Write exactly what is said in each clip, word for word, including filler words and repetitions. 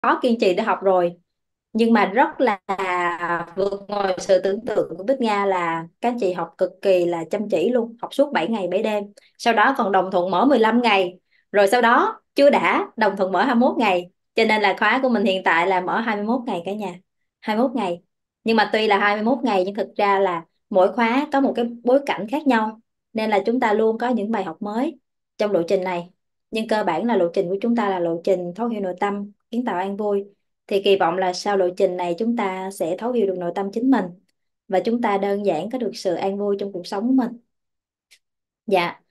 có kiên trì để học rồi, nhưng mà rất là vượt ngoài sự tưởng tượng của Bích Nga là các anh chị học cực kỳ là chăm chỉ luôn, học suốt bảy ngày bảy đêm, sau đó còn đồng thuận mở mười lăm ngày, rồi sau đó chưa đã đồng thuận mở hai mươi mốt ngày, cho nên là khóa của mình hiện tại là mở hai mươi mốt ngày cả nhà, hai mươi mốt ngày. Nhưng mà tuy là hai mươi mốt ngày nhưng thực ra là mỗi khóa có một cái bối cảnh khác nhau, nên là chúng ta luôn có những bài học mới trong lộ trình này. Nhưng cơ bản là lộ trình của chúng ta là lộ trình thấu hiểu nội tâm, kiến tạo an vui, thì kỳ vọng là sau lộ trình này chúng ta sẽ thấu hiểu được nội tâm chính mình, và chúng ta đơn giản có được sự an vui trong cuộc sống của mình. Dạ.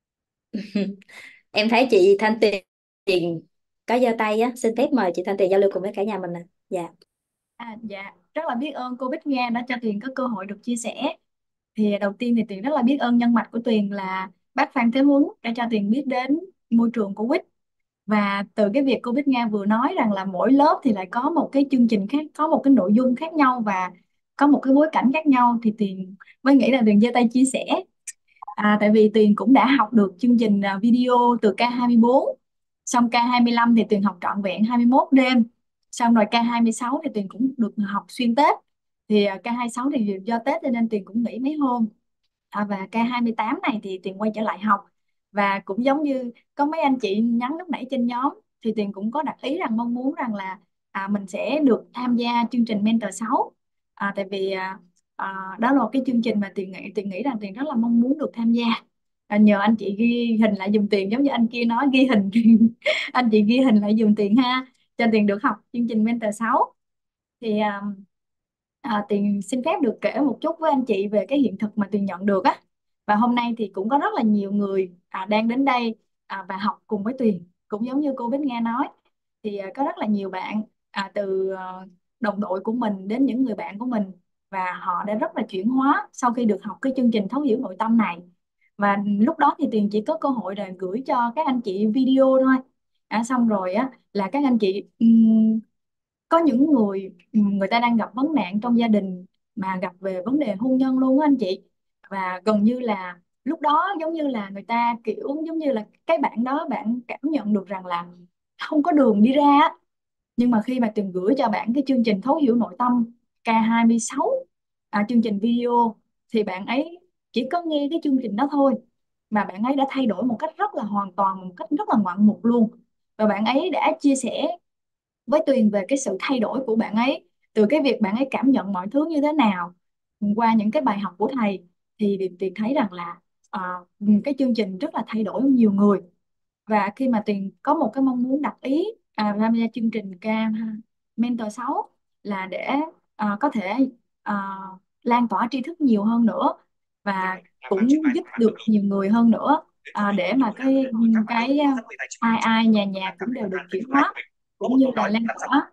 Em thấy chị Thanh Tuyền có giơ tay á, xin phép mời chị Thanh Tuyền giao lưu cùng với cả nhà mình nè. Dạ. À, dạ, rất là biết ơn cô Bích Nga đã cho Tuyền có cơ hội được chia sẻ. Thì đầu tiên thì Tuyền rất là biết ơn nhân mạch của Tuyền là bác Phan Thế Huấn đã cho Tuyền biết đến môi trường của quýt. Và từ cái việc cô Bích Nga vừa nói rằng là mỗi lớp thì lại có một cái chương trình khác, có một cái nội dung khác nhau và có một cái bối cảnh khác nhau, thì Tuyền mới nghĩ là Tuyền giơ tay chia sẻ. À, tại vì Tuyền cũng đã học được chương trình à, video từ ca hai mươi bốn, xong ca hai mươi lăm thì Tuyền học trọn vẹn hai mươi mốt đêm, xong rồi ca hai mươi sáu thì Tuyền cũng được học xuyên Tết. Thì à, ca hai mươi sáu thì do Tết cho nên Tuyền cũng nghỉ mấy hôm. À, và ca hai mươi tám này thì Tuyền quay trở lại học, và cũng giống như có mấy anh chị nhắn lúc nãy trên nhóm, thì Tuyền cũng có đặt ý rằng mong muốn rằng là à, mình sẽ được tham gia chương trình Mentor sáu. À, tại vì à, à, đó là cái chương trình mà Tuyền nghĩ Tuyền nghĩ rằng Tuyền rất là mong muốn được tham gia. À, nhờ anh chị ghi hình lại giùm Tuyền, giống như anh kia nói ghi hình anh chị ghi hình lại giùm Tuyền ha, cho Tuyền được học chương trình Mentor sáu. Thì à, à, Tuyền xin phép được kể một chút với anh chị về cái hiện thực mà Tuyền nhận được á. Và hôm nay thì cũng có rất là nhiều người à, đang đến đây à, và học cùng với Tuyền, cũng giống như cô Bích Nga nói. Thì à, có rất là nhiều bạn à, từ à, đồng đội của mình đến những người bạn của mình, và họ đã rất là chuyển hóa sau khi được học cái chương trình thấu hiểu nội tâm này. Và lúc đó thì Tuyền chỉ có cơ hội là gửi cho các anh chị video thôi. À, xong rồi á là các anh chị có những người ừ, người ta đang gặp vấn nạn trong gia đình, mà gặp về vấn đề hôn nhân luôn á anh chị. Và gần như là lúc đó giống như là người ta kiểu giống như là cái bạn đó bạn cảm nhận được rằng là không có đường đi ra á. Nhưng mà khi mà Tuyền gửi cho bạn cái chương trình thấu hiểu nội tâm ca hai mươi sáu, à, chương trình video, thì bạn ấy chỉ có nghe cái chương trình đó thôi mà bạn ấy đã thay đổi một cách rất là hoàn toàn, một cách rất là ngoạn mục luôn. Và bạn ấy đã chia sẻ với Tuyền về cái sự thay đổi của bạn ấy, từ cái việc bạn ấy cảm nhận mọi thứ như thế nào qua những cái bài học của thầy. Thì Tuyền thấy rằng là ờ, cái chương trình rất là thay đổi nhiều người. Và khi mà Tuyền có một cái mong muốn đặt ý à, tham gia chương trình ca Mentor sáu là để à, có thể à, lan tỏa tri thức nhiều hơn nữa, và cũng giúp được nhiều người hơn nữa, à, để mà cái cái à, ai ai nhà nhà cũng đều được chuyển hóa, cũng như là lan tỏa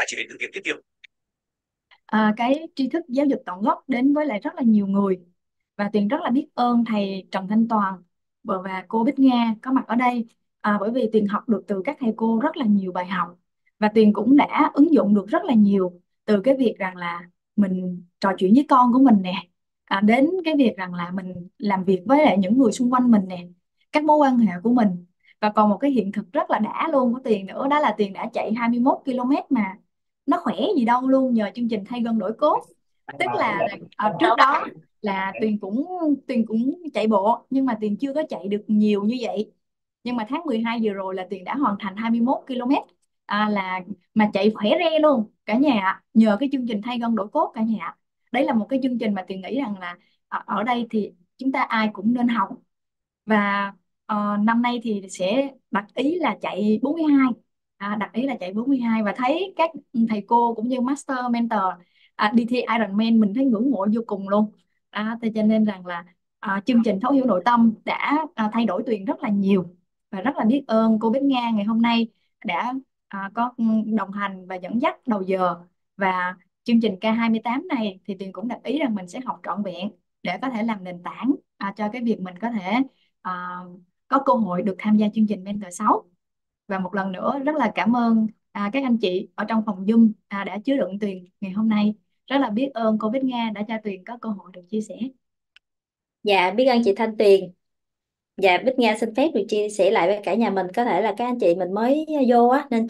à, cái tri thức giáo dục tận gốc đến với lại rất là nhiều người. Và Tuyền rất là biết ơn thầy Trần Thanh Toàn và và cô Bích Nga có mặt ở đây, à, bởi vì Tuyền học được từ các thầy cô rất là nhiều bài học, và Tuyền cũng đã ứng dụng được rất là nhiều, từ cái việc rằng là mình trò chuyện với con của mình nè, à, đến cái việc rằng là mình làm việc với lại những người xung quanh mình nè, các mối quan hệ của mình. Và còn một cái hiện thực rất là đã luôn của Tuyền nữa, đó là Tuyền đã chạy hai mươi mốt ki lô mét mà nó khỏe gì đâu luôn, nhờ chương trình thay gân đổi cốt. Tức là ờ, trước đó là Tuyền cũng Tuyền cũng chạy bộ, nhưng mà Tuyền chưa có chạy được nhiều như vậy. Nhưng mà tháng mười hai vừa rồi là Tuyền đã hoàn thành hai mươi mốt ki lô mét, à, là mà chạy khỏe re luôn cả nhà ạ, nhờ cái chương trình thay gân đổi cốt cả nhà ạ. Đấy là một cái chương trình mà Tuyền nghĩ rằng là ở, ở đây thì chúng ta ai cũng nên học. Và ờ, năm nay thì sẽ đặt ý là chạy bốn mươi hai, à, đặt ý là chạy bốn mươi hai, và thấy các thầy cô cũng như master mentor à, đi thi Ironman mình thấy ngưỡng mộ vô cùng luôn. À, thế cho nên rằng là à, chương trình thấu hiểu nội tâm đã à, thay đổi Tuyền rất là nhiều, và rất là biết ơn cô Bích Nga ngày hôm nay đã à, có ừ, đồng hành và dẫn dắt đầu giờ. Và chương trình ca hai mươi tám này thì Tuyền cũng đặt ý rằng mình sẽ học trọn vẹn để có thể làm nền tảng à, cho cái việc mình có thể à, có cơ hội được tham gia chương trình Mentor sáu. Và một lần nữa rất là cảm ơn à, các anh chị ở trong phòng Zoom à, đã chứa đựng Tuyền ngày hôm nay. Rất là biết ơn cô Bích Nga đã cho Tuyền có cơ hội được chia sẻ. Dạ, biết ơn chị Thanh Tuyền. Dạ, Bích Nga xin phép được chia sẻ lại với cả nhà mình, có thể là các anh chị mình mới vô á nên chưa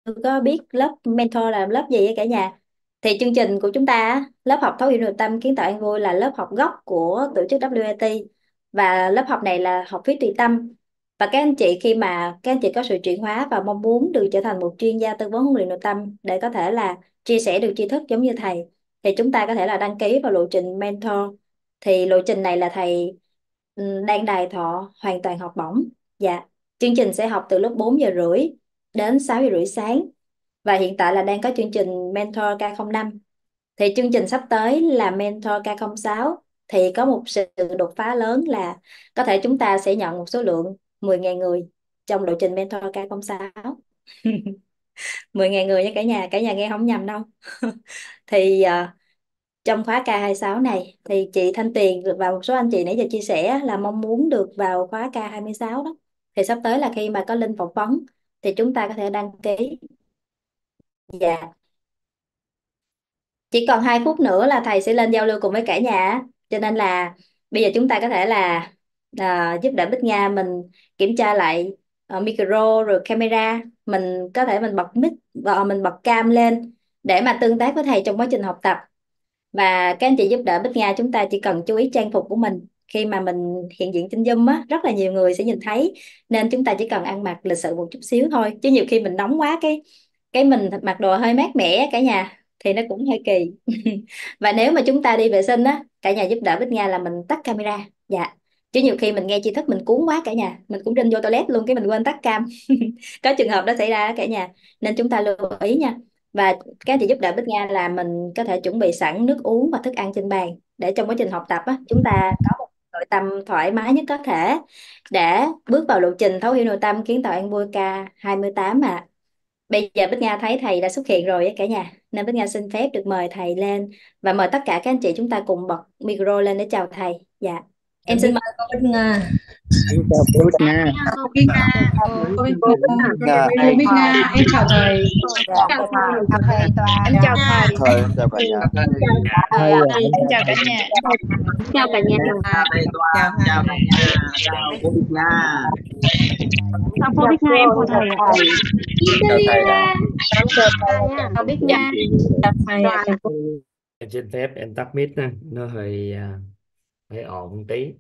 có biết lớp mentor là lớp gì ấy cả nhà. Thì chương trình của chúng ta á, lớp học thấu hiểu nội tâm kiến tạo an vui là lớp học gốc của tổ chức vê kép a tê, và lớp học này là học phí tùy tâm. Và các anh chị khi mà các anh chị có sự chuyển hóa và mong muốn được trở thành một chuyên gia tư vấn huấn luyện nội tâm để có thể là chia sẻ được tri thức giống như thầy, thì chúng ta có thể là đăng ký vào lộ trình mentor. Thì lộ trình này là thầy ừ, đang đài thọ hoàn toàn học bổng. Dạ, chương trình sẽ học từ lúc bốn giờ rưỡi đến sáu giờ rưỡi sáng, và hiện tại là đang có chương trình Mentor ca không năm. Thì chương trình sắp tới là Mentor ca không sáu, thì có một sự đột phá lớn là có thể chúng ta sẽ nhận một số lượng mười nghìn người trong lộ trình Mentor ca không sáu. mười nghìn người nha cả nhà, cả nhà nghe không nhầm đâu. Thì à, trong khóa ca hai mươi sáu này thì chị Thanh Tiền và một số anh chị nãy giờ chia sẻ là mong muốn được vào khóa ca hai mươi sáu đó. Thì sắp tới là khi mà có link phỏng vấn thì chúng ta có thể đăng ký. Dạ, chỉ còn hai phút nữa là thầy sẽ lên giao lưu cùng với cả nhà á. Cho nên là bây giờ chúng ta có thể là à, giúp đỡ Bích Nga mình kiểm tra lại ờ, micro rồi camera, mình có thể mình bật mic và mình bật cam lên để mà tương tác với thầy trong quá trình học tập. Và các anh chị giúp đỡ Bích Nga, chúng ta chỉ cần chú ý trang phục của mình khi mà mình hiện diện trên Zoom á, rất là nhiều người sẽ nhìn thấy, nên chúng ta chỉ cần ăn mặc lịch sự một chút xíu thôi, chứ nhiều khi mình nóng quá cái cái mình mặc đồ hơi mát mẻ cả nhà thì nó cũng hơi kỳ. Và nếu mà chúng ta đi vệ sinh á, cả nhà giúp đỡ Bích Nga là mình tắt camera. Dạ, chứ nhiều khi mình nghe tri thức mình cuốn quá cả nhà, mình cũng rinh vô toilet luôn cái mình quên tắt cam. Có trường hợp đó xảy ra á cả nhà, nên chúng ta lưu ý nha. Và các anh chị giúp đỡ Bích Nga là mình có thể chuẩn bị sẵn nước uống và thức ăn trên bàn để trong quá trình học tập á, chúng ta có một nội tâm thoải mái nhất có thể để bước vào lộ trình thấu hiểu nội tâm kiến tạo an vui ca hai mươi tám mà. Bây giờ Bích Nga thấy thầy đã xuất hiện rồi á cả nhà, nên Bích Nga xin phép được mời thầy lên và mời tất cả các anh chị chúng ta cùng bật micro lên để chào thầy. Dạ, Em em biết xin mời. ơn cô Bích Nga. Xin chào cô Bích Nga. Cô Bích Nga, cô cô Bích Cô Bích Nga. cô Bích Nga, em chào thầy. Dạ, Chào chào thầy. thầy. Thầy toàn. Em chào thầy. Thầy, em chào cả nhà. Thầy Thầy ạ. ạ. Em chào cả nhà. Chào cả nhà. chào thầy Chào Toàn, chào cả thầy. nhà, chào cô Bích Nga. Chào cô Bích Nga, em chào thầy ạ. Chào thầy ạ. Chào thầy ạ. Chào Bích Nga. Chào thầy. Toàn. Em xin phép em tắt mic nè, nó hơi à, hơi ồn một tí.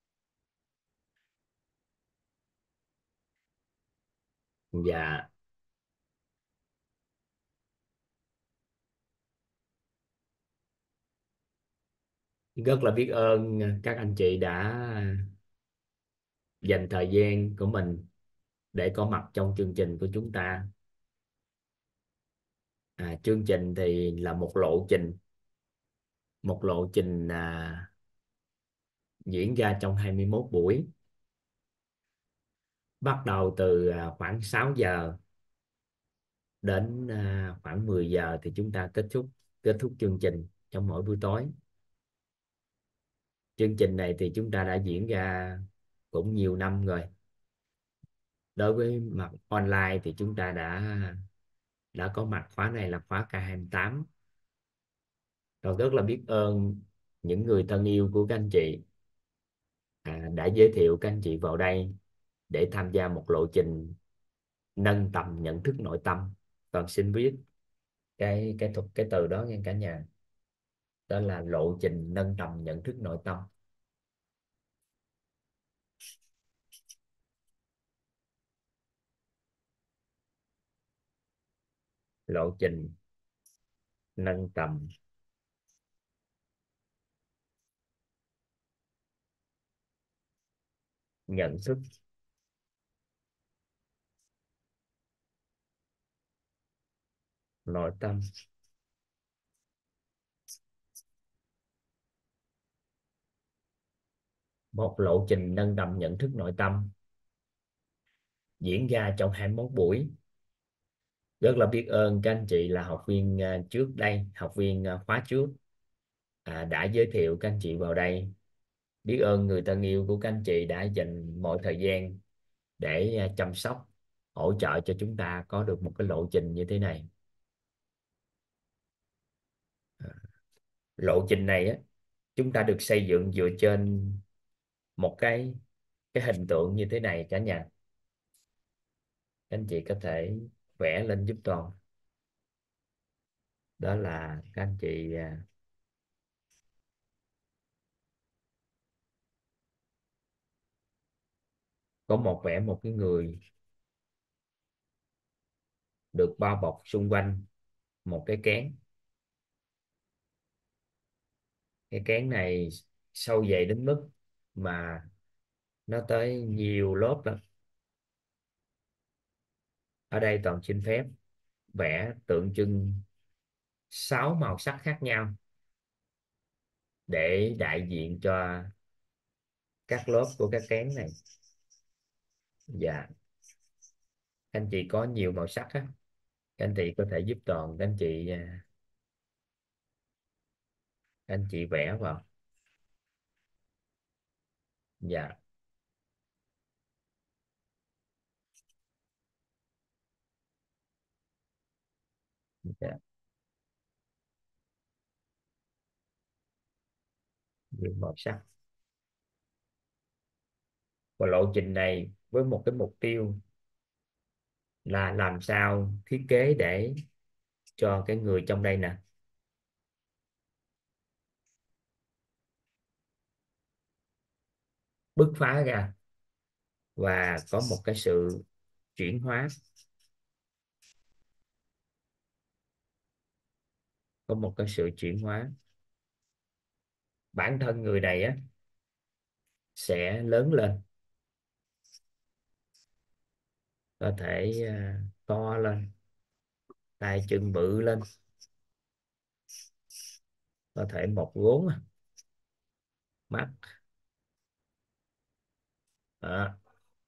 Dạ, rất là biết ơn các anh chị đã dành thời gian của mình để có mặt trong chương trình của chúng ta. À, chương trình thì là một lộ trình, một lộ trình à, diễn ra trong hai mươi mốt buổi, bắt đầu từ à, khoảng sáu giờ đến à, khoảng mười giờ thì chúng ta kết thúc kết thúc chương trình trong mỗi buổi tối. Chương trình này thì chúng ta đã diễn ra cũng nhiều năm rồi. Đối với mặt online thì chúng ta đã đã có mặt khóa này là khóa ca hai mươi tám. Rồi rất là biết ơn những người thân yêu của các anh chị à, đã giới thiệu các anh chị vào đây để tham gia một lộ trình nâng tầm nhận thức nội tâm. Còn xin viết cái cái thuật cái từ đó nghe cả nhà, đó là lộ trình nâng tầm nhận thức nội tâm. Lộ trình nâng tầm nhận thức nội tâm. Một lộ trình nâng tầm nhận thức nội tâm diễn ra trong hai mươi mốt buổi. Rất là biết ơn các anh chị là học viên à, trước đây, học viên à, khóa trước à, đã giới thiệu các anh chị vào đây. Biết ơn người thân yêu của các anh chị đã dành mọi thời gian để à, chăm sóc, hỗ trợ cho chúng ta có được một cái lộ trình như thế này. À, lộ trình này á, chúng ta được xây dựng dựa trên một cái cái hình tượng như thế này cả nhà. Các anh chị có thể vẽ lên giúp Toàn. Đó là các anh chị à, có một vẽ một cái người được bao bọc xung quanh một cái kén. Cái kén này sâu dày đến mức mà nó tới nhiều lớp lắm. Ở đây Toàn xin phép vẽ tượng trưng sáu màu sắc khác nhau để đại diện cho các lớp của các kén này. Dạ, các anh chị có nhiều màu sắc á, các anh chị có thể giúp Toàn, các anh chị à, các anh chị vẽ vào. Dạ, dạ. Nhiều màu sắc. Và lộ trình này với một cái mục tiêu là làm sao thiết kế để cho cái người trong đây nè bứt phá ra và có một cái sự chuyển hóa, có một cái sự chuyển hóa. Bản thân người này á sẽ lớn lên, có thể à, to lên, tay chân bự lên, có thể một gốn mắt. Đó.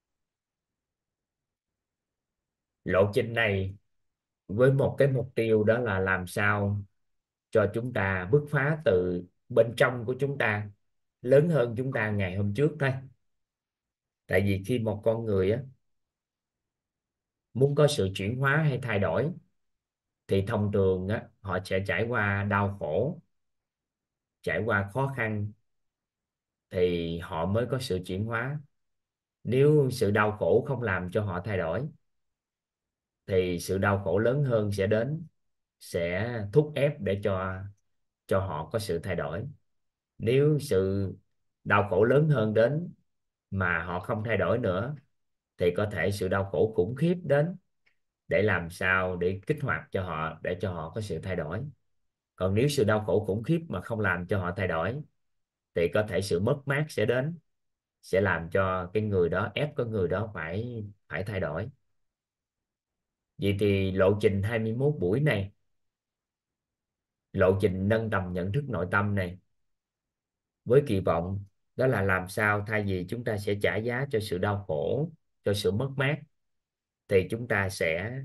Lộ trình này với một cái mục tiêu đó là làm sao cho chúng ta bứt phá từ bên trong của chúng ta lớn hơn chúng ta ngày hôm trước thôi. Tại vì khi một con người á muốn có sự chuyển hóa hay thay đổi thì thông thường á họ sẽ trải qua đau khổ, trải qua khó khăn thì họ mới có sự chuyển hóa. Nếu sự đau khổ không làm cho họ thay đổi thì sự đau khổ lớn hơn sẽ đến, sẽ thúc ép để cho cho họ có sự thay đổi. Nếu sự đau khổ lớn hơn đến mà họ không thay đổi nữa thì có thể sự đau khổ khủng khiếp đến để làm sao để kích hoạt cho họ, để cho họ có sự thay đổi. Còn nếu sự đau khổ khủng khiếp mà không làm cho họ thay đổi thì có thể sự mất mát sẽ đến, sẽ làm cho cái người đó, ép cái người đó phải phải thay đổi. Vậy thì lộ trình hai mươi mốt buổi này, lộ trình nâng tầm nhận thức nội tâm này, với kỳ vọng đó là làm sao thay vì chúng ta sẽ trả giá cho sự đau khổ, cho sự mất mát, thì chúng ta sẽ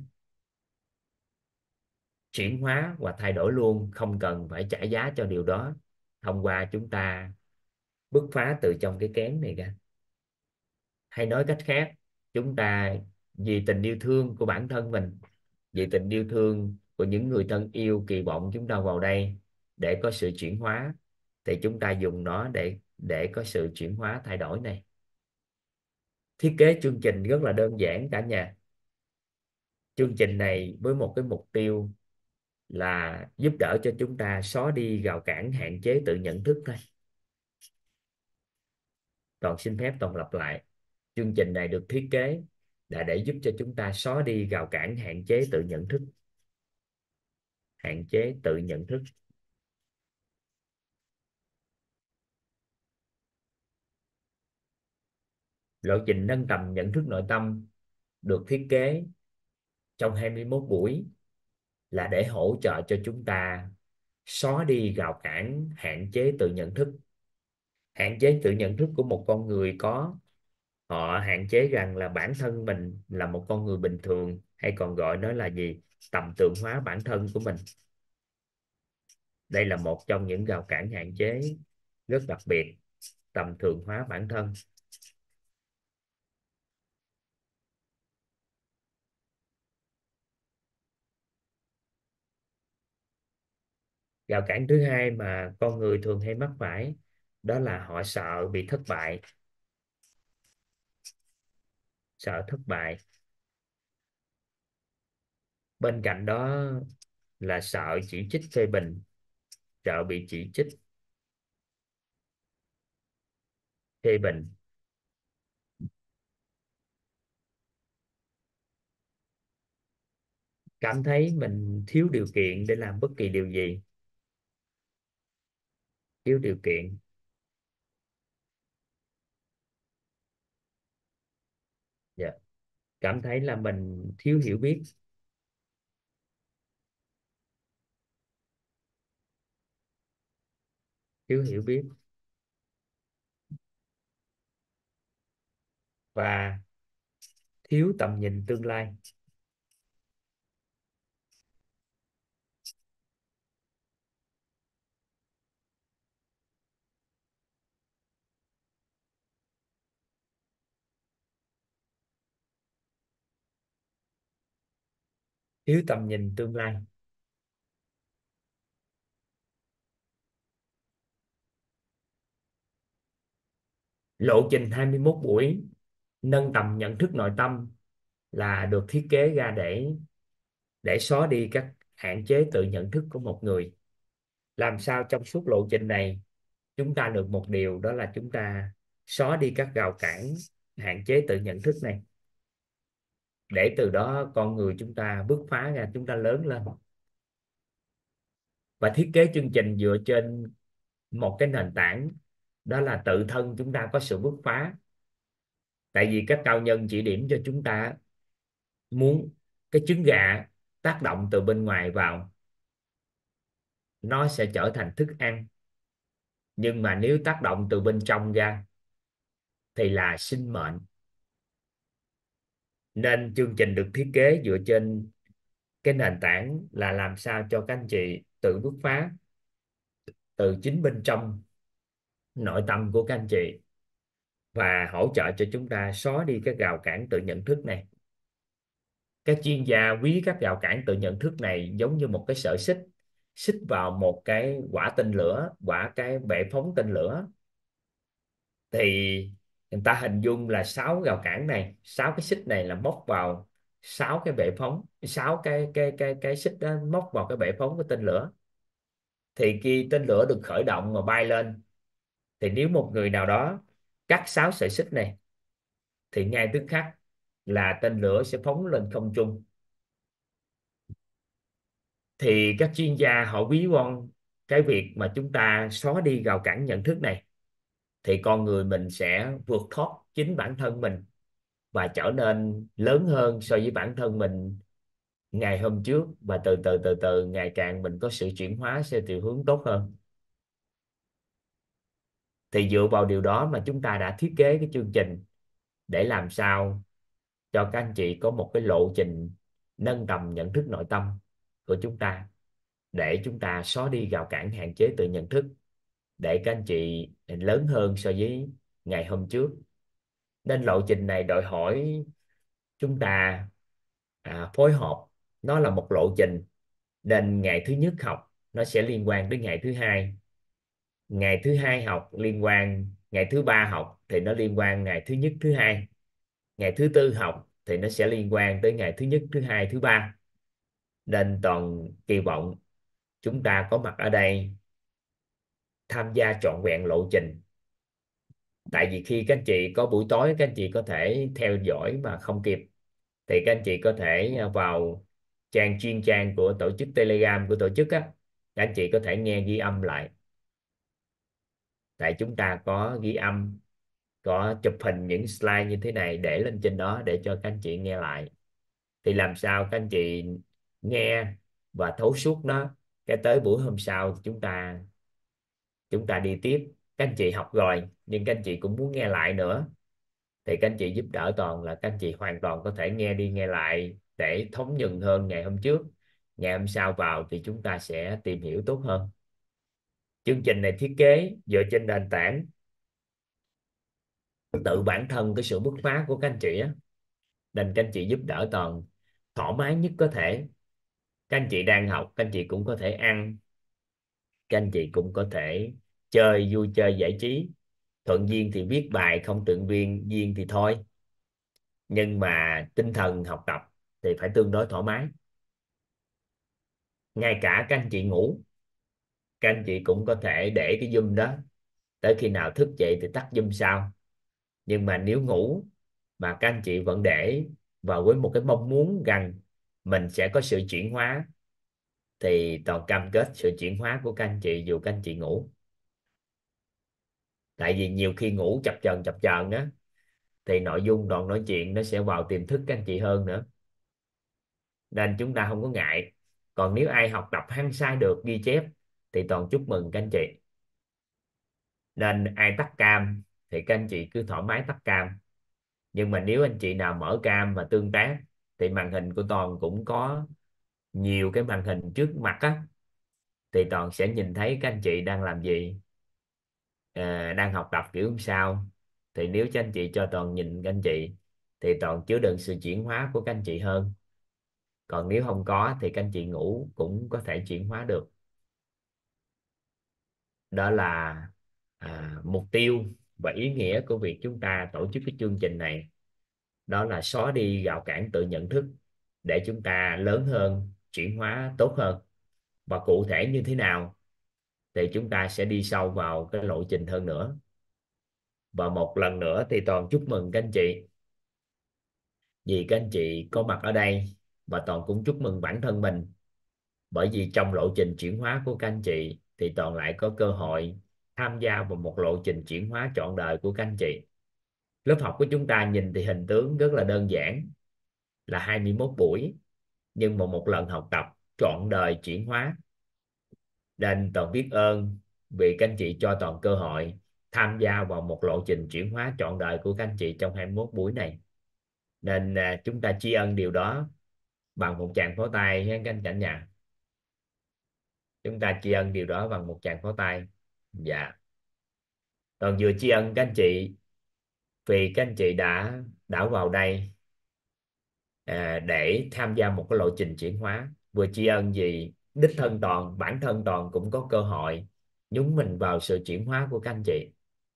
chuyển hóa và thay đổi luôn, không cần phải trả giá cho điều đó, thông qua chúng ta bứt phá từ trong cái kén này ra. Hay nói cách khác, chúng ta vì tình yêu thương của bản thân mình, vì tình yêu thương của những người thân yêu kỳ vọng chúng ta vào đây để có sự chuyển hóa, thì chúng ta dùng nó để để có sự chuyển hóa thay đổi này. Thiết kế chương trình rất là đơn giản cả nhà. Chương trình này với một cái mục tiêu là giúp đỡ cho chúng ta xóa đi rào cản hạn chế tự nhận thức thôi. Toàn xin phép Toàn lặp lại. Chương trình này được thiết kế là để giúp cho chúng ta xóa đi rào cản hạn chế tự nhận thức. Hạn chế tự nhận thức. Lộ trình nâng tầm nhận thức nội tâm được thiết kế trong hai mươi mốt buổi là để hỗ trợ cho chúng ta xóa đi rào cản hạn chế tự nhận thức. Hạn chế tự nhận thức của một con người có, họ hạn chế rằng là bản thân mình là một con người bình thường, hay còn gọi nó là gì? Tầm tượng hóa bản thân của mình. Đây là một trong những rào cản hạn chế rất đặc biệt, tầm thường hóa bản thân. Rào cản thứ hai mà con người thường hay mắc phải đó là họ sợ bị thất bại. Sợ thất bại. Bên cạnh đó là sợ chỉ trích phê bình, sợ bị chỉ trích phê bình, cảm thấy mình thiếu điều kiện để làm bất kỳ điều gì, thiếu điều kiện, dạ. Cảm thấy là mình thiếu hiểu biết, thiếu hiểu biết và thiếu tầm nhìn tương lai. Thiếu tầm nhìn tương lai. Lộ trình hai mươi mốt buổi nâng tầm nhận thức nội tâm là được thiết kế ra để để xóa đi các hạn chế tự nhận thức của một người. Làm sao trong suốt lộ trình này chúng ta được một điều, đó là chúng ta xóa đi các rào cản, hạn chế tự nhận thức này, để từ đó con người chúng ta bứt phá ra, chúng ta lớn lên. Và thiết kế chương trình dựa trên một cái nền tảng, đó là tự thân chúng ta có sự bứt phá. Tại vì các cao nhân chỉ điểm cho chúng ta muốn cái trứng gà tác động từ bên ngoài vào, nó sẽ trở thành thức ăn. Nhưng mà nếu tác động từ bên trong ra thì là sinh mệnh. Nên chương trình được thiết kế dựa trên cái nền tảng là làm sao cho các anh chị tự bứt phá từ chính bên trong nội tâm của các anh chị, và hỗ trợ cho chúng ta xóa đi cái rào cản tự nhận thức này. Các chuyên gia ví các rào cản tự nhận thức này giống như một cái sợi xích, xích vào một cái quả tên lửa, quả cái bệ phóng tên lửa. Thì người ta hình dung là sáu rào cản này, sáu cái xích này là móc vào sáu cái bệ phóng, sáu cái cái cái cái xích đó móc vào cái bệ phóng của tên lửa. Thì khi tên lửa được khởi động mà bay lên, thì nếu một người nào đó cắt sáu sợi xích này thì ngay tức khắc là tên lửa sẽ phóng lên không trung. Thì các chuyên gia họ ví von cái việc mà chúng ta xóa đi rào cản nhận thức này, thì con người mình sẽ vượt thoát chính bản thân mình và trở nên lớn hơn so với bản thân mình ngày hôm trước, và từ từ từ từ ngày càng mình có sự chuyển hóa theo chiều hướng tốt hơn. Thì dựa vào điều đó mà chúng ta đã thiết kế cái chương trình để làm sao cho các anh chị có một cái lộ trình nâng tầm nhận thức nội tâm của chúng ta, để chúng ta xóa đi rào cản hạn chế tự nhận thức, để các anh chị lớn hơn so với ngày hôm trước. Nên lộ trình này đòi hỏi chúng ta à, phối hợp, nó là một lộ trình. Nên ngày thứ nhất học nó sẽ liên quan đến ngày thứ hai, ngày thứ hai học liên quan, ngày thứ ba học thì nó liên quan ngày thứ nhất thứ hai, ngày thứ tư học thì nó sẽ liên quan tới ngày thứ nhất thứ hai thứ ba. Nên toàn kỳ vọng chúng ta có mặt ở đây tham gia trọn vẹn lộ trình. Tại vì khi các anh chị có buổi tối, các anh chị có thể theo dõi mà không kịp, thì các anh chị có thể vào trang chuyên trang của tổ chức Telegram của tổ chức á, các anh chị có thể nghe ghi âm lại. Tại chúng ta có ghi âm, có chụp hình những slide như thế này để lên trên đó để cho các anh chị nghe lại. Thì làm sao các anh chị nghe và thấu suốt nó, cái tới buổi hôm sau chúng ta chúng ta đi tiếp. Các anh chị học rồi nhưng các anh chị cũng muốn nghe lại nữa, thì các anh chị giúp đỡ Toàn là các anh chị hoàn toàn có thể nghe đi nghe lại để thống nhận hơn ngày hôm trước. Ngày hôm sau vào thì chúng ta sẽ tìm hiểu tốt hơn. Chương trình này thiết kế dựa trên nền tảng tự bản thân, cái sự bứt phá của các anh chị á, nên các anh chị giúp đỡ Toàn thoải mái nhất có thể. Các anh chị đang học, các anh chị cũng có thể ăn, các anh chị cũng có thể chơi, vui chơi giải trí. Thuận duyên thì viết bài, không thuận duyên duyên thì thôi. Nhưng mà tinh thần học tập thì phải tương đối thoải mái. ngay cả các anh chị ngủ, các anh chị cũng có thể để cái zoom đó tới khi nào thức dậy thì tắt zoom sau. Nhưng mà nếu ngủ mà các anh chị vẫn để vào với một cái mong muốn rằng mình sẽ có sự chuyển hóa, thì toàn cam kết sự chuyển hóa của các anh chị dù các anh chị ngủ. Tại vì nhiều khi ngủ chập chờn chập chờn đó, thì nội dung đoạn nói chuyện nó sẽ vào tiềm thức các anh chị hơn nữa, nên chúng ta không có ngại. Còn nếu ai học tập hăng say được ghi chép thì toàn chúc mừng các anh chị. Nên ai tắt cam thì các anh chị cứ thoải mái tắt cam. Nhưng mà nếu anh chị nào mở cam và tương tác thì màn hình của toàn cũng có nhiều cái màn hình trước mặt á, thì toàn sẽ nhìn thấy các anh chị đang làm gì, à, đang học tập kiểu sao. Thì nếu cho anh chị cho toàn nhìn các anh chị thì toàn chứa đựng sự chuyển hóa của các anh chị hơn. Còn nếu không có thì các anh chị ngủ cũng có thể chuyển hóa được. Đó là à, mục tiêu và ý nghĩa của việc chúng ta tổ chức cái chương trình này. Đó là xóa đi rào cản tự nhận thức để chúng ta lớn hơn, chuyển hóa tốt hơn. Và cụ thể như thế nào thì chúng ta sẽ đi sâu vào cái lộ trình hơn nữa. Và một lần nữa thì toàn chúc mừng các anh chị vì các anh chị có mặt ở đây, và toàn cũng chúc mừng bản thân mình, bởi vì trong lộ trình chuyển hóa của các anh chị thì toàn lại có cơ hội tham gia vào một lộ trình chuyển hóa trọn đời của các anh chị. Lớp học của chúng ta nhìn thì hình tướng rất là đơn giản là hai mươi mốt buổi, nhưng mà một lần học tập trọn đời chuyển hóa. Nên toàn biết ơn vì các anh chị cho toàn cơ hội tham gia vào một lộ trình chuyển hóa trọn đời của các anh chị trong hai mươi mốt buổi này. Nên à, chúng ta tri ân điều đó bằng một tràng pháo tay ha các anh cả nhà. Chúng ta tri ân điều đó bằng một tràng pháo tay. Dạ. Toàn vừa tri ân các anh chị vì các anh chị đã đã vào đây à, để tham gia một cái lộ trình chuyển hóa. Vừa tri ân vì đích thân toàn, bản thân toàn cũng có cơ hội nhúng mình vào sự chuyển hóa của các anh chị.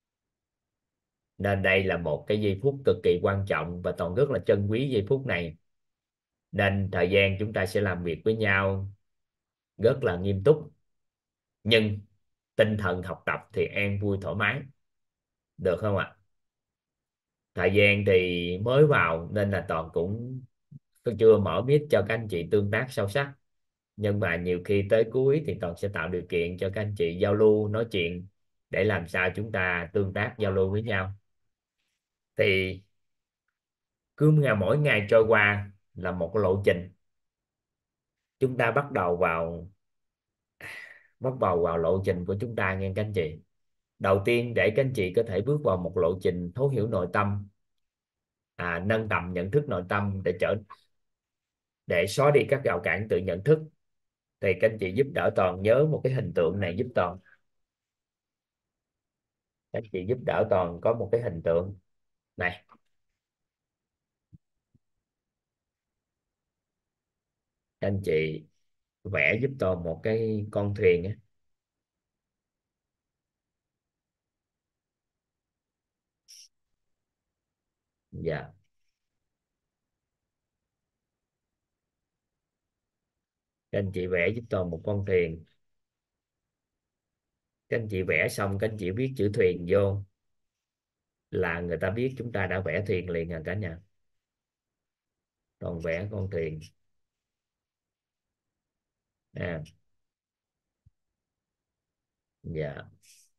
Nên đây là một cái giây phút cực kỳ quan trọng và toàn rất là trân quý giây phút này. Nên thời gian chúng ta sẽ làm việc với nhau rất là nghiêm túc, nhưng tinh thần học tập thì an vui thoải mái, được không ạ? Thời gian thì mới vào nên là toàn cũng chưa mở mic cho các anh chị tương tác sâu sắc, nhưng mà nhiều khi tới cuối thì toàn sẽ tạo điều kiện cho các anh chị giao lưu nói chuyện để làm sao chúng ta tương tác giao lưu với nhau. Thì cứ ngày mỗi ngày trôi qua là một cái lộ trình. Chúng ta bắt đầu vào bắt đầu vào lộ trình của chúng ta nghe các anh chị. Đầu tiên để các anh chị có thể bước vào một lộ trình thấu hiểu nội tâm, à, nâng tầm nhận thức nội tâm để trở để xóa đi các rào cản tự nhận thức, thì các anh chị giúp đỡ toàn nhớ một cái hình tượng này giúp toàn. Các anh chị giúp đỡ toàn có một cái hình tượng này. Các anh chị vẽ giúp toàn một cái con thuyền á. Dạ. Các anh chị vẽ giúp toàn một con thuyền. Các anh chị vẽ xong các anh chị viết chữ thuyền vô là người ta biết chúng ta đã vẽ thuyền liền à cả nhà. Toàn vẽ con thuyền. À, dạ.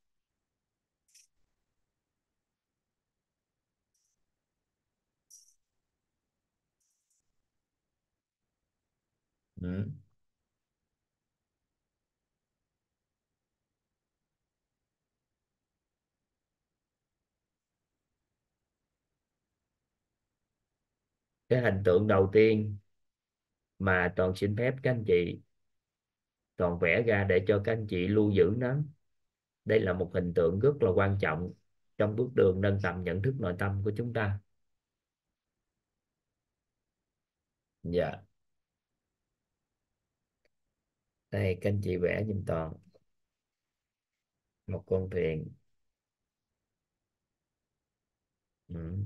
Ừ. Cái hình tượng đầu tiên mà toàn xin phép các anh chị toàn vẽ ra để cho các anh chị lưu giữ nó. Đây là một hình tượng rất là quan trọng trong bước đường nâng tầm nhận thức nội tâm của chúng ta. Dạ. Đây các anh chị vẽ giùm toàn một con thuyền. Ừ.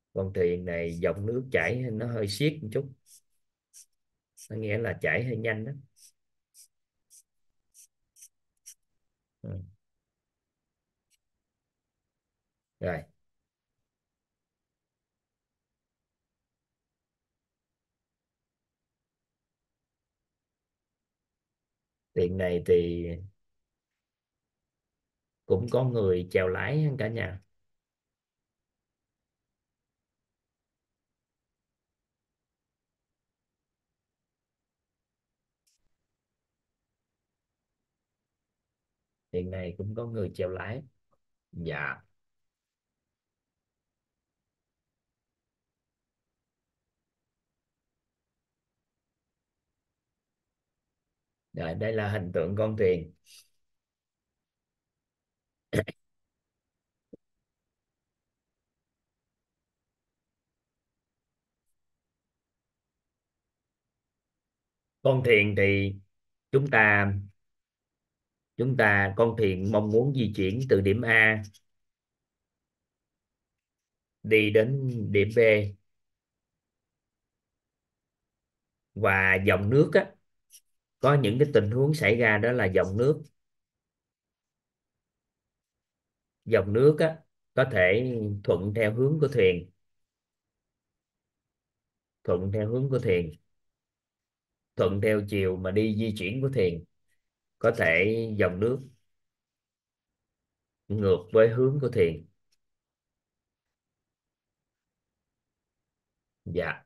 Con thuyền này dòng nước chảy nó hơi xiết một chút, nó nghĩa là chảy hơi nhanh đó. Ừ. Rồi thuyền này thì cũng có người chèo lái cả nhà. Thuyền này cũng có người chèo lái. Dạ. Rồi đây là hình tượng con thuyền. Con thuyền thì chúng ta chúng ta con thuyền mong muốn di chuyển từ điểm A đi đến điểm B, và dòng nước á, có những cái tình huống xảy ra, đó là dòng nước dòng nước á có thể thuận theo hướng của thuyền thuận theo hướng của thuyền thuận theo chiều mà đi di chuyển của thuyền. Có thể dòng nước ngược với hướng của thuyền. Dạ.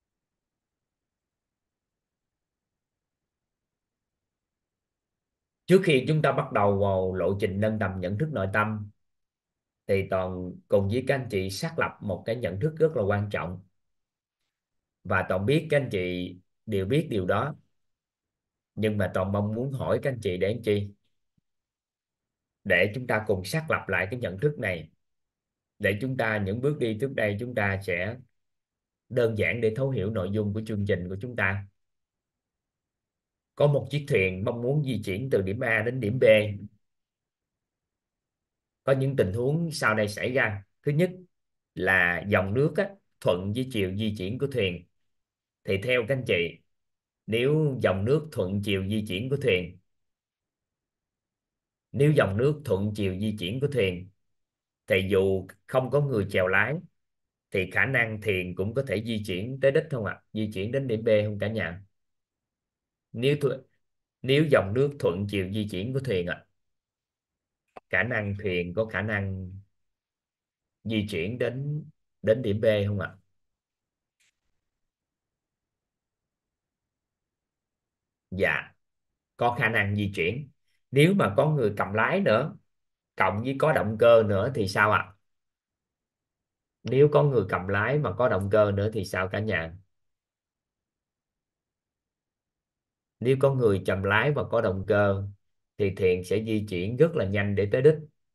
Trước khi chúng ta bắt đầu vào lộ trình nâng tầm nhận thức nội tâm, thì Toàn cùng với các anh chị xác lập một cái nhận thức rất là quan trọng, và Toàn biết các anh chị đều biết điều đó, nhưng mà Toàn mong muốn hỏi các anh chị để làm chi, để chúng ta cùng xác lập lại cái nhận thức này, để chúng ta những bước đi trước đây chúng ta sẽ đơn giản để thấu hiểu nội dung của chương trình của chúng ta. Có một chiếc thuyền mong muốn di chuyển từ điểm A đến điểm B. Có những tình huống sau đây xảy ra. Thứ nhất là dòng nước á, thuận với chiều di chuyển của thuyền. Thì theo các anh chị, nếu dòng nước thuận chiều di chuyển của thuyền nếu dòng nước thuận chiều di chuyển của thuyền thì dù không có người chèo lái, thì khả năng thuyền cũng có thể di chuyển tới đích không ạ? Di chuyển đến điểm B không cả nhà? Nếu thu- nếu dòng nước thuận chiều di chuyển của thuyền ạ, khả năng thuyền có khả năng di chuyển đến đến điểm B không ạ? Dạ, có khả năng di chuyển. Nếu mà có người cầm lái nữa, cộng với có động cơ nữa thì sao ạ? Nếu có người cầm lái mà có động cơ nữa thì sao cả nhà? Nếu có người cầm lái và có động cơ thì thuyền sẽ di chuyển rất là nhanh để tới đích.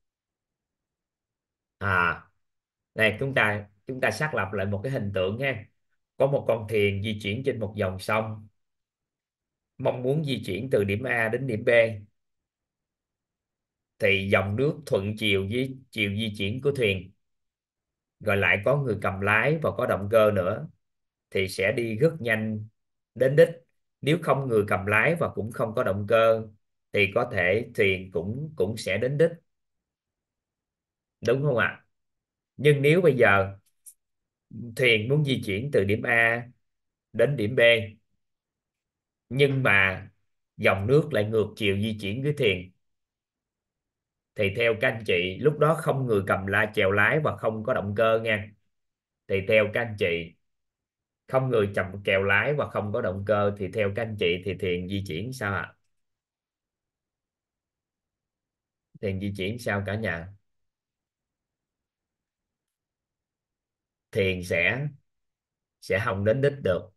À, này chúng ta chúng ta xác lập lại một cái hình tượng ha. Có một con thuyền di chuyển trên một dòng sông, mong muốn di chuyển từ điểm A đến điểm B, thì dòng nước thuận chiều với chiều di chuyển của thuyền, rồi lại có người cầm lái và có động cơ nữa, thì sẽ đi rất nhanh đến đích. Nếu không người cầm lái và cũng không có động cơ thì có thể thuyền cũng cũng sẽ đến đích, đúng không ạ? Nhưng nếu bây giờ thuyền muốn di chuyển từ điểm A đến điểm B, nhưng mà dòng nước lại ngược chiều di chuyển với thuyền, thì theo các anh chị lúc đó không người cầm la chèo lái và không có động cơ nha, thì theo các anh chị không người chầm kèo lái và không có động cơ, thì theo các anh chị thì thuyền di chuyển sao ạ? Thuyền di chuyển sao cả nhà? Thuyền sẽ sẽ không đến đích được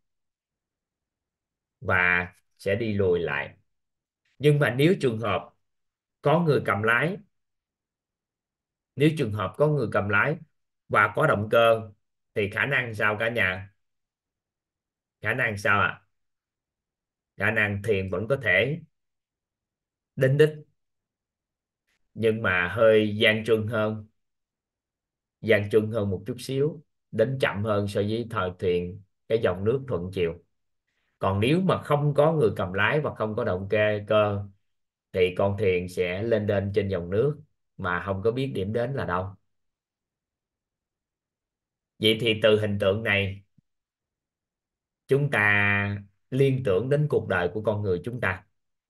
và sẽ đi lùi lại. Nhưng mà nếu trường hợp có người cầm lái nếu trường hợp có người cầm lái và có động cơ thì khả năng sao cả nhà? Khả năng sao ạ? Khả năng thuyền vẫn có thể đến đích, nhưng mà hơi gian truân hơn gian truân hơn một chút xíu. đến chậm hơn so với thời thuyền cái dòng nước thuận chiều. Còn nếu mà không có người cầm lái và không có động cơ cơ thì con thuyền sẽ lên đên trên dòng nước mà không có biết điểm đến là đâu. Vậy thì từ hình tượng này chúng ta liên tưởng đến cuộc đời của con người chúng ta.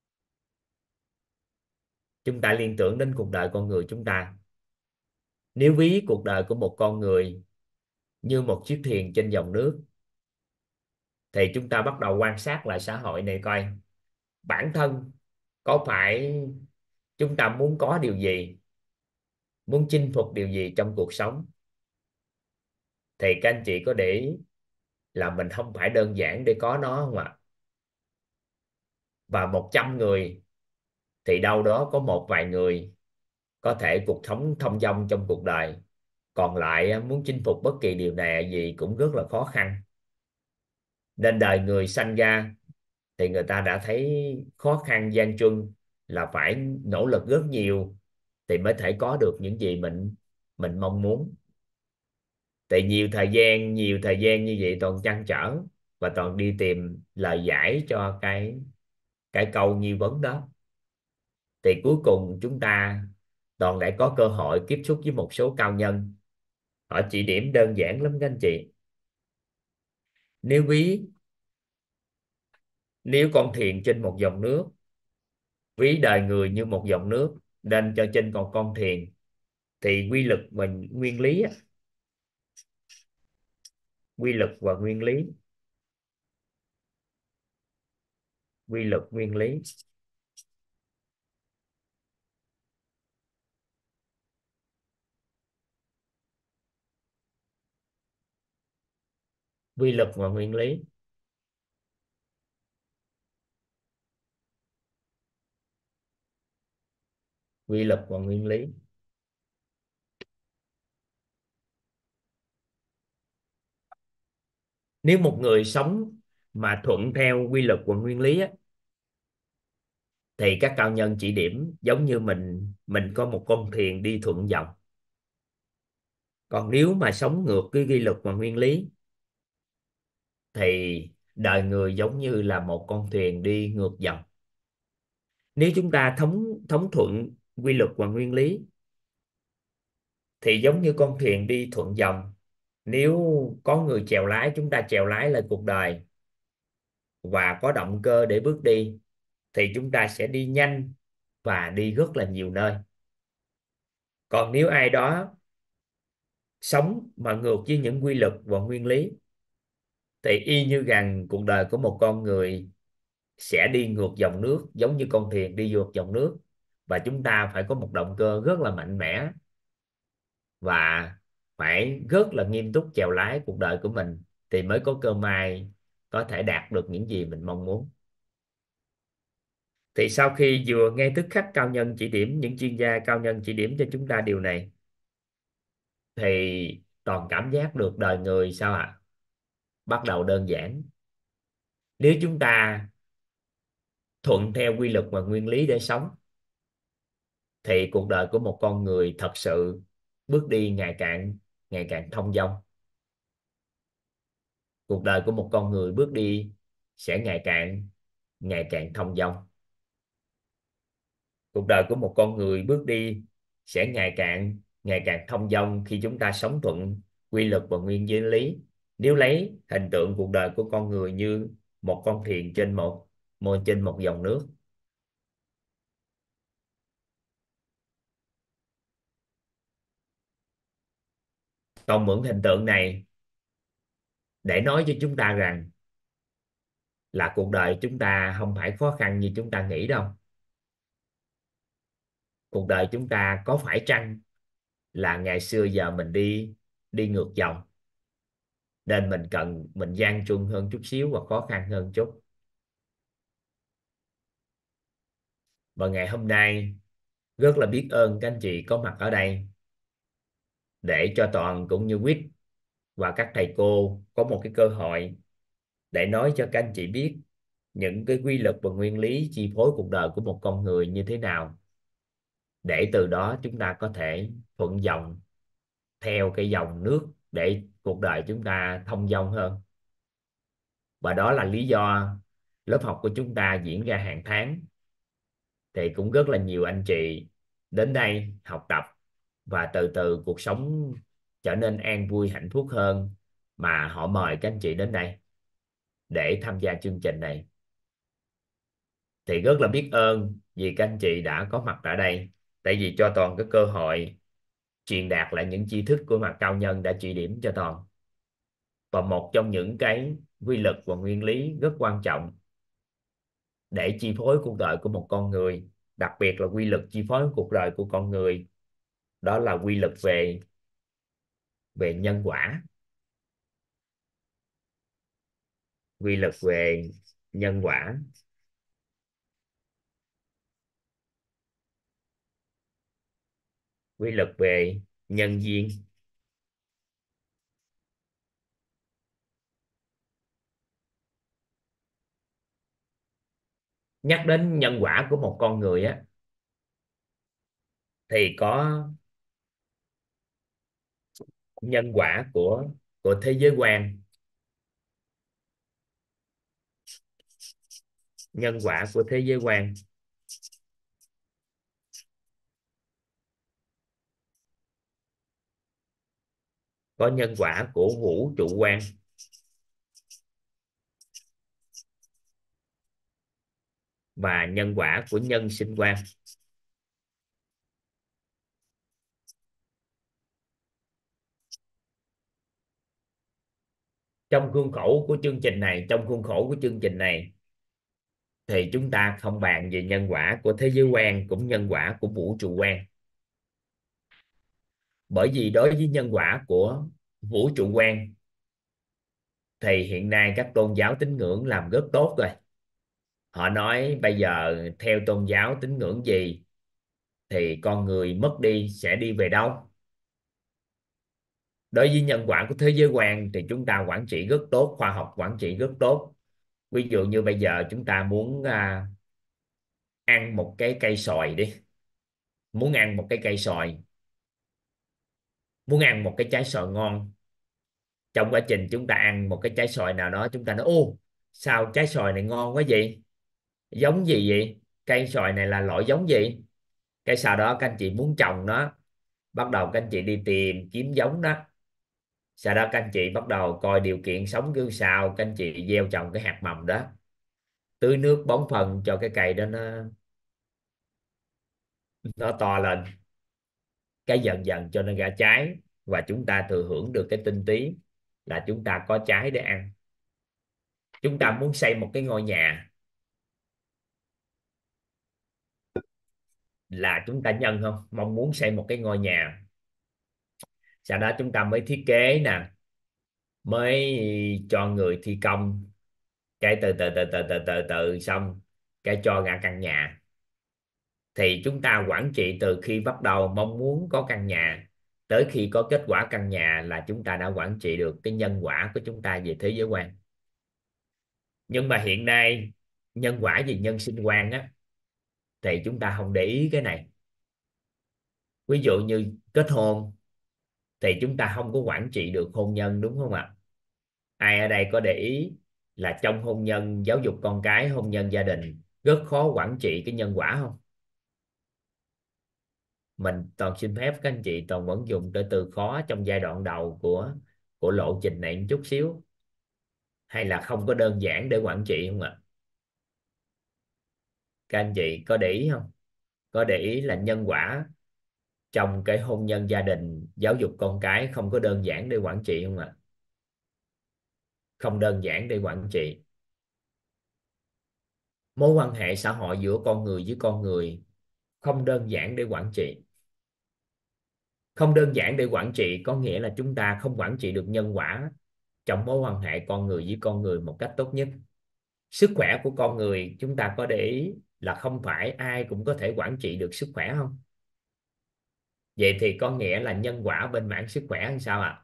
Chúng ta liên tưởng đến cuộc đời con người chúng ta. Nếu ví cuộc đời của một con người như một chiếc thuyền trên dòng nước thì chúng ta bắt đầu quan sát lại xã hội này coi bản thân có phải chúng ta muốn có điều gì, muốn chinh phục điều gì trong cuộc sống. Thì các anh chị có để ý là mình không phải đơn giản để có nó không ạ? Và một trăm người thì đâu đó có một vài người có thể cuộc sống thông dong trong cuộc đời, còn lại muốn chinh phục bất kỳ điều này gì cũng rất là khó khăn. Nên đời người sanh ra thì người ta đã thấy khó khăn gian truân, là phải nỗ lực rất nhiều thì mới thể có được những gì mình mình mong muốn. Tại nhiều thời gian nhiều thời gian như vậy toàn trăn trở và toàn đi tìm lời giải cho cái cái câu nghi vấn đó. Thì cuối cùng chúng ta toàn đã có cơ hội tiếp xúc với một số cao nhân. Họ chỉ điểm đơn giản lắm các anh chị. Nếu ví nếu con thuyền trên một dòng nước, ví đời người như một dòng nước nên cho trên còn con thuyền, thì quy luật và nguyên lý á, quy luật và nguyên lý quy luật nguyên lý quy luật và nguyên lý quy luật và nguyên lý Nếu một người sống mà thuận theo quy luật và nguyên lý á, thì các cao nhân chỉ điểm giống như mình mình có một con thuyền đi thuận dòng. Còn nếu mà sống ngược cái quy luật và nguyên lý thì đời người giống như là một con thuyền đi ngược dòng. Nếu chúng ta thống thống thuận quy luật và nguyên lý thì giống như con thuyền đi thuận dòng. Nếu có người chèo lái, chúng ta chèo lái lại cuộc đời và có động cơ để bước đi thì chúng ta sẽ đi nhanh và đi rất là nhiều nơi. Còn nếu ai đó sống mà ngược với những quy luật và nguyên lý thì y như rằng cuộc đời của một con người sẽ đi ngược dòng nước, giống như con thuyền đi ngược dòng nước, và chúng ta phải có một động cơ rất là mạnh mẽ và phải rất là nghiêm túc chèo lái cuộc đời của mình thì mới có cơ may có thể đạt được những gì mình mong muốn. Thì sau khi vừa nghe tức khắc cao nhân chỉ điểm, những chuyên gia cao nhân chỉ điểm cho chúng ta điều này, thì toàn cảm giác được đời người sao ạ? Bắt đầu đơn giản. Nếu chúng ta thuận theo quy luật và nguyên lý để sống thì cuộc đời của một con người thật sự bước đi ngày càng ngày càng thông dong. Cuộc đời của một con người bước đi sẽ ngày càng ngày càng thông dong. Cuộc đời của một con người bước đi sẽ ngày càng ngày càng thông dong khi chúng ta sống thuận quy luật và nguyên lý. Nếu lấy hình tượng cuộc đời của con người như một con thuyền trên một, một trên một dòng nước. Còn mượn hình tượng này để nói cho chúng ta rằng là cuộc đời chúng ta không phải khó khăn như chúng ta nghĩ đâu. Cuộc đời chúng ta có phải chăng là ngày xưa giờ mình đi đi ngược dòng, nên mình cần mình gian truân hơn chút xíu và khó khăn hơn chút. Và ngày hôm nay rất là biết ơn các anh chị có mặt ở đây để cho Toàn cũng như Quýt và các thầy cô có một cái cơ hội để nói cho các anh chị biết những cái quy luật và nguyên lý chi phối cuộc đời của một con người như thế nào, để từ đó chúng ta có thể thuận dòng theo cái dòng nước để cuộc đời chúng ta thông dong hơn. Và đó là lý do lớp học của chúng ta diễn ra hàng tháng, thì cũng rất là nhiều anh chị đến đây học tập, và từ từ cuộc sống trở nên an vui hạnh phúc hơn, mà họ mời các anh chị đến đây để tham gia chương trình này. Thì rất là biết ơn vì các anh chị đã có mặt ở đây, tại vì cho Toàn cái cơ hội truyền đạt lại những tri thức của mặt cao nhân đã chỉ điểm cho Toàn. Và một trong những cái quy luật và nguyên lý rất quan trọng để chi phối cuộc đời của một con người, đặc biệt là quy luật chi phối cuộc đời của con người, đó là quy luật về về nhân quả. Quy luật về nhân quả. Quy luật về nhân duyên. Nhắc đến nhân quả của một con người á, thì có nhân quả của của thế giới quan, nhân quả của thế giới quan, có nhân quả của vũ trụ quan, và nhân quả của nhân sinh quan. Trong khuôn khổ của chương trình này, trong khuôn khổ của chương trình này thì chúng ta không bàn về nhân quả của thế giới quan cũng nhân quả của vũ trụ quan. Bởi vì đối với nhân quả của vũ trụ quan thì hiện nay các tôn giáo tín ngưỡng làm rất tốt rồi. Họ nói bây giờ theo tôn giáo tín ngưỡng gì thì con người mất đi sẽ đi về đâu. Đối với nhân quả của thế giới quan thì chúng ta quản trị rất tốt, khoa học quản trị rất tốt. Ví dụ như bây giờ chúng ta muốn à, ăn một cái cây xoài đi, muốn ăn một cái cây xoài, muốn ăn một cái trái xoài ngon. Trong quá trình chúng ta ăn một cái trái xoài nào đó, chúng ta nói ô sao trái xoài này ngon quá vậy, giống gì vậy, cây xoài này là loại giống gì. Cái sau đó các anh chị muốn trồng nó, bắt đầu các anh chị đi tìm kiếm giống đó. Sau đó các anh chị bắt đầu coi điều kiện sống như sao, các anh chị gieo trồng cái hạt mầm đó, tưới nước bón phân cho cái cây đó nó nó to lên, cái dần dần cho nó ra trái, và chúng ta thừa hưởng được cái tinh túy là chúng ta có trái để ăn. Chúng ta muốn xây một cái ngôi nhà là chúng ta nhân không mong muốn xây một cái ngôi nhà, sau đó chúng ta mới thiết kế nè, mới cho người thi công, cái từ từ từ từ từ từ từ xong cái cho ra căn nhà. Thì chúng ta quản trị từ khi bắt đầu mong muốn có căn nhà tới khi có kết quả căn nhà là chúng ta đã quản trị được cái nhân quả của chúng ta về thế giới quan. Nhưng mà hiện nay nhân quả về nhân sinh quan á thì chúng ta không để ý cái này. Ví dụ như kết hôn thì chúng ta không có quản trị được hôn nhân, đúng không ạ? Ai ở đây có để ý là trong hôn nhân, giáo dục con cái, hôn nhân gia đình rất khó quản trị cái nhân quả không? Mình toàn xin phép các anh chị toàn vẫn dùng từ từ khó trong giai đoạn đầu của của lộ trình này một chút xíu, hay là không có đơn giản để quản trị không ạ? Các anh chị có để ý không? Có để ý là nhân quả trong cái hôn nhân gia đình, giáo dục con cái không có đơn giản để quản trị không ạ? Không đơn giản để quản trị. Mối quan hệ xã hội giữa con người với con người không đơn giản để quản trị. Không đơn giản để quản trị có nghĩa là chúng ta không quản trị được nhân quả trong mối quan hệ con người với con người một cách tốt nhất. Sức khỏe của con người chúng ta có để ý là không phải ai cũng có thể quản trị được sức khỏe không? Vậy thì có nghĩa là nhân quả bên mảng sức khỏe hay sao ạ? À?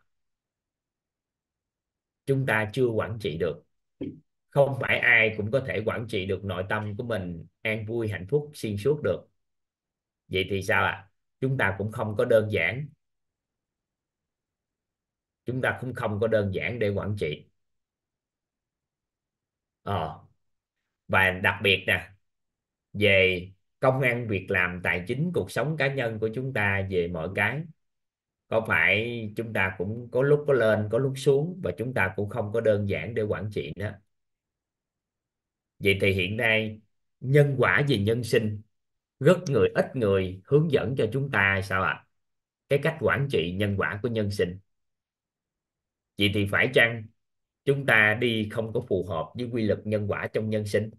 Chúng ta chưa quản trị được. Không phải ai cũng có thể quản trị được nội tâm của mình an vui hạnh phúc xuyên suốt được. Vậy thì sao ạ? À? Chúng ta cũng không có đơn giản. chúng ta cũng không có đơn giản để quản trị. ờ. Và đặc biệt nè, về công ăn việc làm, tài chính, cuộc sống cá nhân của chúng ta, về mọi cái, có phải chúng ta cũng có lúc có lên có lúc xuống, và chúng ta cũng không có đơn giản để quản trị đó. Vậy thì hiện nay nhân quả về nhân sinh, rất người ít người hướng dẫn cho chúng ta sao ạ? Cái cách quản trị nhân quả của nhân sinh. Vậy thì phải chăng chúng ta đi không có phù hợp với quy luật nhân quả trong nhân sinh?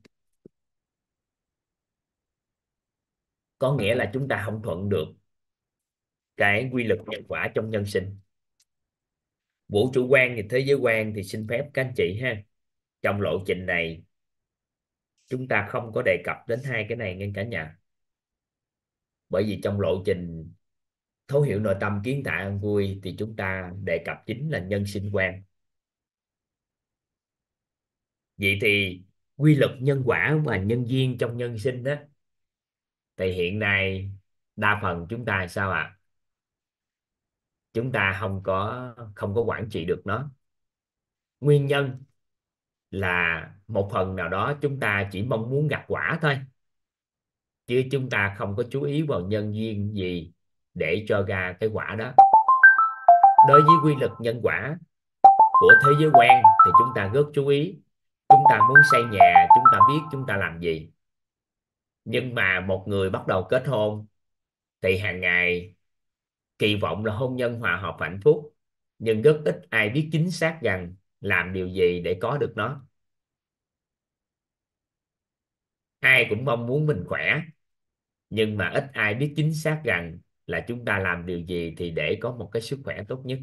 Có nghĩa là chúng ta không thuận được cái quy luật nhân quả trong nhân sinh. Vũ trụ quan thì thế giới quan thì xin phép các anh chị ha, trong lộ trình này chúng ta không có đề cập đến hai cái này nghe cả nhà. Bởi vì trong lộ trình thấu hiểu nội tâm kiến tạo an vui thì chúng ta đề cập chính là nhân sinh quan. Vậy thì quy luật nhân quả và nhân duyên trong nhân sinh đó, thì hiện nay đa phần chúng ta sao ạ? À? Chúng ta không có không có quản trị được nó. Nguyên nhân là một phần nào đó chúng ta chỉ mong muốn gặt quả thôi, chứ chúng ta không có chú ý vào nhân duyên gì để cho ra cái quả đó. Đối với quy luật nhân quả của thế giới quan thì chúng ta rất chú ý. Chúng ta muốn xây nhà, chúng ta biết chúng ta làm gì. Nhưng mà một người bắt đầu kết hôn thì hàng ngày kỳ vọng là hôn nhân hòa hợp hạnh phúc, nhưng rất ít ai biết chính xác rằng làm điều gì để có được nó. Ai cũng mong muốn mình khỏe, nhưng mà ít ai biết chính xác rằng là chúng ta làm điều gì thì để có một cái sức khỏe tốt nhất.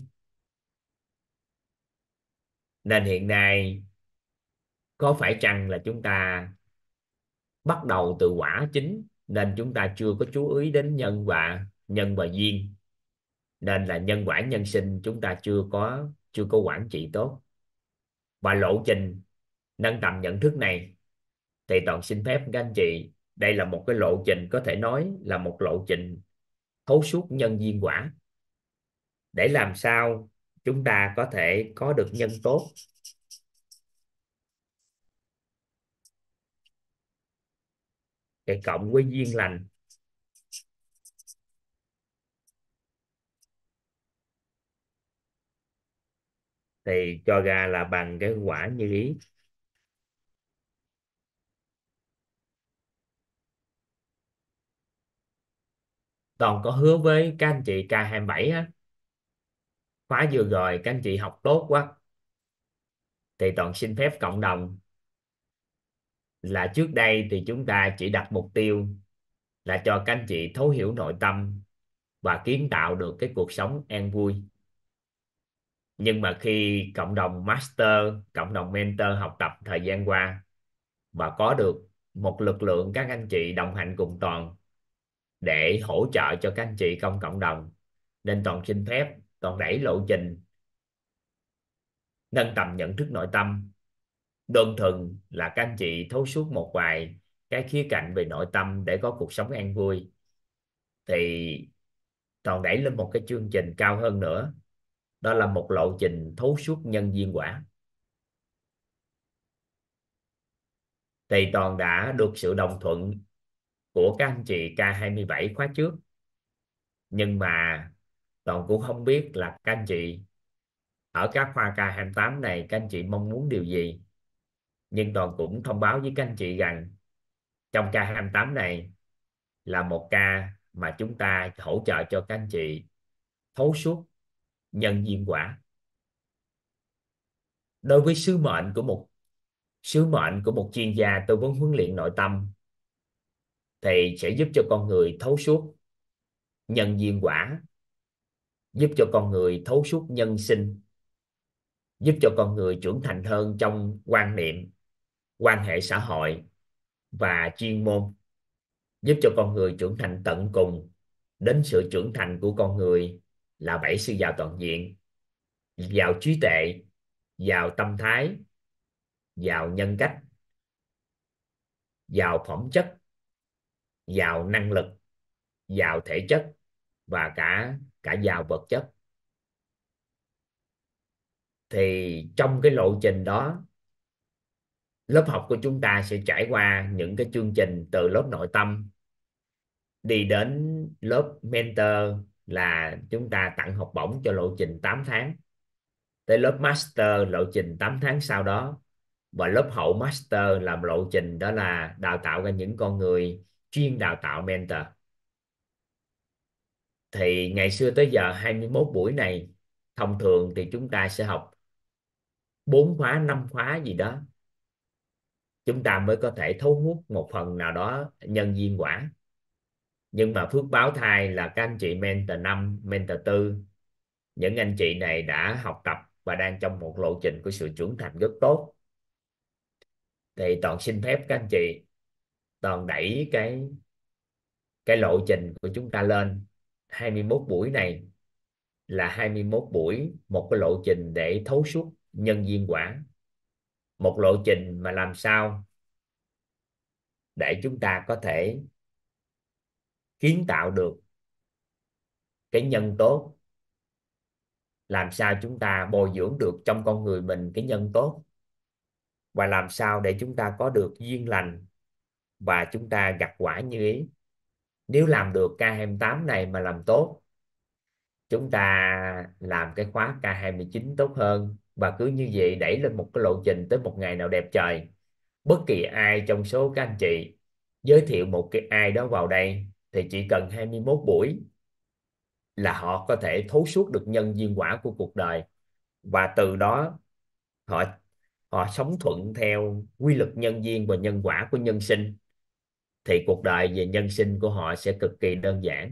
Nên hiện nay có phải chăng là chúng ta bắt đầu từ quả chính, nên chúng ta chưa có chú ý đến nhân và nhân và duyên, nên là nhân quả nhân sinh chúng ta chưa có chưa có quản trị tốt. Và lộ trình nâng tầm nhận thức này thì toàn xin phép các anh chị, đây là một cái lộ trình có thể nói là một lộ trình thấu suốt nhân duyên quả, để làm sao chúng ta có thể có được nhân tốt, cái cộng với duyên lành, thì cho ra là bằng cái quả như ý. Toàn có hứa với các anh chị K hai mươi bảy á, khóa vừa rồi các anh chị học tốt quá, thì Toàn xin phép cộng đồng là trước đây thì chúng ta chỉ đặt mục tiêu là cho các anh chị thấu hiểu nội tâm và kiến tạo được cái cuộc sống an vui. Nhưng mà khi cộng đồng master, cộng đồng mentor học tập thời gian qua và có được một lực lượng các anh chị đồng hành cùng Toàn để hỗ trợ cho các anh chị trong cộng đồng, nên Toàn xin phép Toàn đẩy lộ trình nâng tầm nhận thức nội tâm. Đơn thuần là các anh chị thấu suốt một vài cái khía cạnh về nội tâm để có cuộc sống an vui, thì Toàn đẩy lên một cái chương trình cao hơn nữa, đó là một lộ trình thấu suốt nhân duyên quả. Thì Toàn đã được sự đồng thuận của các anh chị K hai mươi bảy khóa trước, nhưng mà Toàn cũng không biết là các anh chị ở các khoa K hai mươi tám này các anh chị mong muốn điều gì. Nhưng Toàn cũng thông báo với các anh chị rằng trong K hai mươi tám này là một ca mà chúng ta hỗ trợ cho các anh chị thấu suốt nhân duyên quả. Đối với sứ mệnh của một sứ mệnh của một chuyên gia tư vấn huấn luyện nội tâm thì sẽ giúp cho con người thấu suốt nhân duyên quả, giúp cho con người thấu suốt nhân sinh, giúp cho con người trưởng thành hơn trong quan niệm, quan hệ xã hội và chuyên môn, giúp cho con người trưởng thành tận cùng đến sự trưởng thành của con người là bảy sự giàu toàn diện: giàu trí tuệ, giàu tâm thái, giàu nhân cách, giàu phẩm chất, giàu năng lực, giàu thể chất và cả cả giàu vật chất. Thì trong cái lộ trình đó, lớp học của chúng ta sẽ trải qua những cái chương trình từ lớp nội tâm đi đến lớp mentor, là chúng ta tặng học bổng cho lộ trình tám tháng, tới lớp master lộ trình tám tháng sau đó, và lớp hậu master làm lộ trình đó là đào tạo ra những con người chuyên đào tạo mentor. Thì ngày xưa tới giờ hai mươi mốt buổi này, thông thường thì chúng ta sẽ học bốn khóa năm khóa gì đó, chúng ta mới có thể thu hút một phần nào đó nhân viên quả. Nhưng mà phước báo thay là các anh chị mentor năm, mentor tư, những anh chị này đã học tập và đang trong một lộ trình của sự trưởng thành rất tốt. Thì toàn xin phép các anh chị, toàn đẩy cái cái lộ trình của chúng ta lên. hai mươi mốt buổi này là hai mươi mốt buổi, một cái lộ trình để thấu suốt nhân viên quả, một lộ trình mà làm sao để chúng ta có thể kiến tạo được cái nhân tốt, làm sao chúng ta bồi dưỡng được trong con người mình cái nhân tốt, và làm sao để chúng ta có được duyên lành và chúng ta gặt quả như ý. Nếu làm được K hai mươi tám này mà làm tốt, chúng ta làm cái khóa K hai mươi chín tốt hơn, và cứ như vậy đẩy lên một cái lộ trình tới một ngày nào đẹp trời. Bất kỳ ai trong số các anh chị giới thiệu một cái ai đó vào đây thì chỉ cần hai mươi mốt buổi là họ có thể thấu suốt được nhân duyên quả của cuộc đời, và từ đó họ họ sống thuận theo quy luật nhân duyên và nhân quả của nhân sinh, thì cuộc đời về nhân sinh của họ sẽ cực kỳ đơn giản.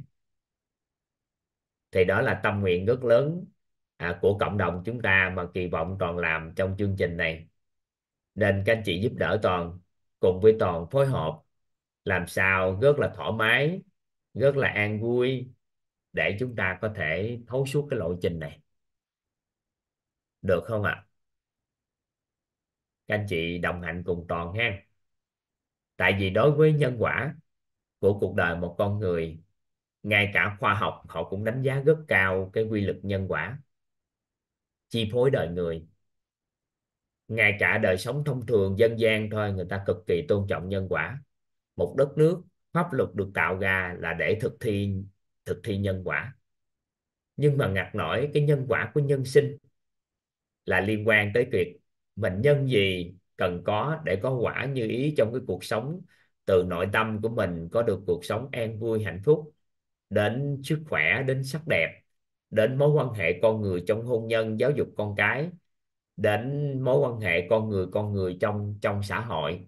Thì đó là tâm nguyện rất lớn à, của cộng đồng chúng ta mà kỳ vọng Toàn làm trong chương trình này. Nên các anh chị giúp đỡ Toàn, cùng với Toàn phối hợp làm sao rất là thoải mái, rất là an vui, để chúng ta có thể thấu suốt cái lộ trình này, được không ạ? Các anh chị đồng hành cùng Toàn ha. Tại vì đối với nhân quả của cuộc đời một con người, ngay cả khoa học họ cũng đánh giá rất cao cái quy luật nhân quả chi phối đời người. Ngay cả đời sống thông thường dân gian thôi, người ta cực kỳ tôn trọng nhân quả. Một đất nước, pháp luật được tạo ra là để thực thi thực thi nhân quả. Nhưng mà ngặt nổi cái nhân quả của nhân sinh là liên quan tới việc mình nhân gì cần có để có quả như ý trong cái cuộc sống, từ nội tâm của mình có được cuộc sống an vui hạnh phúc, đến sức khỏe, đến sắc đẹp, đến mối quan hệ con người trong hôn nhân giáo dục con cái, đến mối quan hệ con người con người trong trong xã hội,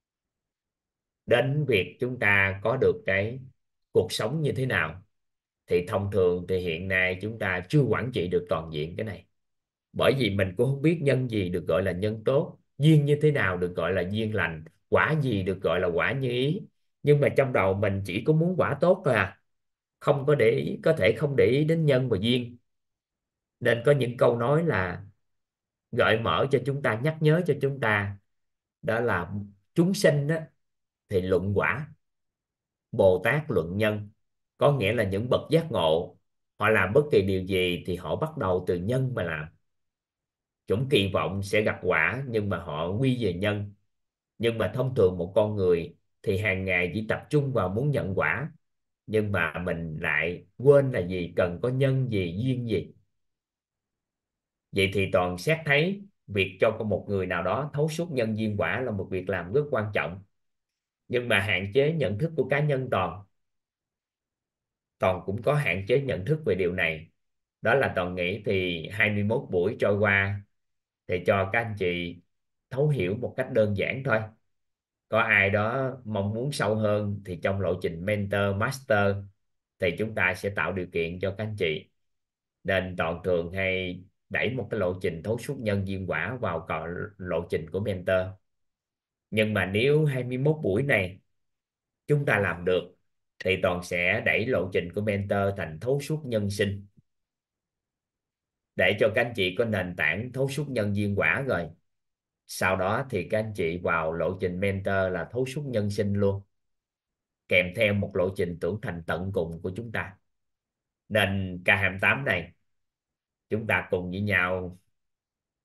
đến việc chúng ta có được cái cuộc sống như thế nào. Thì thông thường thì hiện nay chúng ta chưa quản trị được toàn diện cái này, bởi vì mình cũng không biết nhân gì được gọi là nhân tốt, duyên như thế nào được gọi là duyên lành, quả gì được gọi là quả như ý. Nhưng mà trong đầu mình chỉ có muốn quả tốt thôi à, không có để ý, có thể không để ý đến nhân và duyên. Nên có những câu nói là gợi mở cho chúng ta, nhắc nhớ cho chúng ta, đó là chúng sinh đó, thì luận quả, Bồ Tát luận nhân. Có nghĩa là những bậc giác ngộ, họ làm bất kỳ điều gì thì họ bắt đầu từ nhân mà làm. Chúng kỳ vọng sẽ gặp quả nhưng mà họ quy về nhân. Nhưng mà thông thường một con người thì hàng ngày chỉ tập trung vào muốn nhận quả, nhưng mà mình lại quên là gì, cần có nhân gì, duyên gì. Vậy thì Toàn xét thấy việc cho một người nào đó thấu suốt nhân duyên quả là một việc làm rất quan trọng. Nhưng mà hạn chế nhận thức của cá nhân Toàn, Toàn cũng có hạn chế nhận thức về điều này. Đó là Toàn nghĩ thì hai mươi mốt buổi trôi qua thì cho các anh chị thấu hiểu một cách đơn giản thôi. Có ai đó mong muốn sâu hơn thì trong lộ trình mentor master thì chúng ta sẽ tạo điều kiện cho các anh chị. Nên Toàn thường hay đẩy một cái lộ trình thấu suốt nhân duyên quả vào cọ lộ trình của mentor. Nhưng mà nếu hai mươi mốt buổi này chúng ta làm được thì Toàn sẽ đẩy lộ trình của mentor thành thấu suốt nhân sinh, để cho các anh chị có nền tảng thấu suốt nhân duyên quả rồi. Sau đó thì các anh chị vào lộ trình mentor là thấu suốt nhân sinh luôn, kèm theo một lộ trình tưởng thành tận cùng của chúng ta. Nên K hai mươi tám này chúng ta cùng với nhau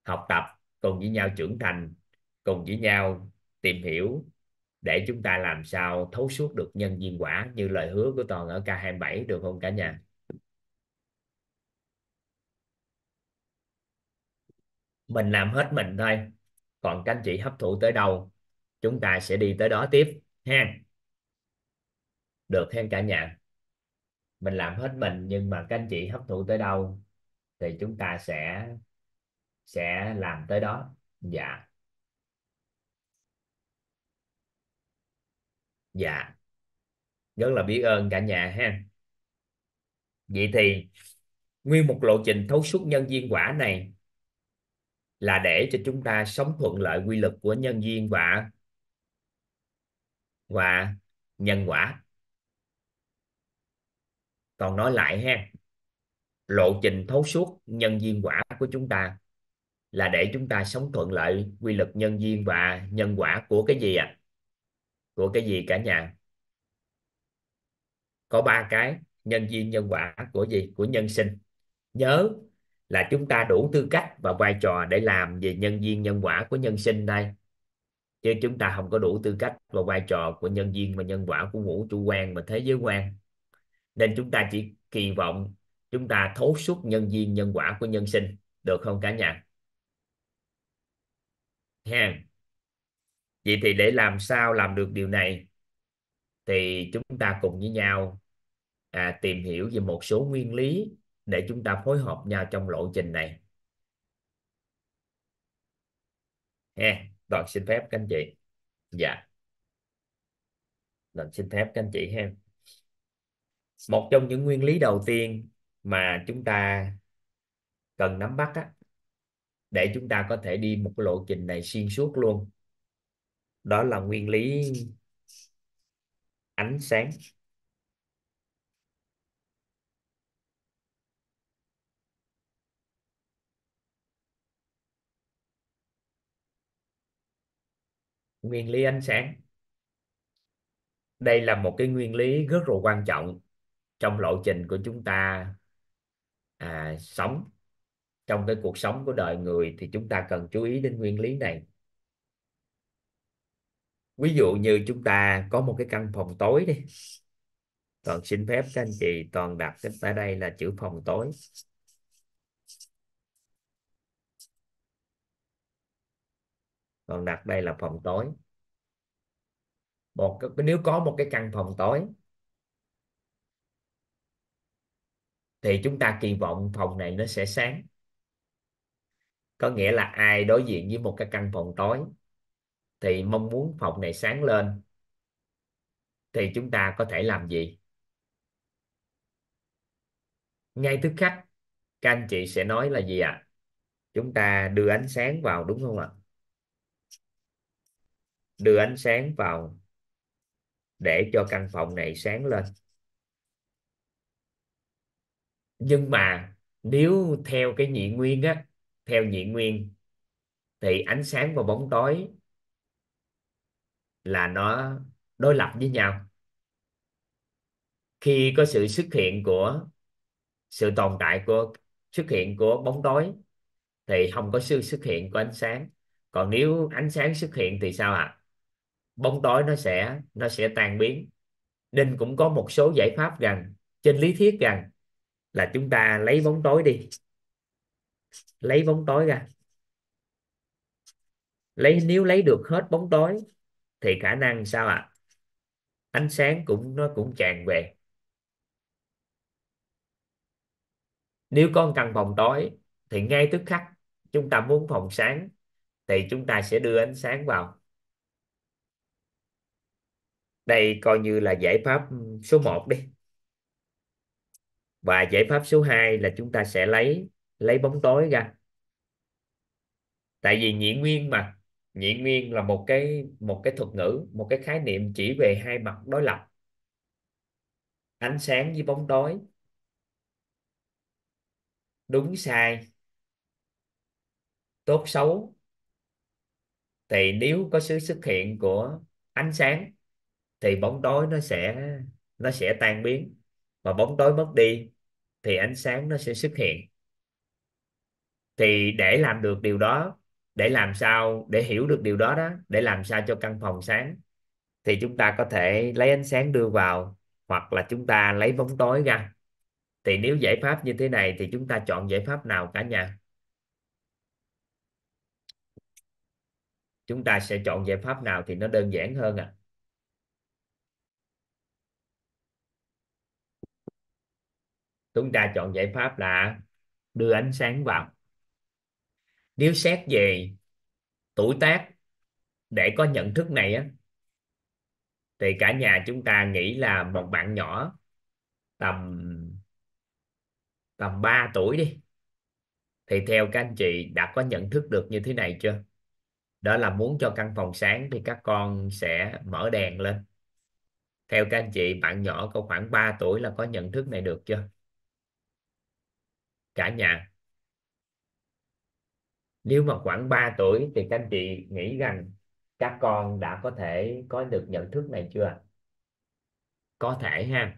học tập, cùng với nhau trưởng thành, cùng với nhau tìm hiểu để chúng ta làm sao thấu suốt được nhân duyên quả như lời hứa của Toàn ở K hai mươi bảy, được không cả nhà? Mình làm hết mình thôi, còn các anh chị hấp thụ tới đâu chúng ta sẽ đi tới đó tiếp ha. Được ha cả nhà? Mình làm hết mình nhưng mà các anh chị hấp thụ tới đâu thì chúng ta sẽ sẽ làm tới đó. Dạ. Dạ, rất là biết ơn cả nhà ha. Vậy thì nguyên một lộ trình thấu suốt nhân duyên quả này là để cho chúng ta sống thuận lợi quy luật của nhân duyên và và nhân quả. Còn nói lại ha, lộ trình thấu suốt nhân duyên quả của chúng ta là để chúng ta sống thuận lợi quy luật nhân duyên và nhân quả của cái gì ạ? À? Của cái gì cả nhà? Có ba cái: nhân duyên, nhân quả, của gì? Của nhân sinh. Nhớ là chúng ta đủ tư cách và vai trò để làm về nhân duyên nhân quả của nhân sinh đây, chứ chúng ta không có đủ tư cách và vai trò của nhân duyên và nhân quả của ngũ trụ quan và thế giới quan. Nên chúng ta chỉ kỳ vọng chúng ta thấu suốt nhân duyên nhân quả của nhân sinh, được không cả nhà ha? Vậy thì để làm sao làm được điều này thì chúng ta cùng với nhau à, tìm hiểu về một số nguyên lý để chúng ta phối hợp nhau trong lộ trình này ha. Toàn xin phép các anh chị. Dạ, Toàn xin phép các anh chị ha. Một trong những nguyên lý đầu tiên mà chúng ta cần nắm bắt á, để chúng ta có thể đi một cái lộ trình này xuyên suốt luôn, đó là nguyên lý ánh sáng. Nguyên lý ánh sáng đây là một cái nguyên lý rất là quan trọng trong lộ trình của chúng ta à, sống trong cái cuộc sống của đời người, thì chúng ta cần chú ý đến nguyên lý này. Ví dụ như chúng ta có một cái căn phòng tối đi, Toàn xin phép các anh chị Toàn đặt cái ở đây là chữ phòng tối. Toàn đặt đây là phòng tối. Một cái, nếu có một cái căn phòng tối thì chúng ta kỳ vọng phòng này nó sẽ sáng. Có nghĩa là ai đối diện với một cái căn phòng tối thì mong muốn phòng này sáng lên, thì chúng ta có thể làm gì? Ngay tức khắc các anh chị sẽ nói là gì ạ? À? Chúng ta đưa ánh sáng vào, đúng không ạ? Đưa ánh sáng vào để cho căn phòng này sáng lên. Nhưng mà nếu theo cái nhị nguyên á, theo nhị nguyên thì ánh sáng và bóng tối là nó đối lập với nhau. Khi có sự xuất hiện của sự tồn tại của xuất hiện của bóng tối thì không có sự xuất hiện của ánh sáng. Còn nếu ánh sáng xuất hiện thì sao ạ? À? Bóng tối nó sẽ nó sẽ tan biến. Nên cũng có một số giải pháp rằng trên lý thuyết rằng là chúng ta lấy bóng tối đi, lấy bóng tối ra, lấy nếu lấy được hết bóng tối thì khả năng sao ạ? À? Ánh sáng cũng nó cũng tràn về. Nếu có một căn phòng tối thì ngay tức khắc chúng ta muốn phòng sáng thì chúng ta sẽ đưa ánh sáng vào. Đây coi như là giải pháp số một đi. Và giải pháp số hai là chúng ta sẽ lấy lấy bóng tối ra. Tại vì nhị nguyên mà, nhị nguyên là một cái một cái thuật ngữ, một cái khái niệm chỉ về hai mặt đối lập, ánh sáng với bóng tối, đúng sai, tốt xấu. Thì nếu có sự xuất hiện của ánh sáng thì bóng tối nó sẽ nó sẽ tan biến, và bóng tối mất đi thì ánh sáng nó sẽ xuất hiện. Thì để làm được điều đó, để làm sao để hiểu được điều đó đó, để làm sao cho căn phòng sáng, thì chúng ta có thể lấy ánh sáng đưa vào, hoặc là chúng ta lấy bóng tối ra. Thì nếu giải pháp như thế này thì chúng ta chọn giải pháp nào cả nhà? Chúng ta sẽ chọn giải pháp nào thì nó đơn giản hơn à? Chúng ta chọn giải pháp là đưa ánh sáng vào. Nếu xét về tuổi tác để có nhận thức này á, thì cả nhà chúng ta nghĩ là một bạn nhỏ tầm tầm ba tuổi đi, thì theo các anh chị đã có nhận thức được như thế này chưa? Đó là muốn cho căn phòng sáng thì các con sẽ mở đèn lên. Theo các anh chị, bạn nhỏ có khoảng ba tuổi là có nhận thức này được chưa cả nhà? Nếu mà khoảng ba tuổi thì các anh chị nghĩ rằng các con đã có thể có được nhận thức này chưa? Có thể ha.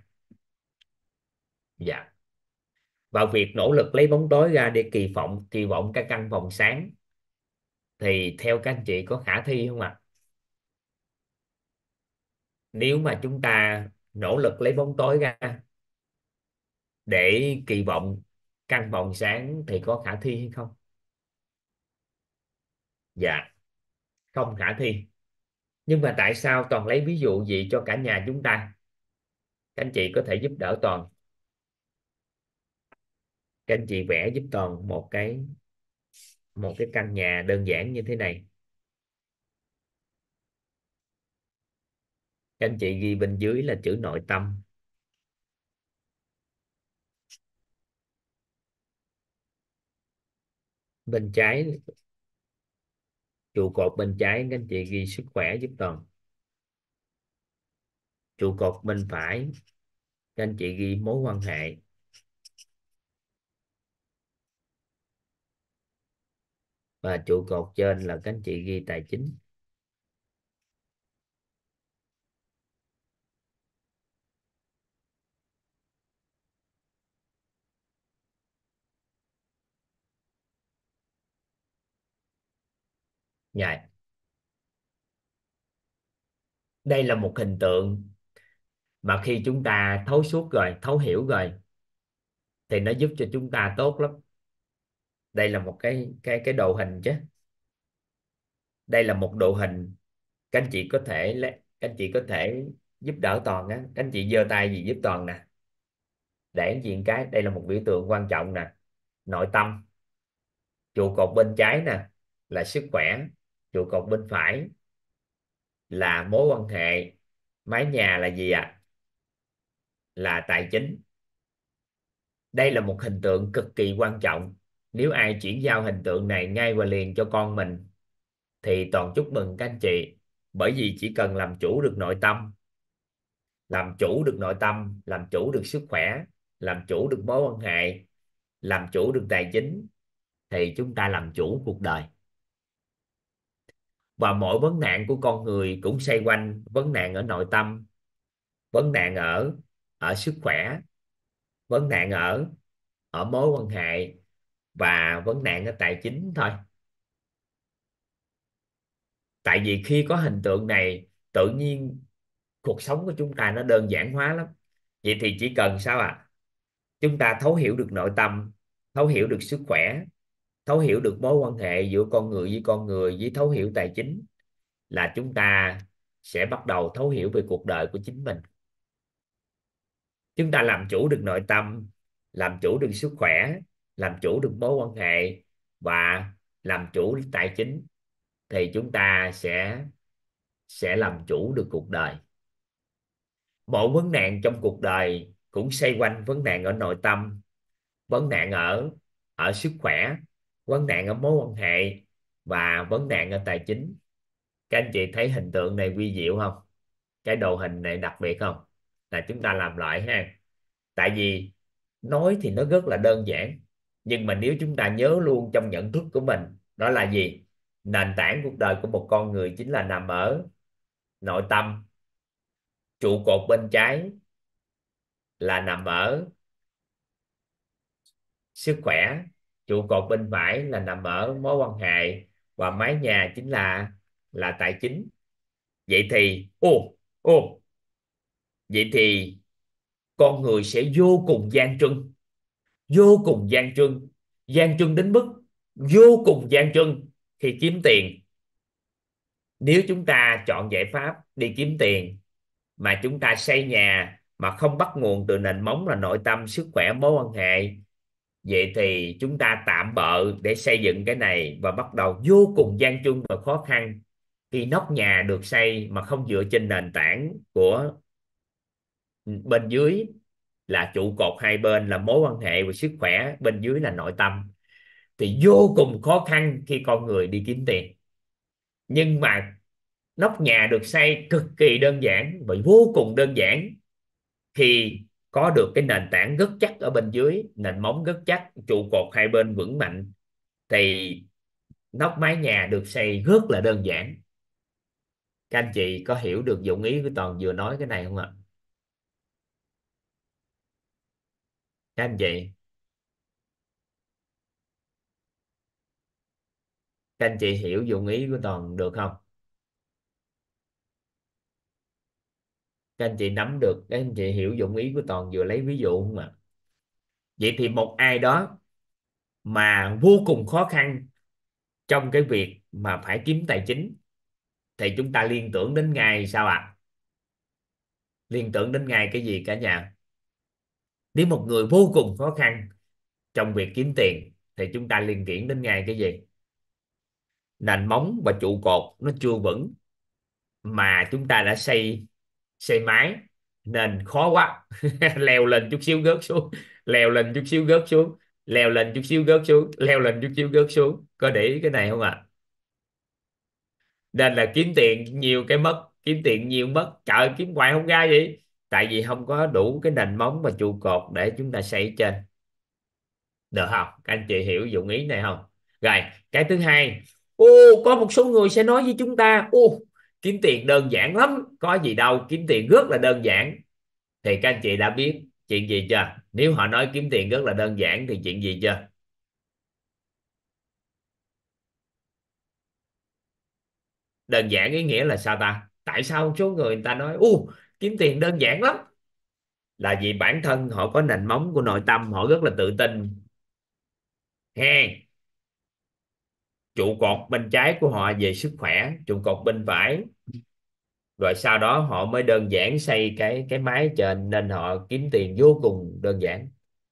Dạ. Và việc nỗ lực lấy bóng tối ra để kỳ vọng kỳ vọng cái căn phòng sáng thì theo các anh chị có khả thi không ạ? Nếu mà chúng ta nỗ lực lấy bóng tối ra để kỳ vọng căn phòng sáng thì có khả thi hay không? Dạ, không khả thi. Nhưng mà tại sao Toàn lấy ví dụ gì cho cả nhà chúng ta? Các anh chị có thể giúp đỡ Toàn. Các anh chị vẽ giúp Toàn một cái một cái căn nhà đơn giản như thế này. Các anh chị ghi bên dưới là chữ nội tâm. Bên trái, trụ cột bên trái các anh chị ghi sức khỏe giúp Toàn. Trụ cột bên phải các anh chị ghi mối quan hệ. Và trụ cột trên là các anh chị ghi tài chính. Dạ. Đây là một hình tượng mà khi chúng ta thấu suốt rồi, thấu hiểu rồi thì nó giúp cho chúng ta tốt lắm. Đây là một cái cái cái đồ hình chứ. Đây là một đồ hình. Các anh chị có thể lấy các anh chị có thể giúp đỡ Toàn á. Các anh chị giơ tay gì giúp Toàn nè. Để diện cái đây là một biểu tượng quan trọng nè. Nội tâm. Trụ cột bên trái nè là sức khỏe. Trụ cột bên phải là mối quan hệ. Mái nhà là gì ạ? À? Là tài chính. Đây là một hình tượng cực kỳ quan trọng. Nếu ai chuyển giao hình tượng này ngay và liền cho con mình thì Toàn chúc mừng các anh chị. Bởi vì chỉ cần làm chủ được nội tâm, làm chủ được nội tâm, làm chủ được sức khỏe, làm chủ được mối quan hệ, làm chủ được tài chính thì chúng ta làm chủ cuộc đời. Và mỗi vấn nạn của con người cũng xoay quanh vấn nạn ở nội tâm, vấn nạn ở ở sức khỏe, vấn nạn ở ở mối quan hệ và vấn nạn ở tài chính thôi. Tại vì khi có hình tượng này, tự nhiên cuộc sống của chúng ta nó đơn giản hóa lắm. Vậy thì chỉ cần sao ạ? À? Chúng ta thấu hiểu được nội tâm, thấu hiểu được sức khỏe, thấu hiểu được mối quan hệ giữa con người với con người, với thấu hiểu tài chính là chúng ta sẽ bắt đầu thấu hiểu về cuộc đời của chính mình. Chúng ta làm chủ được nội tâm, làm chủ được sức khỏe, làm chủ được mối quan hệ và làm chủ tài chính thì chúng ta sẽ sẽ làm chủ được cuộc đời. Mọi vấn nạn trong cuộc đời cũng xoay quanh vấn nạn ở nội tâm, vấn nạn ở ở sức khỏe, vấn nạn ở mối quan hệ và vấn nạn ở tài chính. Các anh chị thấy hình tượng này vi diệu không? Cái đồ hình này đặc biệt không? Là chúng ta làm lại ha. Tại vì nói thì nó rất là đơn giản, nhưng mà nếu chúng ta nhớ luôn trong nhận thức của mình, đó là gì? Nền tảng cuộc đời của một con người chính là nằm ở nội tâm. Trụ cột bên trái là nằm ở sức khỏe. trụ cột bên phải là nằm ở mối quan hệ, và mái nhà chính là là tài chính. Vậy thì ô ô vậy thì con người sẽ vô cùng gian truân, vô cùng gian truân, gian truân đến mức vô cùng gian truân khi kiếm tiền. Nếu chúng ta chọn giải pháp đi kiếm tiền mà chúng ta xây nhà mà không bắt nguồn từ nền móng là nội tâm, sức khỏe, mối quan hệ, vậy thì chúng ta tạm bợ để xây dựng cái này và bắt đầu vô cùng gian truân và khó khăn khi nóc nhà được xây mà không dựa trên nền tảng của bên dưới là trụ cột hai bên là mối quan hệ và sức khỏe, bên dưới là nội tâm, thì vô cùng khó khăn khi con người đi kiếm tiền. Nhưng mà nóc nhà được xây cực kỳ đơn giản và vô cùng đơn giản khi có được cái nền tảng rất chắc ở bên dưới, nền móng rất chắc, trụ cột hai bên vững mạnh, thì nóc mái nhà được xây rất là đơn giản. Các anh chị có hiểu được dụng ý của Toàn vừa nói cái này không ạ? Các anh chị các anh chị hiểu dụng ý của Toàn được không? Các anh chị nắm được, các anh chị hiểu dụng ý của Toàn vừa lấy ví dụ không ạ? Vậy thì một ai đó mà vô cùng khó khăn trong cái việc mà phải kiếm tài chính thì chúng ta liên tưởng đến ngay sao ạ? À? Liên tưởng đến ngay cái gì cả nhà? Nếu một người vô cùng khó khăn trong việc kiếm tiền thì chúng ta liên tưởng đến ngay cái gì? Nền móng và trụ cột nó chưa vững mà chúng ta đã xây xây mái nên khó quá. Leo lên chút xíu gớt xuống, leo lên chút xíu gớt xuống, leo lên chút xíu gớt xuống, leo lên chút xíu gớt xuống. Có để ý cái này không ạ? À? Nên là kiếm tiền nhiều cái mất, kiếm tiền nhiều mất, trời kiếm hoài không ra gì, tại vì không có đủ cái nền móng và trụ cột để chúng ta xây trên. Được không? Các anh chị hiểu dụng ý này không? Rồi cái thứ hai, ô có một số người sẽ nói với chúng ta, ô kiếm tiền đơn giản lắm, có gì đâu, kiếm tiền rất là đơn giản. Thì các anh chị đã biết chuyện gì chưa? Nếu họ nói kiếm tiền rất là đơn giản thì chuyện gì chưa? Đơn giản ý nghĩa là sao ta? Tại sao một số người, người ta nói u kiếm tiền đơn giản lắm? Là vì bản thân họ có nền móng của nội tâm, họ rất là tự tin ha. Trụ cột bên trái của họ về sức khỏe, trụ cột bên phải, rồi sau đó họ mới đơn giản xây cái cái mái trên, nên họ kiếm tiền vô cùng đơn giản.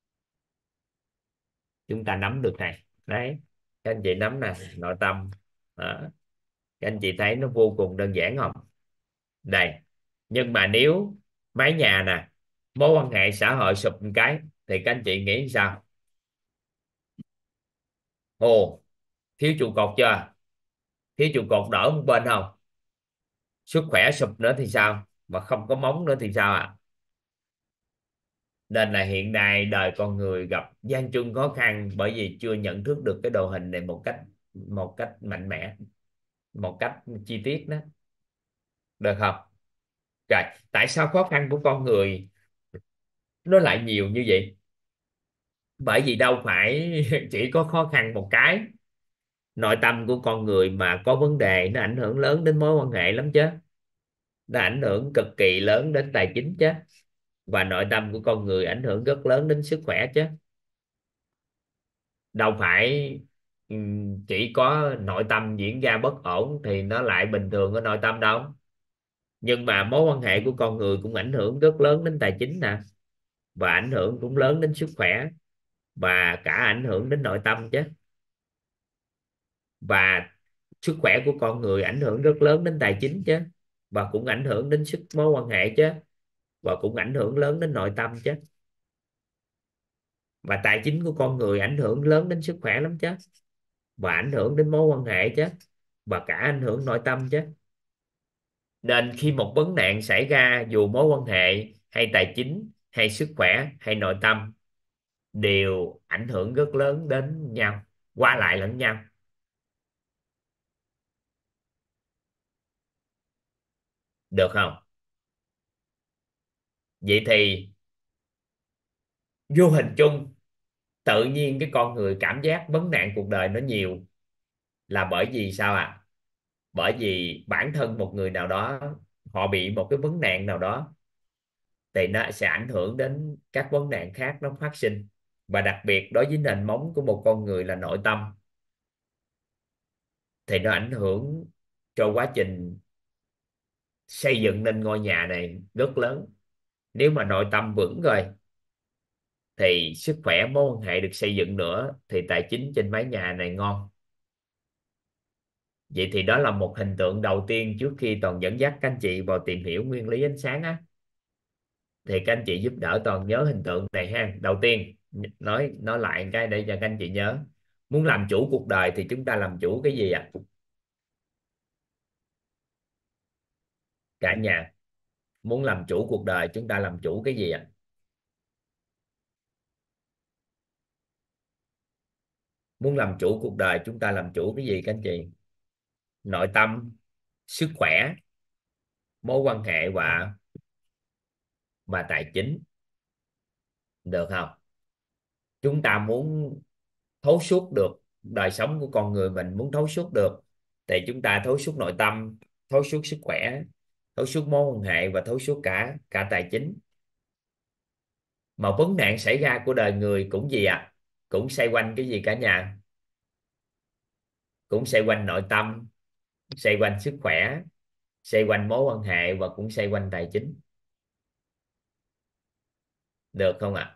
Chúng ta nắm được này đấy, các anh chị nắm nè, nội tâm đó. Các anh chị thấy nó vô cùng đơn giản không? Đây, nhưng mà nếu mái nhà nè, mối quan hệ xã hội sụp một cái thì các anh chị nghĩ sao? Ồ, thiếu trụ cột chưa? Thiếu trụ cột đỡ một bên không? Sức khỏe sụp nữa thì sao? Mà không có móng nữa thì sao ạ? À? Nên là hiện nay đời con người gặp gian truân khó khăn bởi vì chưa nhận thức được cái đồ hình này một cách một cách mạnh mẽ, một cách chi tiết đó. Được không? Rồi, tại sao khó khăn của con người nó lại nhiều như vậy? Bởi vì đâu phải chỉ có khó khăn một cái. Nội tâm của con người mà có vấn đề nó ảnh hưởng lớn đến mối quan hệ lắm chứ. Nó ảnh hưởng cực kỳ lớn đến tài chính chứ. Và nội tâm của con người ảnh hưởng rất lớn đến sức khỏe chứ. Đâu phải ừm, chỉ có nội tâm diễn ra bất ổn thì nó lại bình thường ở nội tâm đâu. Nhưng mà mối quan hệ của con người cũng ảnh hưởng rất lớn đến tài chính nè, và ảnh hưởng cũng lớn đến sức khỏe, và cả ảnh hưởng đến nội tâm chứ. Và sức khỏe của con người ảnh hưởng rất lớn đến tài chính chứ, và cũng ảnh hưởng đến sức mối quan hệ chứ, và cũng ảnh hưởng lớn đến nội tâm chứ. Và tài chính của con người ảnh hưởng lớn đến sức khỏe lắm chứ, và ảnh hưởng đến mối quan hệ chứ, và cả ảnh hưởng nội tâm chứ. Nên khi một vấn nạn xảy ra, dù mối quan hệ hay tài chính hay sức khỏe hay nội tâm, đều ảnh hưởng rất lớn đến nhau, qua lại lẫn nhau. Được không? Vậy thì vô hình chung Tự nhiên cái con người cảm giác vấn nạn cuộc đời nó nhiều là bởi vì sao ạ? À? Bởi vì bản thân một người nào đó họ bị một cái vấn nạn nào đó thì nó sẽ ảnh hưởng đến các vấn nạn khác nó phát sinh, và đặc biệt đối với nền móng của một con người là nội tâm thì nó ảnh hưởng cho quá trình xây dựng nên ngôi nhà này rất lớn. Nếu mà nội tâm vững rồi thì sức khỏe, mối quan hệ được xây dựng nữa thì tài chính trên mái nhà này ngon. Vậy thì đó là một hình tượng đầu tiên trước khi Toàn dẫn dắt các anh chị vào tìm hiểu nguyên lý ánh sáng á, thì các anh chị giúp đỡ Toàn nhớ hình tượng này ha. Đầu tiên nói nói lại cái để cho các anh chị nhớ, muốn làm chủ cuộc đời thì chúng ta làm chủ cái gì ạ? À? Cả nhà muốn làm chủ cuộc đời chúng ta làm chủ cái gì ạ? À? Muốn làm chủ cuộc đời chúng ta làm chủ cái gì các anh chị? Nội tâm, sức khỏe, mối quan hệ và và tài chính, được không? Chúng ta muốn thấu suốt được đời sống của con người mình, muốn thấu suốt được thì chúng ta thấu suốt nội tâm, thấu suốt sức khỏe, thấu suốt mối quan hệ và thấu suốt cả cả tài chính. Mà vấn nạn xảy ra của đời người cũng gì ạ? À? Cũng xoay quanh cái gì cả nhà? Cũng xoay quanh nội tâm, xoay quanh sức khỏe, xoay quanh mối quan hệ và cũng xoay quanh tài chính, được không ạ? À?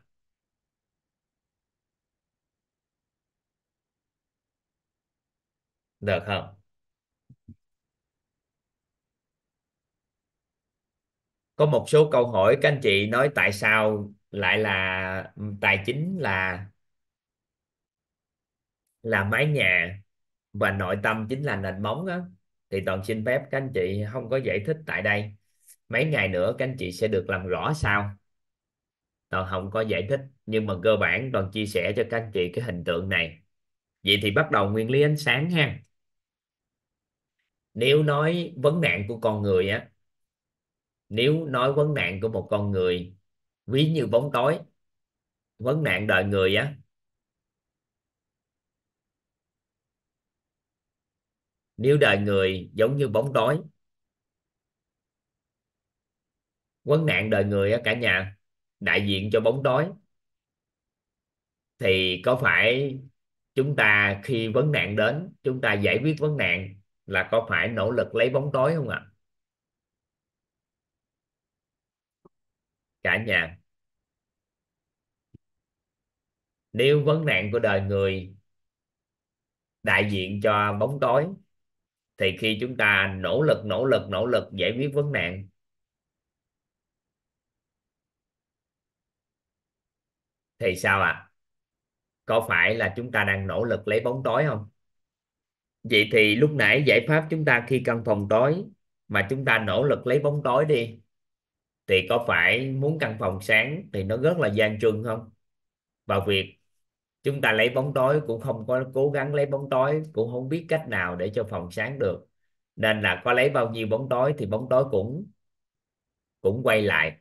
Được không? Có một số câu hỏi các anh chị nói tại sao lại là tài chính là là mái nhà và nội tâm chính là nền móng á, thì Toàn xin phép các anh chị không có giải thích tại đây. Mấy ngày nữa các anh chị sẽ được làm rõ sau. Toàn không có giải thích nhưng mà cơ bản Toàn chia sẻ cho các anh chị cái hình tượng này. Vậy thì bắt đầu nguyên lý ánh sáng ha. Nếu nói vấn nạn của con người á, nếu nói vấn nạn của một con người ví như bóng tối, vấn nạn đời người á, nếu đời người giống như bóng tối, vấn nạn đời người á cả nhà đại diện cho bóng tối, thì có phải chúng ta khi vấn nạn đến chúng ta giải quyết vấn nạn là có phải nỗ lực lấy bóng tối không ạ? Cả nhà, nếu vấn nạn của đời người đại diện cho bóng tối thì khi chúng ta nỗ lực nỗ lực nỗ lực giải quyết vấn nạn thì sao ạ? À? Có phải là chúng ta đang nỗ lực lấy bóng tối không? Vậy thì lúc nãy giải pháp chúng ta khi căn phòng tối mà chúng ta nỗ lực lấy bóng tối đi, thì có phải muốn căn phòng sáng thì nó rất là gian truân không? Và việc chúng ta lấy bóng tối cũng không có cố gắng lấy bóng tối, cũng không biết cách nào để cho phòng sáng được, nên là có lấy bao nhiêu bóng tối thì bóng tối cũng cũng quay lại,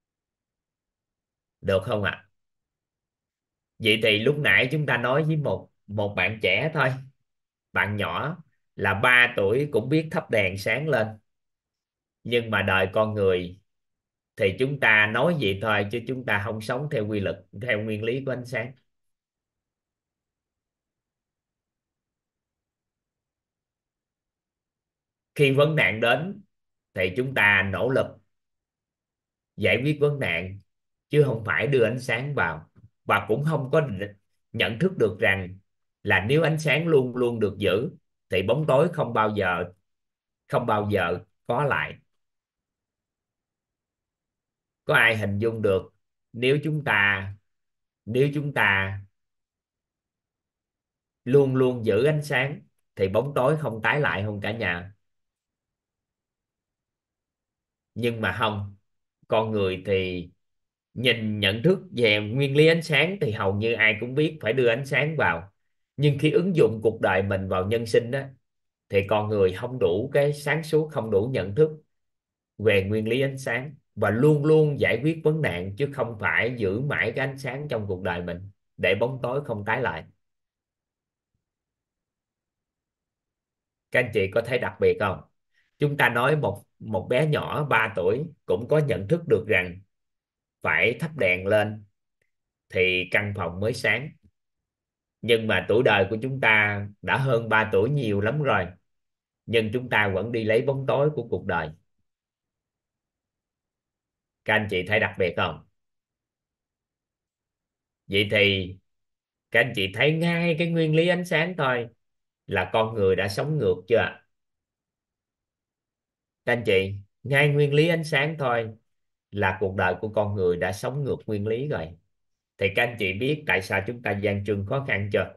được không ạ? À? Vậy thì lúc nãy chúng ta nói với một một bạn trẻ thôi, bạn nhỏ là ba tuổi cũng biết thắp đèn sáng lên, nhưng mà đời con người thì chúng ta nói vậy thôi chứ chúng ta không sống theo quy luật, theo nguyên lý của ánh sáng. Khi vấn nạn đến thì chúng ta nỗ lực giải quyết vấn nạn chứ không phải đưa ánh sáng vào, và cũng không có nhận thức được rằng là nếu ánh sáng luôn luôn được giữ thì bóng tối không bao giờ không bao giờ có lại. Có ai hình dung được nếu chúng ta nếu chúng ta luôn luôn giữ ánh sáng thì bóng tối không tái lại không cả nhà? Nhưng mà không, con người thì nhìn nhận thức về nguyên lý ánh sáng thì hầu như ai cũng biết phải đưa ánh sáng vào, nhưng khi ứng dụng cuộc đời mình vào nhân sinh đó thì con người không đủ cái sáng suốt, không đủ nhận thức về nguyên lý ánh sáng và luôn luôn giải quyết vấn nạn chứ không phải giữ mãi cái ánh sáng trong cuộc đời mình. để bóng tối không tái lại. Các anh chị có thấy đặc biệt không? Chúng ta nói một một bé nhỏ ba tuổi cũng có nhận thức được rằng phải thắp đèn lên thì căn phòng mới sáng. Nhưng mà tuổi đời của chúng ta đã hơn ba tuổi nhiều lắm rồi, nhưng chúng ta vẫn đi lấy bóng tối của cuộc đời. Các anh chị thấy đặc biệt không? Vậy thì các anh chị thấy ngay cái nguyên lý ánh sáng thôi là con người đã sống ngược chưa ạ? Các anh chị, ngay nguyên lý ánh sáng thôi là cuộc đời của con người đã sống ngược nguyên lý rồi. Thì các anh chị biết tại sao chúng ta gian truân khó khăn chưa?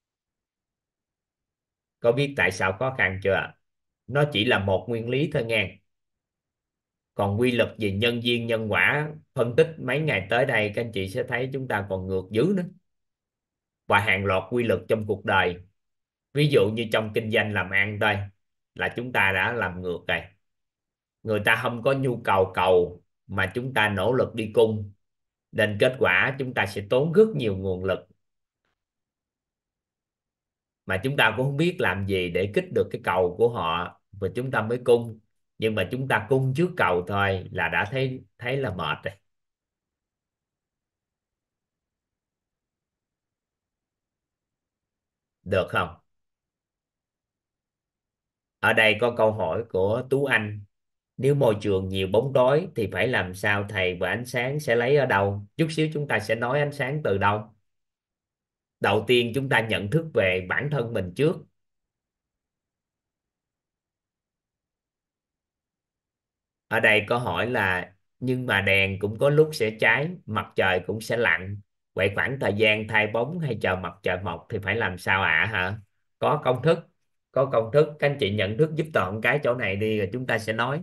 Có biết tại sao khó khăn chưa ạ? Nó chỉ là một nguyên lý thôi nghe. Còn quy luật về nhân duyên nhân quả phân tích mấy ngày tới đây các anh chị sẽ thấy chúng ta còn ngược dữ nữa. Và hàng loạt quy luật trong cuộc đời, ví dụ như trong kinh doanh làm ăn thôi, là chúng ta đã làm ngược rồi. Người ta không có nhu cầu cầu mà chúng ta nỗ lực đi cung, nên kết quả chúng ta sẽ tốn rất nhiều nguồn lực mà chúng ta cũng không biết làm gì để kích được cái cầu của họ và chúng ta mới cung. Nhưng mà chúng ta cung trước cầu thôi là đã thấy thấy là mệt rồi. Được không? Ở đây có câu hỏi của Tú Anh: nếu môi trường nhiều bóng tối thì phải làm sao thầy, và ánh sáng sẽ lấy ở đâu? Chút xíu chúng ta sẽ nói ánh sáng từ đâu. Đầu tiên chúng ta nhận thức về bản thân mình trước. Ở đây có hỏi là nhưng mà đèn cũng có lúc sẽ cháy, mặt trời cũng sẽ lặn, vậy khoảng thời gian thay bóng hay chờ mặt trời mọc thì phải làm sao ạ? Hả? Có công thức, có công thức. Các anh chị nhận thức giúp Toàn cái chỗ này đi rồi chúng ta sẽ nói.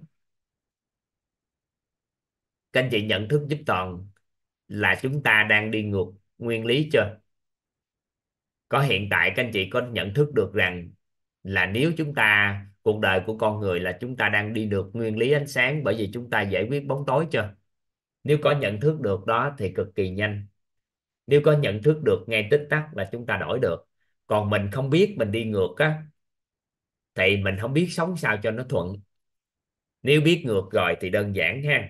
Các anh chị nhận thức giúp Toàn là chúng ta đang đi ngược nguyên lý chưa? Có hiện tại các anh chị có nhận thức được rằng là nếu chúng ta, cuộc đời của con người là chúng ta đang đi được nguyên lý ánh sáng bởi vì chúng ta giải quyết bóng tối chưa? Nếu có nhận thức được đó thì cực kỳ nhanh. Nếu có nhận thức được ngay tích tắc là chúng ta đổi được. Còn mình không biết mình đi ngược á thì mình không biết sống sao cho nó thuận. Nếu biết ngược rồi thì đơn giản ha.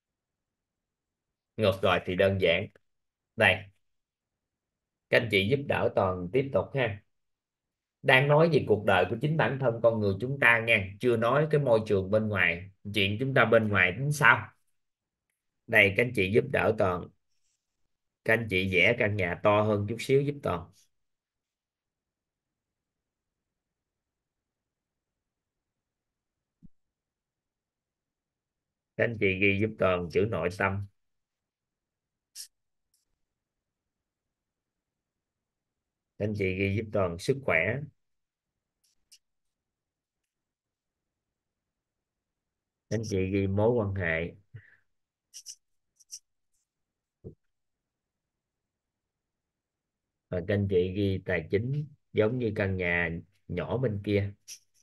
Ngược rồi thì đơn giản. Đây, các anh chị giúp đỡ Toàn tiếp tục ha. Đang nói về cuộc đời của chính bản thân con người chúng ta nha, chưa nói cái môi trường bên ngoài, chuyện chúng ta bên ngoài tính sao. Đây các anh chị giúp đỡ Toàn, các anh chị vẽ căn nhà to hơn chút xíu giúp Toàn. Các anh chị ghi giúp Toàn chữ nội tâm. Các anh chị ghi giúp Toàn sức khỏe. Các anh chị ghi mối quan hệ. Và các anh chị ghi tài chính giống như căn nhà nhỏ bên kia.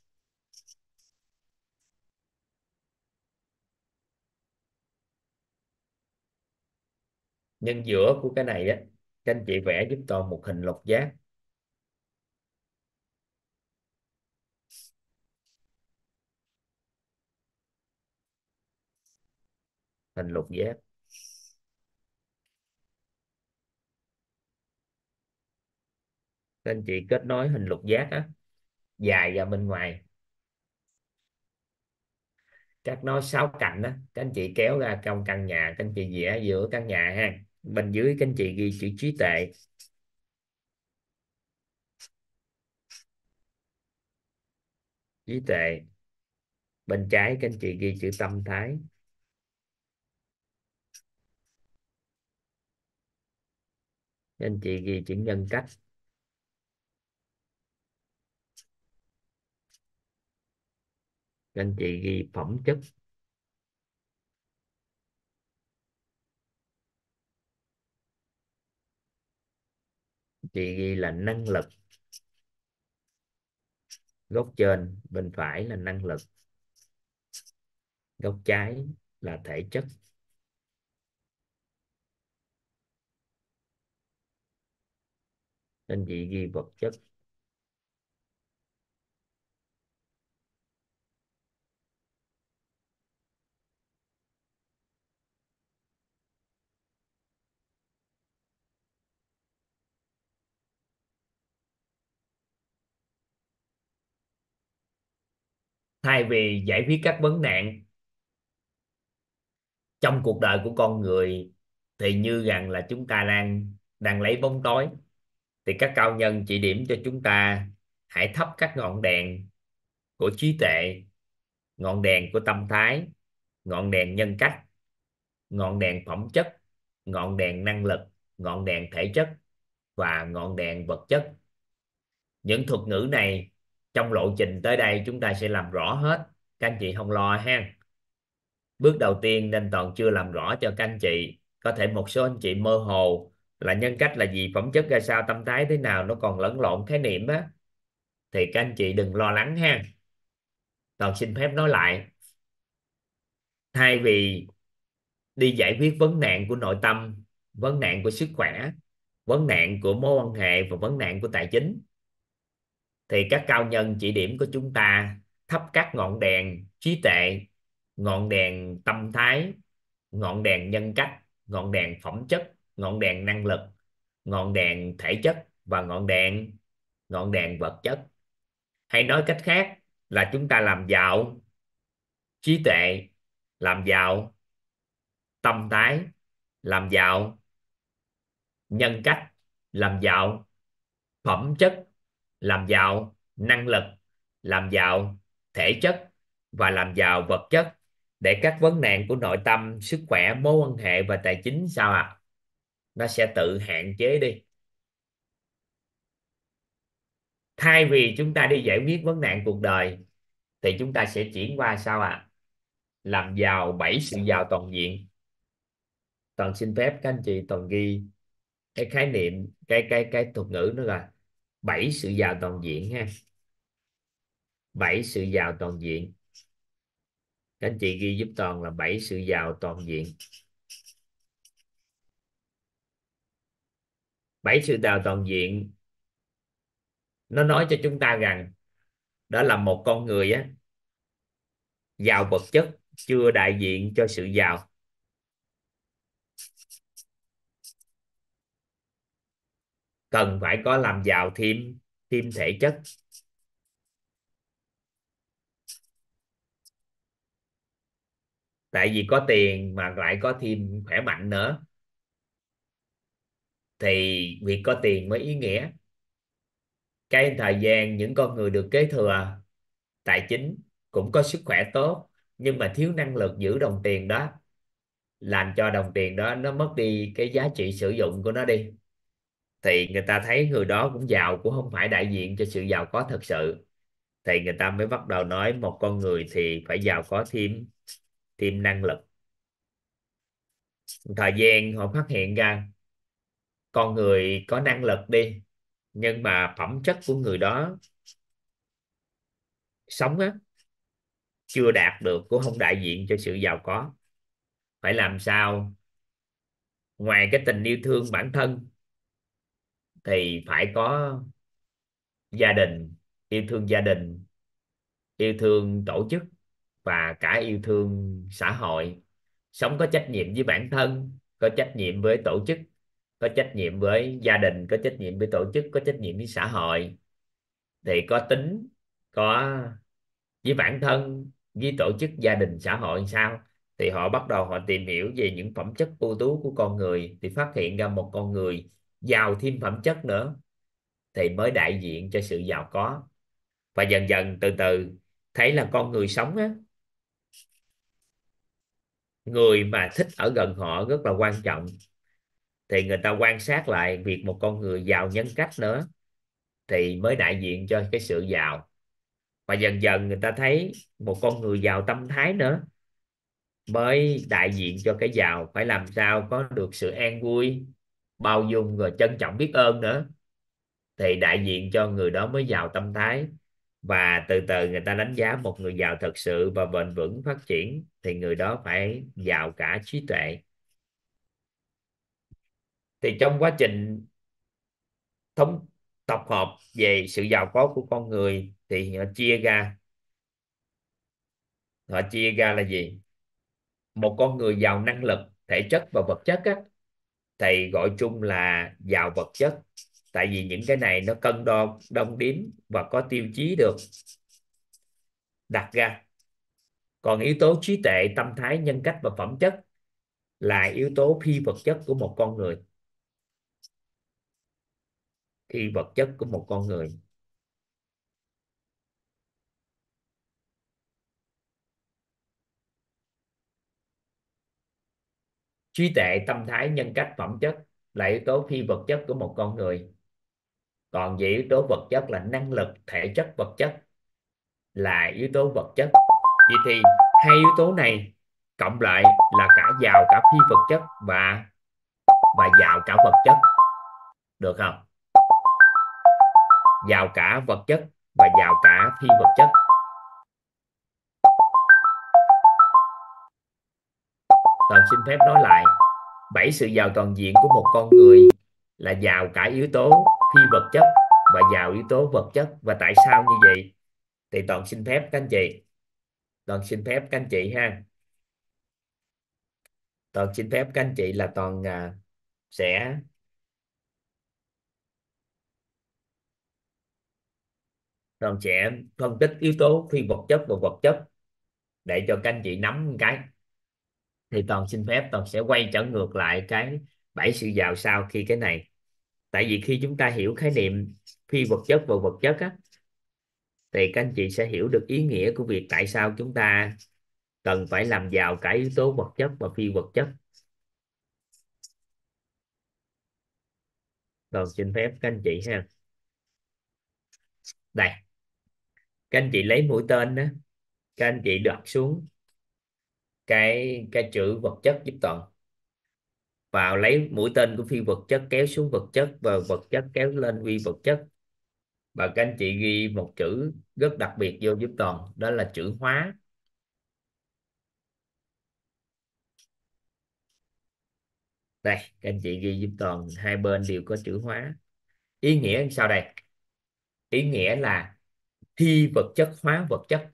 Nhân giữa của cái này á, các anh chị vẽ giúp Toàn một hình lục giác. Hình lục giác. Các anh chị kết nối hình lục giác á, dài ra bên ngoài. Các nó sáu cạnh đó các anh chị kéo ra trong căn nhà, các anh chị vẽ giữa căn nhà ha. Bên dưới các anh chị ghi chữ trí tuệ. Trí tuệ. Bên trái các anh chị ghi chữ tâm thái. Các anh chị ghi chữ nhân cách. Các anh chị ghi phẩm chất. Chị ghi là năng lực. Góc trên bên phải là năng lực, góc trái là thể chất. Anh chị ghi vật chất. Thay vì giải quyết các vấn nạn trong cuộc đời của con người thì như rằng là chúng ta đang đang lấy bóng tối, thì các cao nhân chỉ điểm cho chúng ta hãy thắp các ngọn đèn của trí tuệ, ngọn đèn của tâm thái, ngọn đèn nhân cách, ngọn đèn phẩm chất, ngọn đèn năng lực, ngọn đèn thể chất và ngọn đèn vật chất. Những thuật ngữ này trong lộ trình tới đây chúng ta sẽ làm rõ hết, các anh chị không lo ha. Bước đầu tiên nên Toàn chưa làm rõ cho các anh chị, có thể một số anh chị mơ hồ là nhân cách là gì, phẩm chất ra sao, tâm thái thế nào, nó còn lẫn lộn khái niệm á, thì các anh chị đừng lo lắng ha. Toàn xin phép nói lại, thay vì đi giải quyết vấn nạn của nội tâm, vấn nạn của sức khỏe, vấn nạn của mối quan hệ và vấn nạn của tài chính, thì các cao nhân chỉ điểm của chúng ta thắp các ngọn đèn trí tuệ, ngọn đèn tâm thái, ngọn đèn nhân cách, ngọn đèn phẩm chất, ngọn đèn năng lực, ngọn đèn thể chất và ngọn đèn ngọn đèn vật chất. Hay nói cách khác là chúng ta làm giàu trí tuệ, làm giàu tâm thái, làm giàu nhân cách, làm giàu phẩm chất, làm giàu năng lực, làm giàu thể chất và làm giàu vật chất, để các vấn nạn của nội tâm, sức khỏe, mối quan hệ và tài chính sao ạ? À? Nó sẽ tự hạn chế đi. Thay vì chúng ta đi giải quyết vấn nạn cuộc đời thì chúng ta sẽ chuyển qua sao ạ? À? Làm giàu bảy sự giàu toàn diện. Toàn xin phép các anh chị Toàn ghi cái khái niệm, cái cái cái thuật ngữ nữa là bảy sự giàu toàn diện ha. Bảy sự giàu toàn diện. Các anh chị ghi giúp Toàn là bảy sự giàu toàn diện. Bảy sự giàu toàn diện nó nói cho chúng ta rằng đó là một con người á, giàu vật chất chưa đại diện cho sự giàu. Cần phải có làm giàu thêm thêm thể chất. Tại vì có tiền mà lại có thêm khỏe mạnh nữa thì việc có tiền mới ý nghĩa. Cái thời gian những con người được kế thừa tài chính cũng có sức khỏe tốt nhưng mà thiếu năng lực giữ đồng tiền đó, làm cho đồng tiền đó nó mất đi cái giá trị sử dụng của nó đi, thì người ta thấy người đó cũng giàu, cũng không phải đại diện cho sự giàu có thật sự. Thì người ta mới bắt đầu nói một con người thì phải giàu có thêm thêm năng lực. Thời gian họ phát hiện ra con người có năng lực đi nhưng mà phẩm chất của người đó sống á chưa đạt được, cũng không đại diện cho sự giàu có. Phải làm sao ngoài cái tình yêu thương bản thân thì phải có gia đình, yêu thương gia đình, yêu thương tổ chức và cả yêu thương xã hội. Sống có trách nhiệm với bản thân, có trách nhiệm với tổ chức, có trách nhiệm với gia đình, có trách nhiệm với tổ chức, có trách nhiệm với xã hội, thì có tính, có với bản thân, với tổ chức, gia đình, xã hội sao, thì họ bắt đầu họ tìm hiểu về những phẩm chất ưu tú của con người, thì phát hiện ra một con người giàu thêm phẩm chất nữa thì mới đại diện cho sự giàu có. Và dần dần từ từ thấy là con người sống á, người mà thích ở gần họ rất là quan trọng, thì người ta quan sát lại việc một con người giàu nhân cách nữa thì mới đại diện cho cái sự giàu. Và dần dần người ta thấy một con người giàu tâm thái nữa mới đại diện cho cái giàu. Phải làm sao có được sự an vui, bao dung rồi trân trọng biết ơn nữa thì đại diện cho người đó mới giàu tâm thái. Và từ từ người ta đánh giá một người giàu thật sự và bền vững phát triển thì người đó phải giàu cả trí tuệ. Thì trong quá trình thống tập hợp về sự giàu có của con người thì họ chia ra họ chia ra là gì? Một con người giàu năng lực, thể chất và vật chất á, thầy gọi chung là giàu vật chất, tại vì những cái này nó cân đo đong đếm và có tiêu chí được đặt ra. Còn yếu tố trí tuệ, tâm thái, nhân cách và phẩm chất là yếu tố phi vật chất của một con người. Phi vật chất của một con người. Trí tuệ, tâm thái, nhân cách, phẩm chất là yếu tố phi vật chất của một con người. Còn về yếu tố vật chất là năng lực, thể chất, vật chất là yếu tố vật chất. Vậy thì hai yếu tố này cộng lại là cả giàu cả phi vật chất và và giàu cả vật chất. Được không? Giàu cả vật chất và giàu cả phi vật chất. Toàn xin phép nói lại, bảy sự giàu toàn diện của một con người là giàu cả yếu tố phi vật chất và giàu yếu tố vật chất. Và tại sao như vậy? Thì Toàn xin phép các anh chị. Toàn xin phép các anh chị ha. Toàn xin phép các anh chị là Toàn à, sẽ Toàn sẽ phân tích yếu tố phi vật chất và vật chất để cho các anh chị nắm một cái. Thì Toàn xin phép Toàn sẽ quay trở ngược lại cái bảy sự giàu sau khi cái này. Tại vì khi chúng ta hiểu khái niệm phi vật chất và vật chất á, thì các anh chị sẽ hiểu được ý nghĩa của việc tại sao chúng ta cần phải làm giàu cả yếu tố vật chất và phi vật chất. Toàn xin phép các anh chị ha. Đây, các anh chị lấy mũi tên đó, các anh chị đặt xuống cái cái chữ vật chất giúp Toàn. Vào lấy mũi tên của phi vật chất kéo xuống vật chất và vật chất kéo lên vi vật chất. Và các anh chị ghi một chữ rất đặc biệt vô giúp Toàn, đó là chữ hóa. Đây, các anh chị ghi giúp Toàn, hai bên đều có chữ hóa. Ý nghĩa sao đây? Ý nghĩa là phi vật chất hóa vật chất.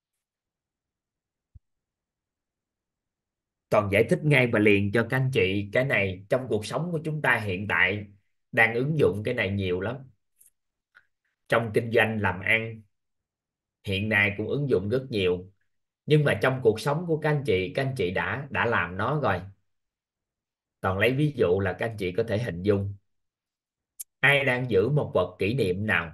Toàn giải thích ngay và liền cho các anh chị, cái này trong cuộc sống của chúng ta hiện tại đang ứng dụng cái này nhiều lắm. Trong kinh doanh làm ăn hiện nay cũng ứng dụng rất nhiều. Nhưng mà trong cuộc sống của các anh chị, các anh chị đã đã làm nó rồi. Toàn lấy ví dụ là các anh chị có thể hình dung. Ai đang giữ một vật kỷ niệm nào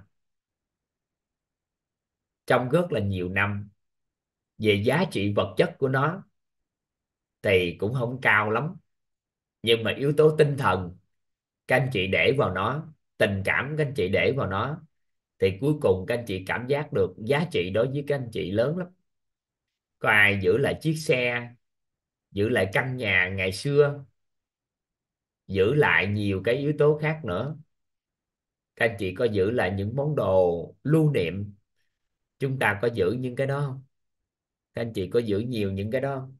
trong rất là nhiều năm, về giá trị vật chất của nó thì cũng không cao lắm, nhưng mà yếu tố tinh thần các anh chị để vào nó, tình cảm các anh chị để vào nó, thì cuối cùng các anh chị cảm giác được giá trị đối với các anh chị lớn lắm. Có ai giữ lại chiếc xe, giữ lại căn nhà ngày xưa, giữ lại nhiều cái yếu tố khác nữa. Các anh chị có giữ lại những món đồ lưu niệm, chúng ta có giữ những cái đó không? Các anh chị có giữ nhiều những cái đó không?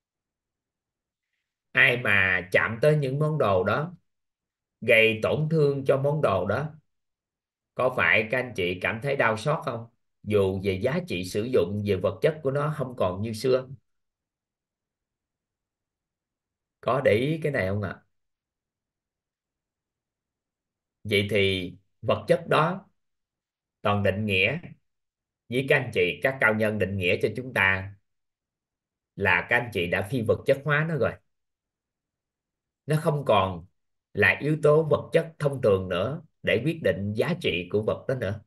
Ai mà chạm tới những món đồ đó, gây tổn thương cho món đồ đó, có phải các anh chị cảm thấy đau xót không? Dù về giá trị sử dụng về vật chất của nó không còn như xưa. Có để ý cái này không ạ? Vậy thì vật chất đó Toàn định nghĩa với các anh chị, các cao nhân định nghĩa cho chúng ta là các anh chị đã phi vật chất hóa nó rồi. Nó không còn là yếu tố vật chất thông thường nữa để quyết định giá trị của vật đó nữa.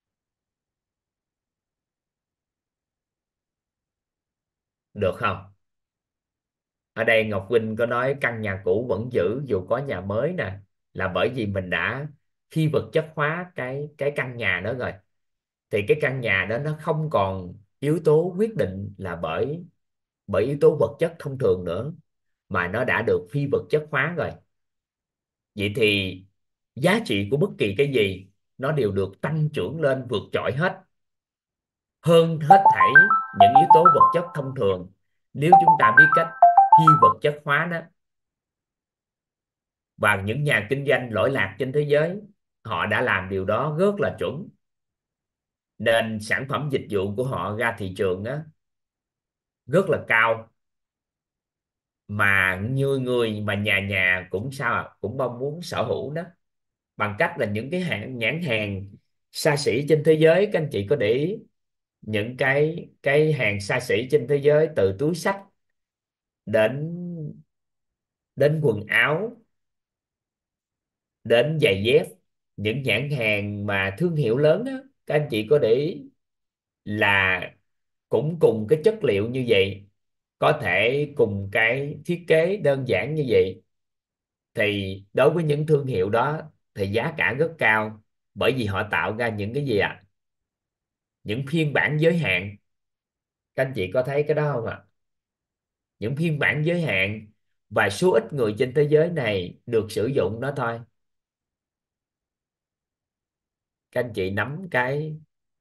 Được không? Ở đây Ngọc Vinh có nói căn nhà cũ vẫn giữ dù có nhà mới nè, là bởi vì mình đã phi vật chất hóa cái cái căn nhà đó rồi. Thì cái căn nhà đó nó không còn yếu tố quyết định là bởi bởi yếu tố vật chất thông thường nữa, mà nó đã được phi vật chất hóa rồi. Vậy thì giá trị của bất kỳ cái gì nó đều được tăng trưởng lên vượt trội hết, hơn hết thảy những yếu tố vật chất thông thường, nếu chúng ta biết cách phi vật chất hóa nó. Và những nhà kinh doanh lỗi lạc trên thế giới họ đã làm điều đó rất là chuẩn, nên sản phẩm dịch vụ của họ ra thị trường á rất là cao, mà như người mà nhà nhà cũng sao à, cũng mong muốn sở hữu đó, bằng cách là những cái hãng nhãn hàng xa xỉ trên thế giới. Các anh chị có để ý những cái cái hàng xa xỉ trên thế giới, từ túi xách đến đến quần áo, đến giày dép, những nhãn hàng mà thương hiệu lớn á, các anh chị có để ý là cũng cùng cái chất liệu như vậy, có thể cùng cái thiết kế đơn giản như vậy, thì đối với những thương hiệu đó thì giá cả rất cao, bởi vì họ tạo ra những cái gì ạ? Những phiên bản giới hạn. Các anh chị có thấy cái đó không ạ? Những phiên bản giới hạn, và số ít người trên thế giới này được sử dụng nó thôi. Các anh chị nắm cái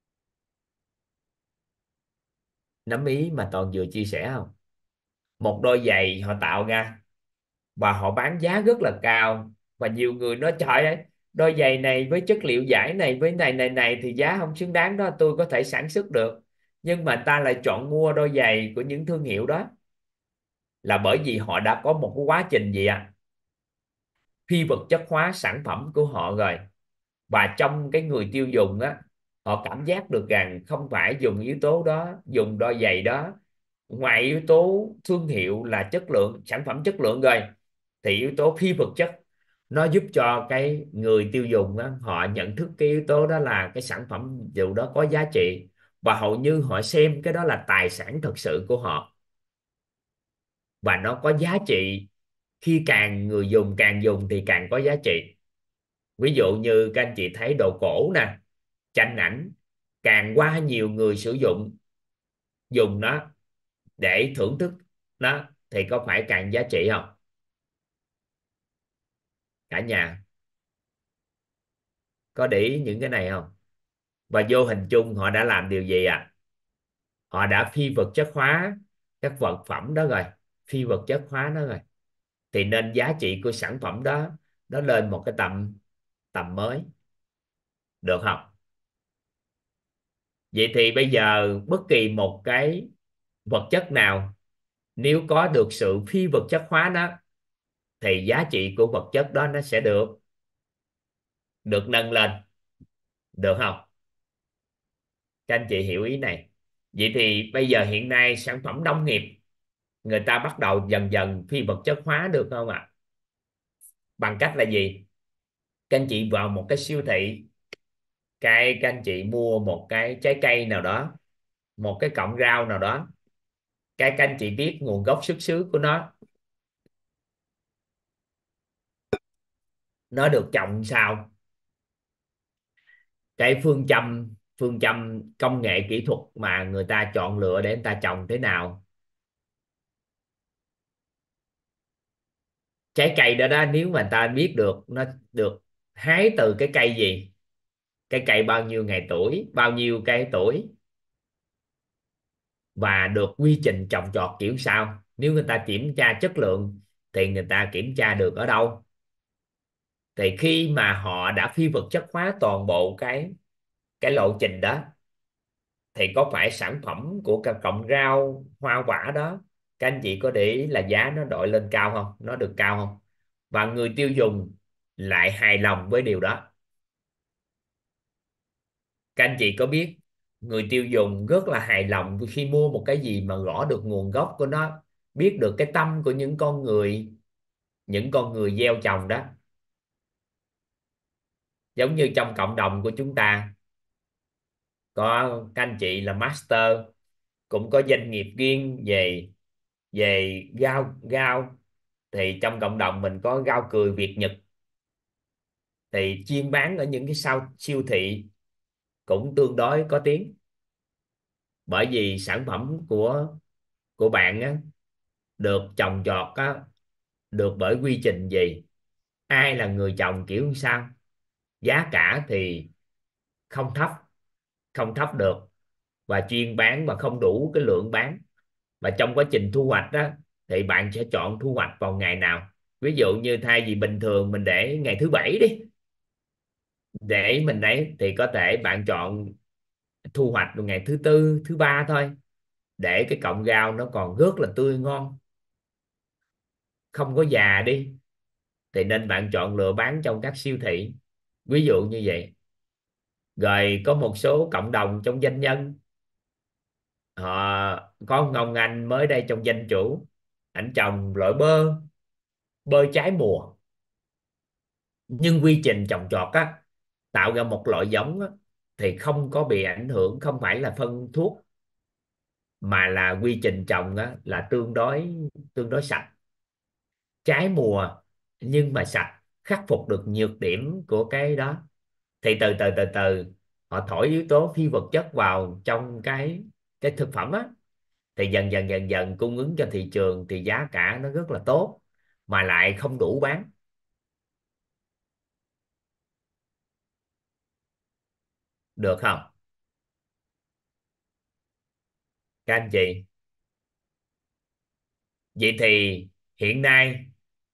nắm ý mà Toàn vừa chia sẻ không? Một đôi giày họ tạo ra và họ bán giá rất là cao, và nhiều người nói trời ơi, đôi giày này với chất liệu vải này với này này này thì giá không xứng đáng đó, tôi có thể sản xuất được. Nhưng mà ta lại chọn mua đôi giày của những thương hiệu đó, là bởi vì họ đã có một cái quá trình gì ạ? Phi vật chất hóa sản phẩm của họ rồi, và trong cái người tiêu dùng á, họ cảm giác được rằng không phải dùng yếu tố đó, dùng đôi giày đó, ngoài yếu tố thương hiệu là chất lượng, sản phẩm chất lượng rồi, thì yếu tố phi vật chất nó giúp cho cái người tiêu dùng á, họ nhận thức cái yếu tố đó là cái sản phẩm điều đó có giá trị, và hầu như họ xem cái đó là tài sản thật sự của họ, và nó có giá trị. Khi càng người dùng càng dùng thì càng có giá trị. Ví dụ như các anh chị thấy đồ cổ nè, tranh ảnh, càng qua nhiều người sử dụng dùng nó để thưởng thức nó thì có phải càng giá trị không cả nhà? Có để ý những cái này không? Và vô hình chung họ đã làm điều gì à? Họ đã phi vật chất hóa các vật phẩm đó rồi, phi vật chất hóa nó rồi, thì nên giá trị của sản phẩm đó nó lên một cái tầm tầm mới, được không? Vậy thì bây giờ bất kỳ một cái vật chất nào nếu có được sự phi vật chất hóa đó, thì giá trị của vật chất đó nó sẽ được được nâng lên, được không? Các anh chị hiểu ý này? Vậy thì bây giờ hiện nay sản phẩm nông nghiệp người ta bắt đầu dần dần phi vật chất hóa được không ạ? Bằng cách là gì? Các anh chị vào một cái siêu thị, cái các anh chị mua một cái trái cây nào đó, một cái cọng rau nào đó, cái các anh chị biết nguồn gốc xuất xứ của nó nó được trồng sao, cái phương châm phương châm công nghệ kỹ thuật mà người ta chọn lựa để người ta trồng thế nào, trái cây đó đó, nếu mà người ta biết được nó được hái từ cái cây gì, cái cây bao nhiêu ngày tuổi, bao nhiêu cây tuổi, và được quy trình trồng trọt kiểu sao, nếu người ta kiểm tra chất lượng thì người ta kiểm tra được ở đâu? Thì khi mà họ đã phi vật chất hóa toàn bộ cái cái lộ trình đó, thì có phải sản phẩm của cả cọng rau hoa quả đó, các anh chị có để ý là giá nó đội lên cao không, nó được cao không, và người tiêu dùng lại hài lòng với điều đó? Các anh chị có biết người tiêu dùng rất là hài lòng khi mua một cái gì mà rõ được nguồn gốc của nó, biết được cái tâm của những con người những con người gieo trồng đó. Giống như trong cộng đồng của chúng ta, có các anh chị là master, cũng có doanh nghiệp riêng về về rau rau thì trong cộng đồng mình có rau cười Việt Nhật, thì chuyên bán ở những cái sao siêu thị cũng tương đối có tiếng, bởi vì sản phẩm của của bạn á, được trồng trọt á, được bởi quy trình gì, ai là người trồng kiểu sao, giá cả thì không thấp không thấp được, và chuyên bán mà không đủ cái lượng bán. Và trong quá trình thu hoạch đó thì bạn sẽ chọn thu hoạch vào ngày nào? Ví dụ như thay vì bình thường mình để ngày thứ bảy đi, để mình ấy thì có thể bạn chọn thu hoạch vào ngày thứ tư thứ ba thôi, để cái cọng rau nó còn rất là tươi ngon, không có già đi, thì nên bạn chọn lựa bán trong các siêu thị, ví dụ như vậy. Rồi có một số cộng đồng trong doanh nhân, họ có một ông anh mới đây trong danh chủ, ảnh trồng loại bơ, bơ trái mùa, nhưng quy trình trồng trọt á, tạo ra một loại giống á, thì không có bị ảnh hưởng, không phải là phân thuốc, mà là quy trình trồng á, là tương đối tương đối sạch, trái mùa nhưng mà sạch, khắc phục được nhược điểm của cái đó. Thì từ từ từ từ họ thổi yếu tố phi vật chất vào trong cái cái thực phẩm á, thì dần dần dần dần cung ứng cho thị trường, thì giá cả nó rất là tốt mà lại không đủ bán. Được không các anh chị? Vậy thì hiện nay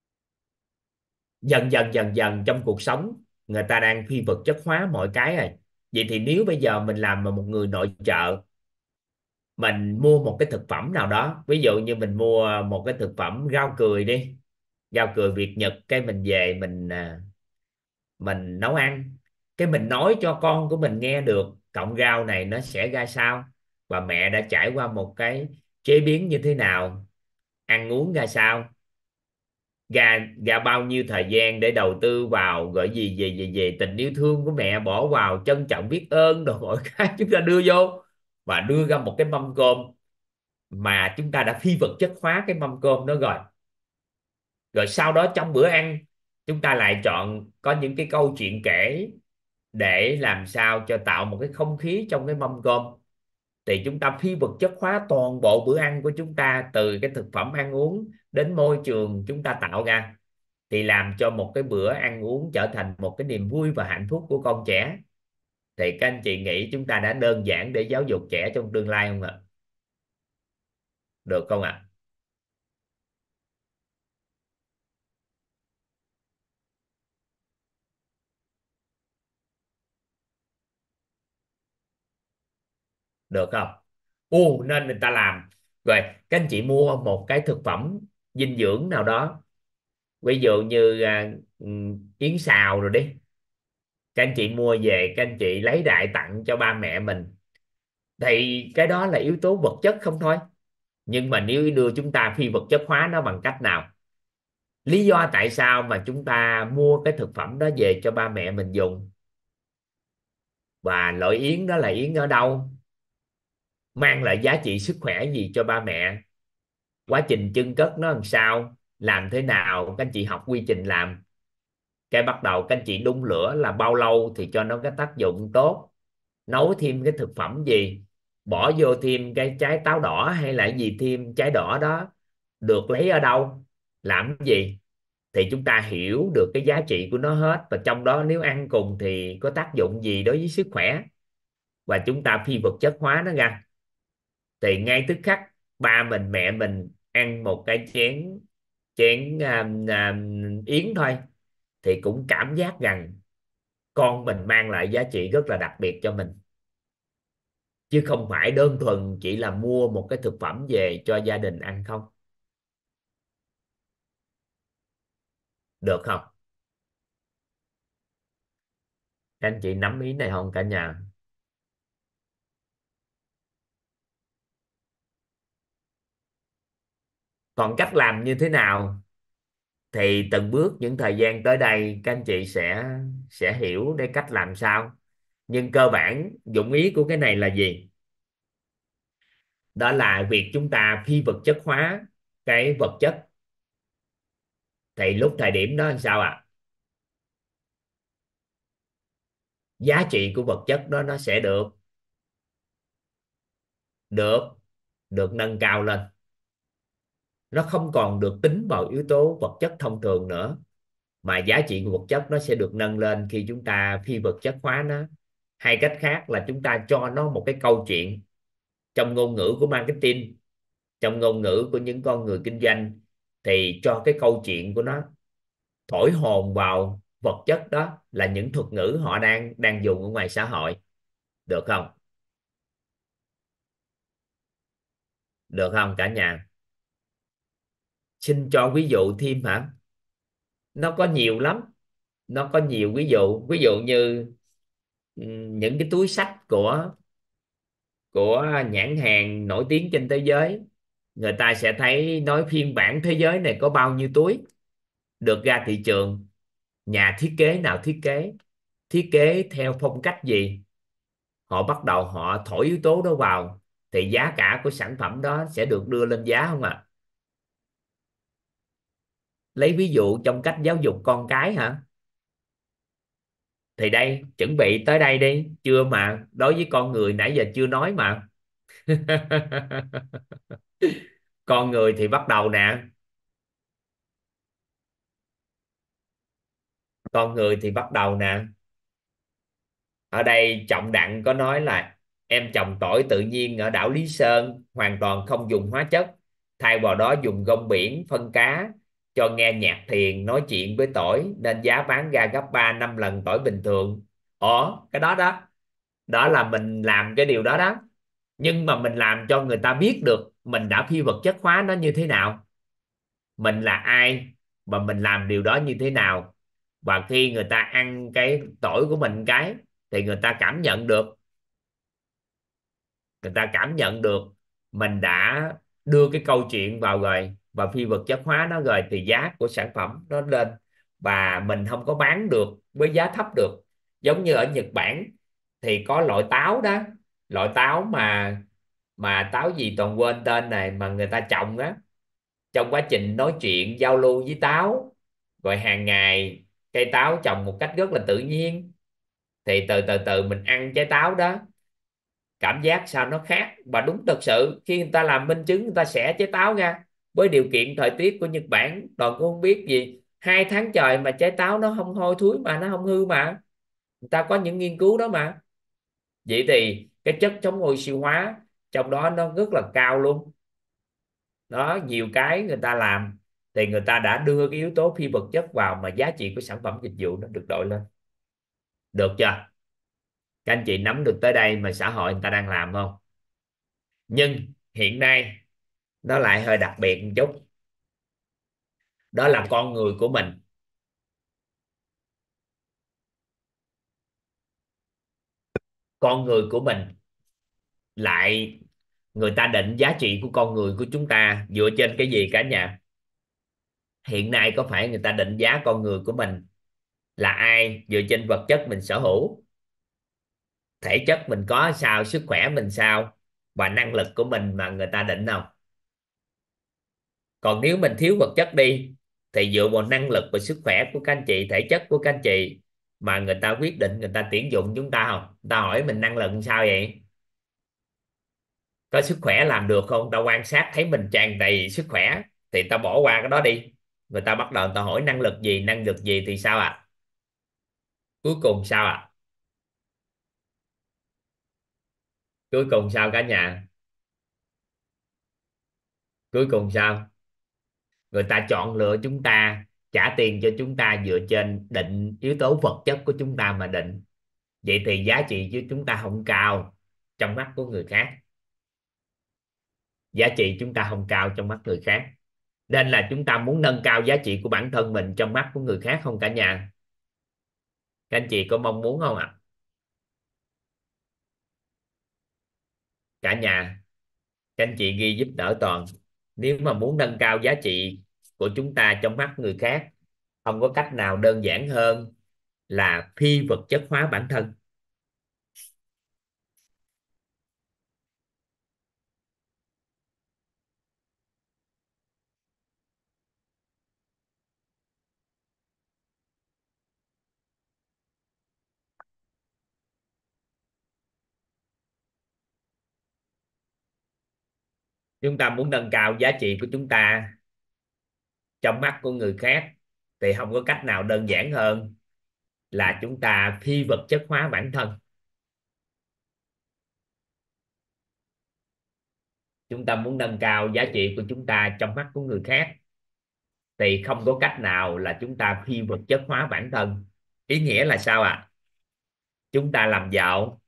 dần dần dần dần trong cuộc sống người ta đang phi vật chất hóa mọi cái rồi. Vậy thì nếu bây giờ mình làm mà một người nội trợ, mình mua một cái thực phẩm nào đó, ví dụ như mình mua một cái thực phẩm rau cười đi, rau cười Việt Nhật, cái mình về mình à, mình nấu ăn, cái mình nói cho con của mình nghe được cọng rau này nó sẽ ra sao, và mẹ đã trải qua một cái chế biến như thế nào, ăn uống ra sao, ra ra bao nhiêu thời gian để đầu tư vào, gọi gì gì gì gì tình yêu thương của mẹ bỏ vào, trân trọng biết ơn rồi mọi cái chúng ta đưa vô, và đưa ra một cái mâm cơm mà chúng ta đã phi vật chất hóa cái mâm cơm đó rồi. Rồi sau đó trong bữa ăn chúng ta lại chọn có những cái câu chuyện kể, để làm sao cho tạo một cái không khí trong cái mâm cơm, thì chúng ta phi vật chất hóa toàn bộ bữa ăn của chúng ta, từ cái thực phẩm ăn uống đến môi trường chúng ta tạo ra, thì làm cho một cái bữa ăn uống trở thành một cái niềm vui và hạnh phúc của con trẻ. Thì các anh chị nghĩ chúng ta đã đơn giản để giáo dục trẻ trong tương lai không ạ? Được không ạ? Được không? U nên người ta làm. Rồi các anh chị mua một cái thực phẩm dinh dưỡng nào đó, ví dụ như à, ừm, yến xào rồi đi, các anh chị mua về, các anh chị lấy đại tặng cho ba mẹ mình, thì cái đó là yếu tố vật chất không thôi. Nhưng mà nếu đưa chúng ta phi vật chất hóa nó bằng cách nào, lý do tại sao mà chúng ta mua cái thực phẩm đó về cho ba mẹ mình dùng, và loại yến đó là yến ở đâu, mang lại giá trị sức khỏe gì cho ba mẹ, quá trình chưng cất nó làm sao, làm thế nào, các anh chị học quy trình làm, cái bắt đầu các anh chị đun lửa là bao lâu thì cho nó cái tác dụng tốt, nấu thêm cái thực phẩm gì, bỏ vô thêm cái trái táo đỏ hay là gì, thêm trái đỏ đó được lấy ở đâu, làm gì, thì chúng ta hiểu được cái giá trị của nó hết, và trong đó nếu ăn cùng thì có tác dụng gì đối với sức khỏe, và chúng ta phi vật chất hóa nó ra, thì ngay tức khắc ba mình mẹ mình ăn một cái chén chén à, à, yến thôi, thì cũng cảm giác rằng con mình mang lại giá trị rất là đặc biệt cho mình, chứ không phải đơn thuần chỉ là mua một cái thực phẩm về cho gia đình ăn không. Được không? Các anh chị nắm ý này không cả nhà? Còn cách làm như thế nào thì từng bước những thời gian tới đây các anh chị sẽ sẽ hiểu để cách làm sao. Nhưng cơ bản dụng ý của cái này là gì? Đó là việc chúng ta phi vật chất hóa cái vật chất, thì lúc thời điểm đó làm sao ạ? Giá trị của vật chất đó nó sẽ được được được nâng cao lên, nó không còn được tính vào yếu tố vật chất thông thường nữa, mà giá trị của vật chất nó sẽ được nâng lên khi chúng ta phi vật chất hóa nó. Hay cách khác là chúng ta cho nó một cái câu chuyện, trong ngôn ngữ của marketing, trong ngôn ngữ của những con người kinh doanh, thì cho cái câu chuyện của nó thổi hồn vào vật chất đó là những thuật ngữ họ đang đang dùng ở ngoài xã hội, được không? Được không cả nhà? Xin cho ví dụ thêm hả? Nó có nhiều lắm, nó có nhiều ví dụ. Ví dụ như ừm, những cái túi xách của của nhãn hàng nổi tiếng trên thế giới, người ta sẽ thấy nói phiên bản thế giới này có bao nhiêu túi được ra thị trường, nhà thiết kế nào thiết kế, thiết kế theo phong cách gì, họ bắt đầu họ thổi yếu tố đó vào thì giá cả của sản phẩm đó sẽ được đưa lên giá không ạ? Lấy ví dụ trong cách giáo dục con cái hả? Thì đây, chuẩn bị tới đây đi, chưa mà, đối với con người nãy giờ chưa nói mà. Con người thì bắt đầu nè, con người thì bắt đầu nè. Ở đây Trọng Đặng có nói là em trồng tỏi tự nhiên ở đảo Lý Sơn, hoàn toàn không dùng hóa chất, thay vào đó dùng gông biển phân cá, cho nghe nhạc thiền nói chuyện với tỏi nên giá bán ra gấp ba năm lần tỏi bình thường. Ủa cái đó đó, đó là mình làm cái điều đó đó, nhưng mà mình làm cho người ta biết được mình đã phi vật chất hóa nó như thế nào, mình là ai và mình làm điều đó như thế nào. Và khi người ta ăn cái tỏi của mình cái thì người ta cảm nhận được, người ta cảm nhận được mình đã đưa cái câu chuyện vào rồi và phi vật chất hóa nó rồi, thì giá của sản phẩm nó lên và mình không có bán được với giá thấp được. Giống như ở Nhật Bản thì có loại táo đó, loại táo mà mà táo gì toàn quên tên này, mà người ta trồng á, trong quá trình nói chuyện giao lưu với táo rồi hàng ngày, cây táo trồng một cách rất là tự nhiên, thì từ từ từ mình ăn trái táo đó, cảm giác sao nó khác. Và đúng thật sự khi người ta làm minh chứng, người ta xẻ trái táo ra với điều kiện thời tiết của Nhật Bản, toàn cũng không biết gì, hai tháng trời mà trái táo nó không hôi thối mà nó không hư, mà người ta có những nghiên cứu đó mà. Vậy thì cái chất chống oxy hóa trong đó nó rất là cao luôn đó. Nhiều cái người ta làm thì người ta đã đưa cái yếu tố phi vật chất vào mà giá trị của sản phẩm dịch vụ nó được đội lên. Được chưa? Các anh chị nắm được tới đây mà xã hội người ta đang làm không? Nhưng hiện nay nó lại hơi đặc biệt một chút, đó là con người của mình. Con người của mình lại, người ta định giá trị của con người của chúng ta dựa trên cái gì cả nhà? Hiện nay có phải người ta định giá con người của mình là ai dựa trên vật chất mình sở hữu, thể chất mình có sao, sức khỏe mình sao và năng lực của mình mà người ta định không? Còn nếu mình thiếu vật chất đi thì dựa vào năng lực và sức khỏe của các anh chị, thể chất của các anh chị mà người ta quyết định, người ta tuyển dụng chúng ta không? Người ta hỏi mình năng lực sao vậy? Có sức khỏe làm được không? Ta quan sát thấy mình tràn đầy sức khỏe thì ta bỏ qua cái đó đi, người ta bắt đầu người ta hỏi năng lực gì, năng lực gì thì sao ạ? À? Cuối cùng sao ạ? À? Cuối cùng sao cả nhà? Cuối cùng sao? Người ta chọn lựa chúng ta, trả tiền cho chúng ta dựa trên định yếu tố vật chất của chúng ta mà định. Vậy thì giá trị của chúng ta không cao trong mắt của người khác, giá trị chúng ta không cao trong mắt người khác. Nên là chúng ta muốn nâng cao giá trị của bản thân mình trong mắt của người khác không cả nhà? Các anh chị có mong muốn không ạ? À? Cả nhà, các anh chị ghi giúp đỡ Toàn. Nếu mà muốn nâng cao giá trị của chúng ta trong mắt người khác, không có cách nào đơn giản hơn là phi vật chất hóa bản thân. Chúng ta muốn nâng cao giá trị của chúng ta trong mắt của người khác thì không có cách nào đơn giản hơn là chúng ta phi vật chất hóa bản thân. Chúng ta muốn nâng cao giá trị của chúng ta trong mắt của người khác thì không có cách nào là chúng ta phi vật chất hóa bản thân, Ý nghĩa là sao ạ? À? Chúng ta làm giàu,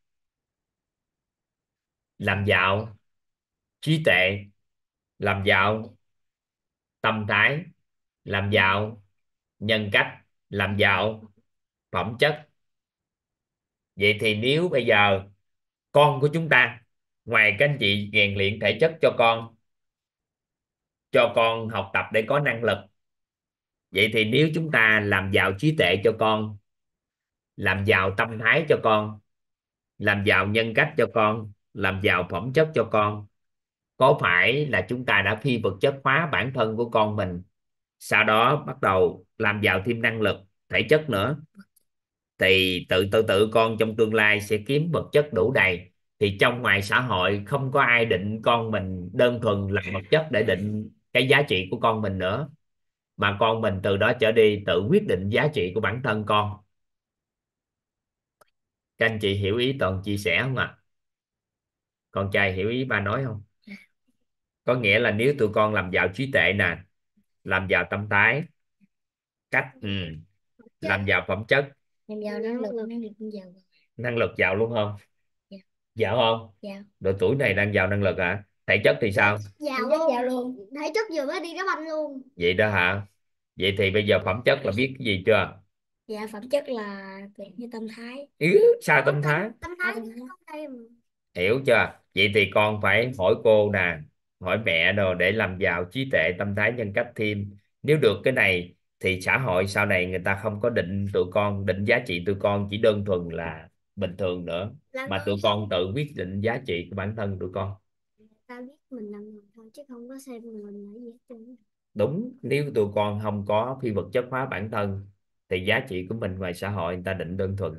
làm giàu trí tuệ, làm giàu tâm thái, làm giàu nhân cách, làm giàu phẩm chất. Vậy thì nếu bây giờ con của chúng ta, ngoài các anh chị rèn luyện thể chất cho con, cho con học tập để có năng lực, vậy thì nếu chúng ta làm giàu trí tuệ cho con, làm giàu tâm thái cho con, làm giàu nhân cách cho con, làm giàu phẩm chất cho con, có phải là chúng ta đã phi vật chất hóa bản thân của con mình, sau đó bắt đầu làm giàu thêm năng lực thể chất nữa, thì tự tự tự con trong tương lai sẽ kiếm vật chất đủ đầy, thì trong ngoài xã hội không có ai định con mình đơn thuần là vật chất để định cái giá trị của con mình nữa, mà con mình từ đó trở đi tự quyết định giá trị của bản thân con. Các anh chị hiểu ý Toàn chia sẻ không ạ? À? Con trai hiểu ý ba nói không? Có nghĩa là nếu tụi con làm giàu trí tuệ nè, làm giàu tâm thái, cách ừ, làm giàu phẩm chất, làm giàu năng lực, năng lực giàu. Năng lực giàu luôn không? Dạ. Giàu không? Dạ. Độ tuổi này đang giàu năng lực hả? Thể chất thì sao? Giàu luôn. Giàu luôn. Thể chất vừa mới đi đá banh luôn. Vậy đó hả? Vậy thì bây giờ phẩm chất là biết cái gì chưa? Dạ, phẩm chất là kiểu như tâm thái. Ừ, sao tâm thái? Tâm thái không đây mà. Hiểu chưa? Vậy thì con phải hỏi cô nè, hỏi mẹ đồ để làm giàu trí tuệ tâm thái nhân cách thêm. Nếu được cái này thì xã hội sau này người ta không có định tụi con, định giá trị tụi con chỉ đơn thuần là bình thường nữa, Là mà tụi con tự quyết định giá trị của bản thân tụi con. ta biết mình làm gì thôi chứ không có xem mình là gì hết trơn. Đúng, nếu tụi con không có phi vật chất hóa bản thân thì giá trị của mình ngoài xã hội người ta định đơn thuần.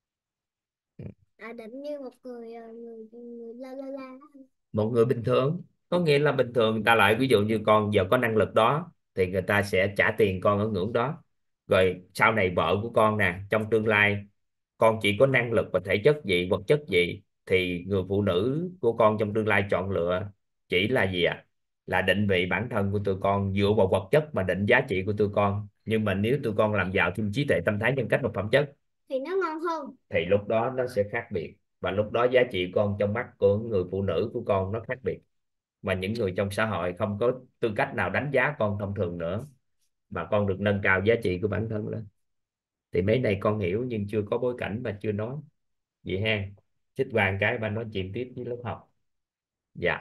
À, định như một người người, người la la la. Một người bình thường, có nghĩa là bình thường người ta lại, ví dụ như con giờ có năng lực đó thì người ta sẽ trả tiền con ở ngưỡng đó, rồi sau này vợ của con nè, trong tương lai con chỉ có năng lực và thể chất gì, vật chất gì, thì người phụ nữ của con trong tương lai chọn lựa chỉ là gì ạ? À? Là định vị bản thân của tụi con dựa vào vật chất mà định giá trị của tụi con. Nhưng mà nếu tụi con làm giàu thêm trí tuệ tâm thái nhân cách và phẩm chất Thì nó ngon hơn. thì lúc đó nó sẽ khác biệt, và lúc đó giá trị con trong mắt của người phụ nữ của con nó khác biệt, mà những người trong xã hội không có tư cách nào đánh giá con thông thường nữa, mà con được nâng cao giá trị của bản thân lên. Thì mấy này con hiểu nhưng chưa có bối cảnh và chưa nói vậy ha. Xích vàng cái ba nói chuyện tiếp với lớp học. Dạ,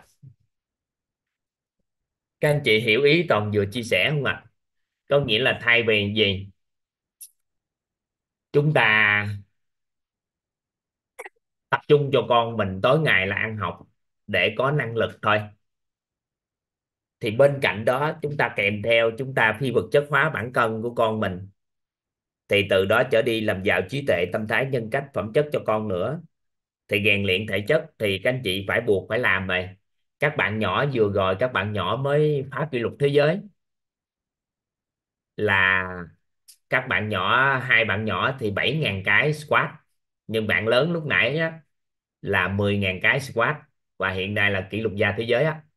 các anh chị hiểu ý Toàn vừa chia sẻ không ạ? À? Có nghĩa là thay vì gì chúng ta tập trung cho con mình tối ngày là ăn học để có năng lực thôi, thì bên cạnh đó chúng ta kèm theo chúng ta phi vật chất hóa bản thân của con mình, thì từ đó trở đi làm giàu trí tuệ tâm thái nhân cách phẩm chất cho con nữa, thì rèn luyện thể chất thì các anh chị phải buộc phải làm rồi. Các bạn nhỏ vừa rồi các bạn nhỏ mới phá kỷ lục thế giới, là các bạn nhỏ, hai bạn nhỏ thì bảy ngàn cái squat, nhưng bạn lớn lúc nãy á, là mười ngàn cái squat, và hiện nay là kỷ lục gia thế giới á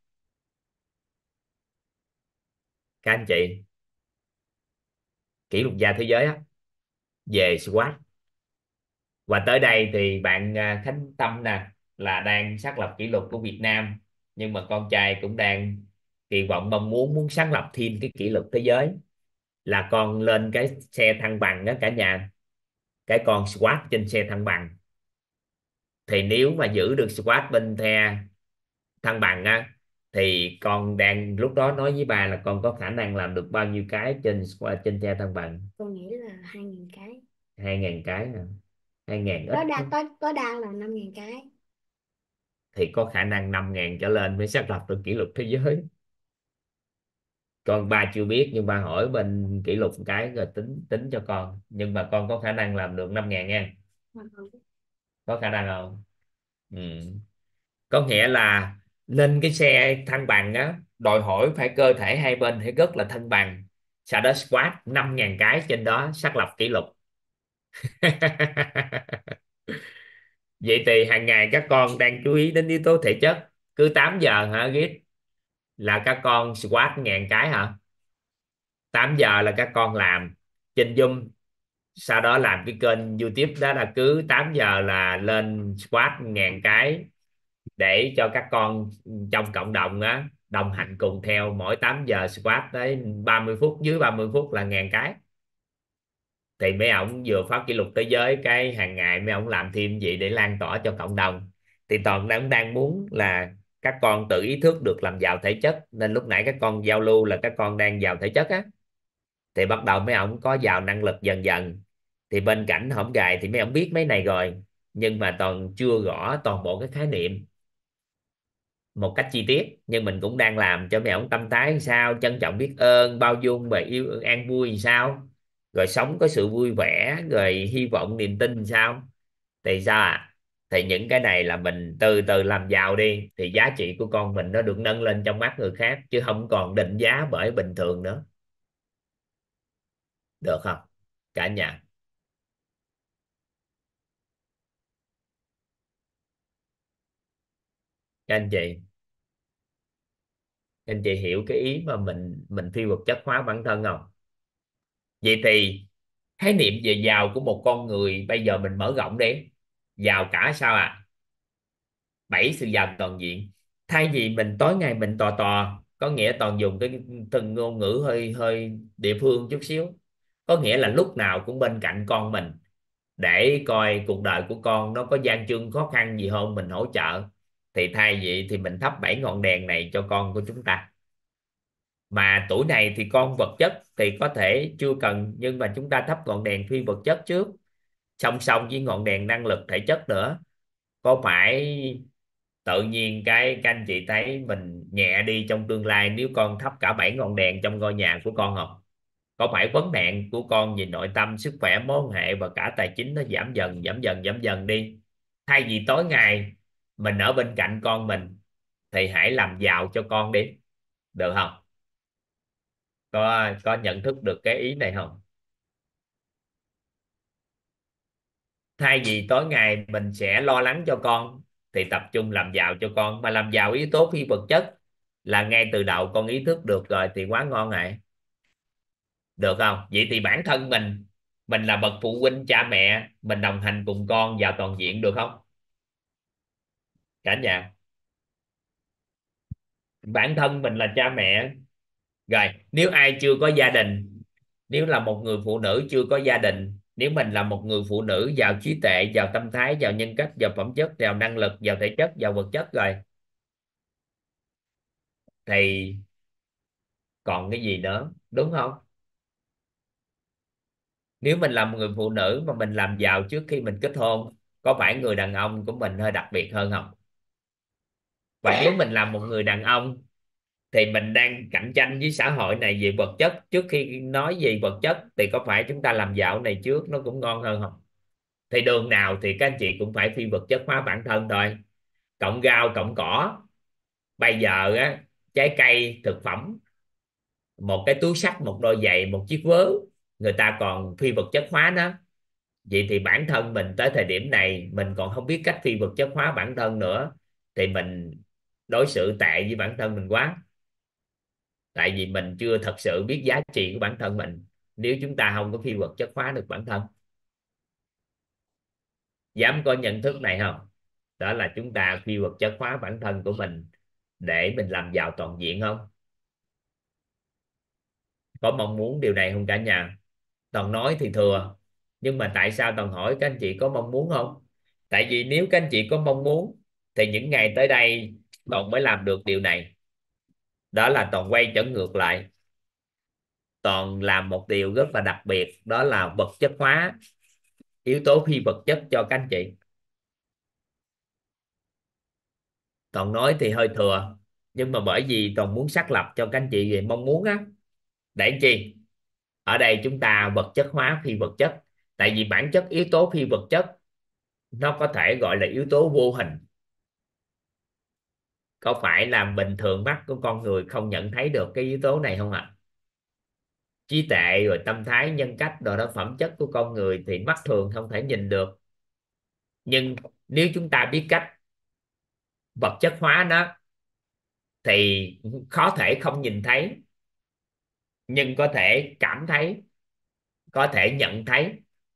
các anh chị, kỷ lục gia thế giới á về squat. Và tới đây thì bạn à, Khánh Tâm nè là đang xác lập kỷ lục của Việt Nam, nhưng mà con trai cũng đang kỳ vọng mong muốn muốn xác lập thêm cái kỷ lục thế giới, là con lên cái xe thăng bằng đó cả nhà, cái con squat trên xe thăng bằng. Thì nếu mà giữ được squat bên the thăng bằng á, thì con đang lúc đó nói với bà là con có khả năng làm được bao nhiêu cái trên squat trên xe thăng bằng? Con nghĩ là hai nghìn cái. Hai ngàn cái nè. Hai ngàn ít Tối đa tối tối đa là năm nghìn cái. thì có khả năng năm ngàn trở lên mới xác lập được kỷ lục thế giới. Con ba chưa biết nhưng ba hỏi bên kỷ lục một cái rồi tính tính cho con, nhưng mà con có khả năng làm được năm ngàn nha. Có khả năng không? Ừ. Có nghĩa là lên cái xe thăng bằng á, đòi hỏi phải cơ thể hai bên phải rất là thăng bằng, sau đó squat năm ngàn cái trên đó xác lập kỷ lục. Vậy thì hàng ngày các con đang chú ý đến yếu tố thể chất, cứ tám giờ hả Git, là các con squat ngàn cái hả? Tám giờ là các con làm trên Zoom sau đó làm cái kênh YouTube đó là cứ tám giờ là lên squat ngàn cái, để cho các con trong cộng đồng á đồng hành cùng theo. Mỗi tám giờ squat tới ba mươi phút, dưới ba mươi phút là ngàn cái. Thì mấy ổng vừa phá kỷ lục thế giới, cái hàng ngày mấy ổng làm thêm gì để lan tỏa cho cộng đồng. Thì toàn đang đang muốn là các con tự ý thức được làm giàu thể chất, nên lúc nãy các con giao lưu là các con đang giàu thể chất á, thì bắt đầu mấy ổng có giàu năng lực dần dần. Thì bên cạnh hổng gài thì mấy ổng biết mấy này rồi, nhưng mà toàn chưa rõ toàn bộ cái khái niệm một cách chi tiết. Nhưng mình cũng đang làm cho mấy ổng tâm thái sao, trân trọng biết ơn, bao dung và yêu an vui làm sao, rồi sống có sự vui vẻ, rồi hy vọng niềm tin làm sao. Thì sao à, thì những cái này là mình từ từ làm giàu đi, thì giá trị của con mình nó được nâng lên trong mắt người khác, chứ không còn định giá bởi bình thường nữa. Được không cả nhà? Các anh chị, các anh chị hiểu cái ý mà mình mình phi vật chất hóa bản thân không? Vậy thì khái niệm về giàu của một con người bây giờ mình mở rộng đi. Giàu cả sao à? Bảy sự giàu toàn diện. Thay vì mình tối ngày mình tò tò, có nghĩa toàn dùng cái từng ngôn ngữ hơi hơi địa phương chút xíu, có nghĩa là lúc nào cũng bên cạnh con mình, để coi cuộc đời của con nó có gian truân khó khăn gì không, mình hỗ trợ. Thì thay vậy thì mình thắp bảy ngọn đèn này cho con của chúng ta. Mà tuổi này thì con vật chất thì có thể chưa cần, nhưng mà chúng ta thắp ngọn đèn phi vật chất trước, song song với ngọn đèn năng lực thể chất nữa. Có phải tự nhiên cái các anh chị thấy mình nhẹ đi trong tương lai nếu con thắp cả bảy ngọn đèn trong ngôi nhà của con không? Có phải vấn nạn của con về nội tâm, sức khỏe, mối quan hệ và cả tài chính nó giảm dần giảm dần giảm dần đi? Thay vì tối ngày mình ở bên cạnh con mình, thì hãy làm giàu cho con đi, được không? Có có nhận thức được cái ý này không? Thay vì tối ngày mình sẽ lo lắng cho con, thì tập trung làm giàu cho con. Mà làm giàu yếu tố phi vật chất là ngay từ đầu con ý thức được rồi thì quá ngon rồi, được không? Vậy thì bản thân mình mình là bậc phụ huynh cha mẹ, mình đồng hành cùng con vào toàn diện, được không cả nhà? Bản thân mình là cha mẹ. Rồi nếu ai chưa có gia đình, nếu là một người phụ nữ chưa có gia đình, nếu mình là một người phụ nữ giàu trí tuệ, giàu tâm thái, giàu nhân cách, giàu phẩm chất, giàu năng lực, giàu thể chất, giàu vật chất rồi, thì còn cái gì nữa, đúng không? Nếu mình là một người phụ nữ mà mình làm giàu trước khi mình kết hôn, có phải người đàn ông của mình hơi đặc biệt hơn không? Và nếu mình là một người đàn ông thì mình đang cạnh tranh với xã hội này về vật chất, trước khi nói về vật chất thì có phải chúng ta làm giàu này trước nó cũng ngon hơn không? Thì đường nào thì các anh chị cũng phải phi vật chất hóa bản thân thôi. Cộng rau cộng cỏ, bây giờ á, trái cây thực phẩm, một cái túi xách, một đôi giày, một chiếc vớ, người ta còn phi vật chất hóa đó. Vậy thì bản thân mình tới thời điểm này mình còn không biết cách phi vật chất hóa bản thân nữa, thì mình đối xử tệ với bản thân mình quá. Tại vì mình chưa thật sự biết giá trị của bản thân mình, nếu chúng ta không có phi vật chất hóa được bản thân. Dám có nhận thức này không? Đó là chúng ta phi vật chất hóa bản thân của mình để mình làm giàu toàn diện không? Có mong muốn điều này không cả nhà? Toàn nói thì thừa, nhưng mà tại sao Toàn hỏi các anh chị có mong muốn không? Tại vì nếu các anh chị có mong muốn thì những ngày tới đây Toàn mới làm được điều này. Đó là Toàn quay trở ngược lại, Toàn làm một điều rất là đặc biệt, đó là vật chất hóa yếu tố phi vật chất cho các anh chị. Toàn nói thì hơi thừa, nhưng mà bởi vì Toàn muốn xác lập cho các anh chị về mong muốn á, để làm chi ở đây chúng ta vật chất hóa phi vật chất. Tại vì bản chất yếu tố phi vật chất nó có thể gọi là yếu tố vô hình, có phải làm bình thường mắt của con người không nhận thấy được cái yếu tố này không ạ? Trí tuệ rồi tâm thái nhân cách rồi đó, phẩm chất của con người thì mắt thường không thể nhìn được. Nhưng nếu chúng ta biết cách vật chất hóa nó thì khó thể không nhìn thấy, nhưng có thể cảm thấy, có thể nhận thấy.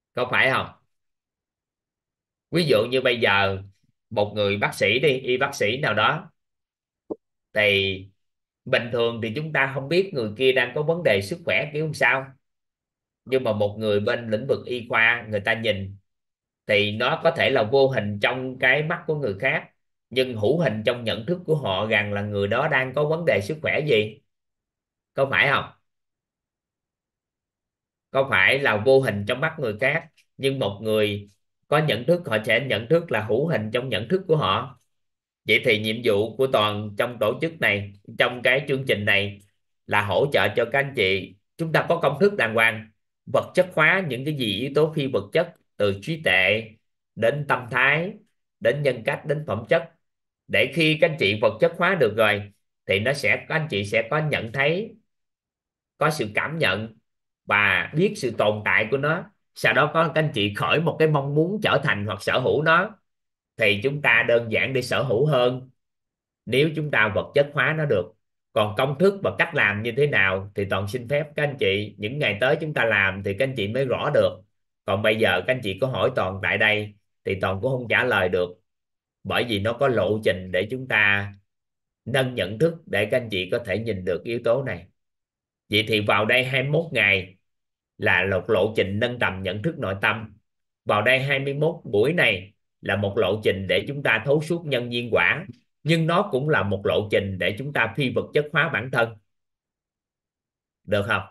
có phải không? Ví dụ như bây giờ một người bác sĩ đi, y bác sĩ nào đó, thì bình thường thì chúng ta không biết người kia đang có vấn đề sức khỏe kiểu sao, nhưng mà một người bên lĩnh vực y khoa người ta nhìn thì nó có thể là vô hình trong cái mắt của người khác, nhưng hữu hình trong nhận thức của họ rằng là người đó đang có vấn đề sức khỏe gì, có phải không? Có phải là vô hình trong mắt người khác, nhưng một người có nhận thức họ sẽ nhận thức là hữu hình trong nhận thức của họ. Vậy thì nhiệm vụ của Toàn trong tổ chức này, trong cái chương trình này, là hỗ trợ cho các anh chị chúng ta có công thức đàng hoàng, vật chất hóa những cái gì yếu tố phi vật chất, từ trí tuệ đến tâm thái, đến nhân cách, đến phẩm chất, để khi các anh chị vật chất hóa được rồi thì nó sẽ các anh chị sẽ có nhận thấy, có sự cảm nhận và biết sự tồn tại của nó. Sau đó có các anh chị khởi một cái mong muốn trở thành hoặc sở hữu nó, thì chúng ta đơn giản để sở hữu hơn nếu chúng ta vật chất hóa nó được. Còn công thức và cách làm như thế nào thì Toàn xin phép các anh chị những ngày tới chúng ta làm thì các anh chị mới rõ được. Còn bây giờ các anh chị có hỏi Toàn tại đây thì Toàn cũng không trả lời được, bởi vì nó có lộ trình để chúng ta nâng nhận thức để các anh chị có thể nhìn được yếu tố này. Vậy thì vào đây hai mươi mốt ngày là một lộ trình nâng tầm nhận thức nội tâm. Vào đây hai mươi mốt buổi này là một lộ trình để chúng ta thấu suốt nhân duyên quả, nhưng nó cũng là một lộ trình để chúng ta phi vật chất hóa bản thân. Được không?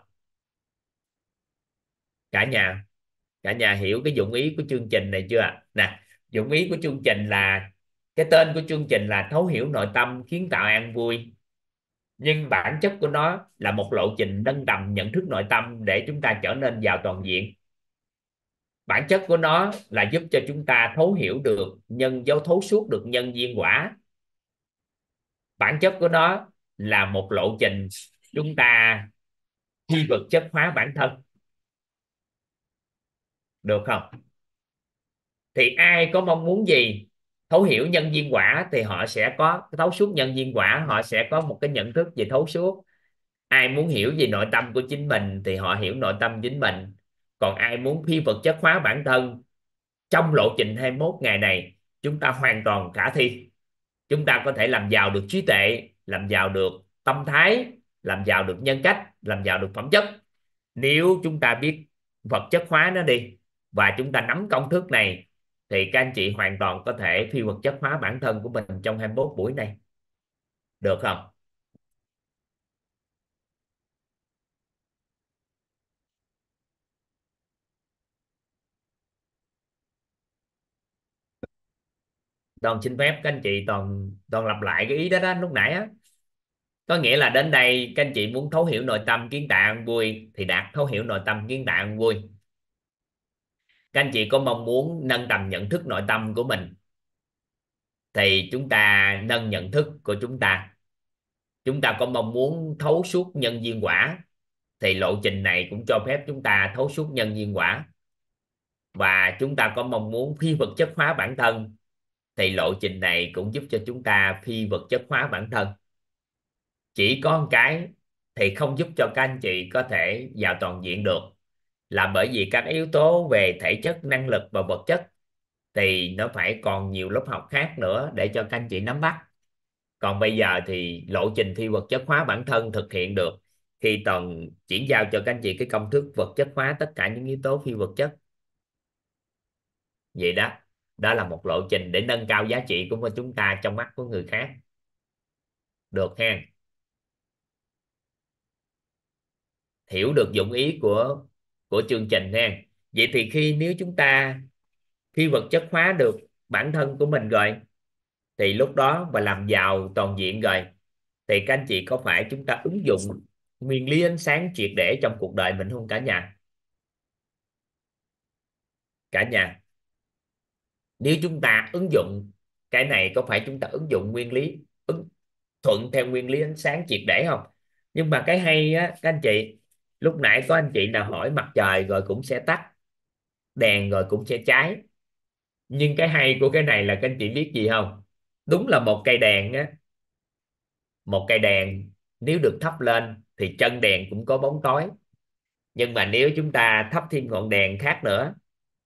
Cả nhà, cả nhà hiểu cái dụng ý của chương trình này chưa ạ? Nè, dụng ý của chương trình là, cái tên của chương trình là thấu hiểu nội tâm kiến tạo an vui, nhưng bản chất của nó là một lộ trình nâng tầm nhận thức nội tâm để chúng ta trở nên giàu toàn diện. Bản chất của nó là giúp cho chúng ta thấu hiểu được nhân dấu, thấu suốt được nhân duyên quả. Bản chất của nó là một lộ trình chúng ta phi vật chất hóa bản thân. Được không? Thì ai có mong muốn gì thấu hiểu nhân duyên quả thì họ sẽ có thấu suốt nhân duyên quả, họ sẽ có một cái nhận thức về thấu suốt. Ai muốn hiểu về nội tâm của chính mình thì họ hiểu nội tâm chính mình. Còn ai muốn phi vật chất hóa bản thân, trong lộ trình hai mươi mốt ngày này chúng ta hoàn toàn khả thi. Chúng ta có thể làm giàu được trí tuệ, làm giàu được tâm thái, làm giàu được nhân cách, làm giàu được phẩm chất, nếu chúng ta biết vật chất hóa nó đi và chúng ta nắm công thức này, thì các anh chị hoàn toàn có thể phi vật chất hóa bản thân của mình trong hai mươi mốt buổi này. Được không? Toàn xin phép các anh chị toàn toàn lặp lại cái ý đó đó lúc nãy á. Có nghĩa là đến đây các anh chị muốn thấu hiểu nội tâm kiến tạo an vui thì đạt thấu hiểu nội tâm kiến tạo an vui. Các anh chị có mong muốn nâng tầm nhận thức nội tâm của mình thì chúng ta nâng nhận thức của chúng ta. Chúng ta có mong muốn thấu suốt nhân duyên quả thì lộ trình này cũng cho phép chúng ta thấu suốt nhân duyên quả. Và chúng ta có mong muốn phi vật chất hóa bản thân thì lộ trình này cũng giúp cho chúng ta phi vật chất hóa bản thân. Chỉ có một cái thì không giúp cho các anh chị có thể vào toàn diện được, là bởi vì các yếu tố về thể chất, năng lực và vật chất thì nó phải còn nhiều lớp học khác nữa để cho các anh chị nắm bắt. Còn bây giờ thì lộ trình phi vật chất hóa bản thân thực hiện được khi Toàn chuyển giao cho các anh chị cái công thức vật chất hóa tất cả những yếu tố phi vật chất. Vậy đó, đó là một lộ trình để nâng cao giá trị của chúng ta trong mắt của người khác. Được ha? Hiểu được dụng ý của của chương trình ha. Vậy thì khi nếu chúng ta phi vật chất hóa được bản thân của mình rồi thì lúc đó và làm giàu toàn diện rồi thì các anh chị có phải chúng ta ứng dụng nguyên lý ánh sáng triệt để trong cuộc đời mình không cả nhà? Cả nhà, nếu chúng ta ứng dụng cái này có phải chúng ta ứng dụng nguyên lý ứng thuận theo nguyên lý ánh sáng triệt để không? Nhưng mà cái hay á các anh chị, lúc nãy có anh chị nào hỏi mặt trời rồi cũng sẽ tắt, đèn rồi cũng sẽ cháy. Nhưng cái hay của cái này là các anh chị biết gì không? Đúng là một cây đèn á, một cây đèn nếu được thắp lên thì chân đèn cũng có bóng tối. Nhưng mà nếu chúng ta thắp thêm ngọn đèn khác nữa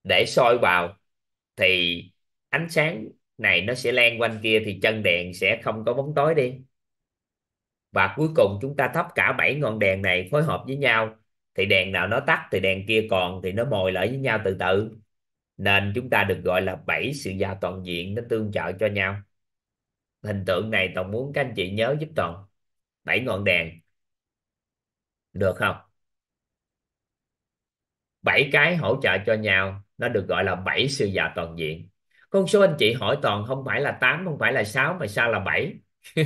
để soi vào thì ánh sáng này nó sẽ len quanh kia, thì chân đèn sẽ không có bóng tối đi. Và cuối cùng chúng ta thắp cả bảy ngọn đèn này phối hợp với nhau, thì đèn nào nó tắt thì đèn kia còn, thì nó mồi lại với nhau từ từ, nên chúng ta được gọi là bảy sự già toàn diện, nó tương trợ cho nhau. Hình tượng này Toàn muốn các anh chị nhớ giúp Toàn bảy ngọn đèn, được không? Bảy cái hỗ trợ cho nhau, nó được gọi là bảy sự già toàn diện. Con số anh chị hỏi Toàn không phải là tám, không phải là sáu, mà sao là bảy?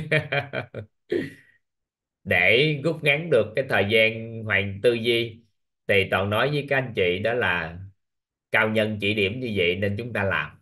Để rút ngắn được cái thời gian hoàn tư duy thì Toàn nói với các anh chị đó là cao nhân chỉ điểm như vậy nên chúng ta làm.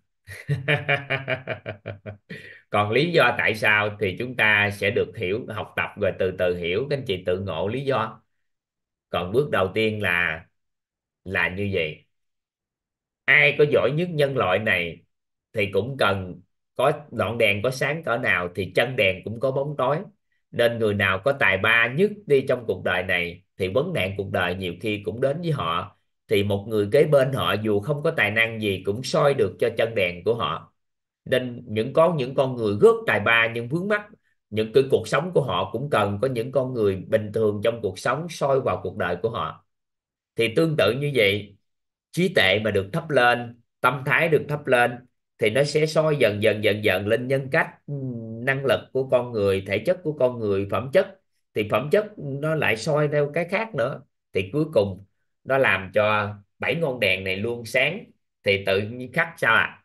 Còn lý do tại sao thì chúng ta sẽ được hiểu, học tập rồi từ từ hiểu, các anh chị tự ngộ lý do. Còn bước đầu tiên là là như vậy. Ai có giỏi nhất nhân loại này thì cũng cần có ngọn đèn có sáng cỡ nào thì chân đèn cũng có bóng tối. Nên người nào có tài ba nhất đi trong cuộc đời này thì vấn nạn cuộc đời nhiều khi cũng đến với họ, thì một người kế bên họ dù không có tài năng gì cũng soi được cho chân đèn của họ. Nên những có những con người rất tài ba nhưng vướng mắc những cái cuộc sống của họ, cũng cần có những con người bình thường trong cuộc sống soi vào cuộc đời của họ. Thì tương tự như vậy, trí tuệ mà được thắp lên, tâm thái được thắp lên, thì nó sẽ soi dần dần dần dần lên nhân cách, năng lực của con người, thể chất của con người, phẩm chất. Thì phẩm chất nó lại soi theo cái khác nữa, thì cuối cùng nó làm cho bảy ngọn đèn này luôn sáng. Thì tự nhiên khắc sao ạ?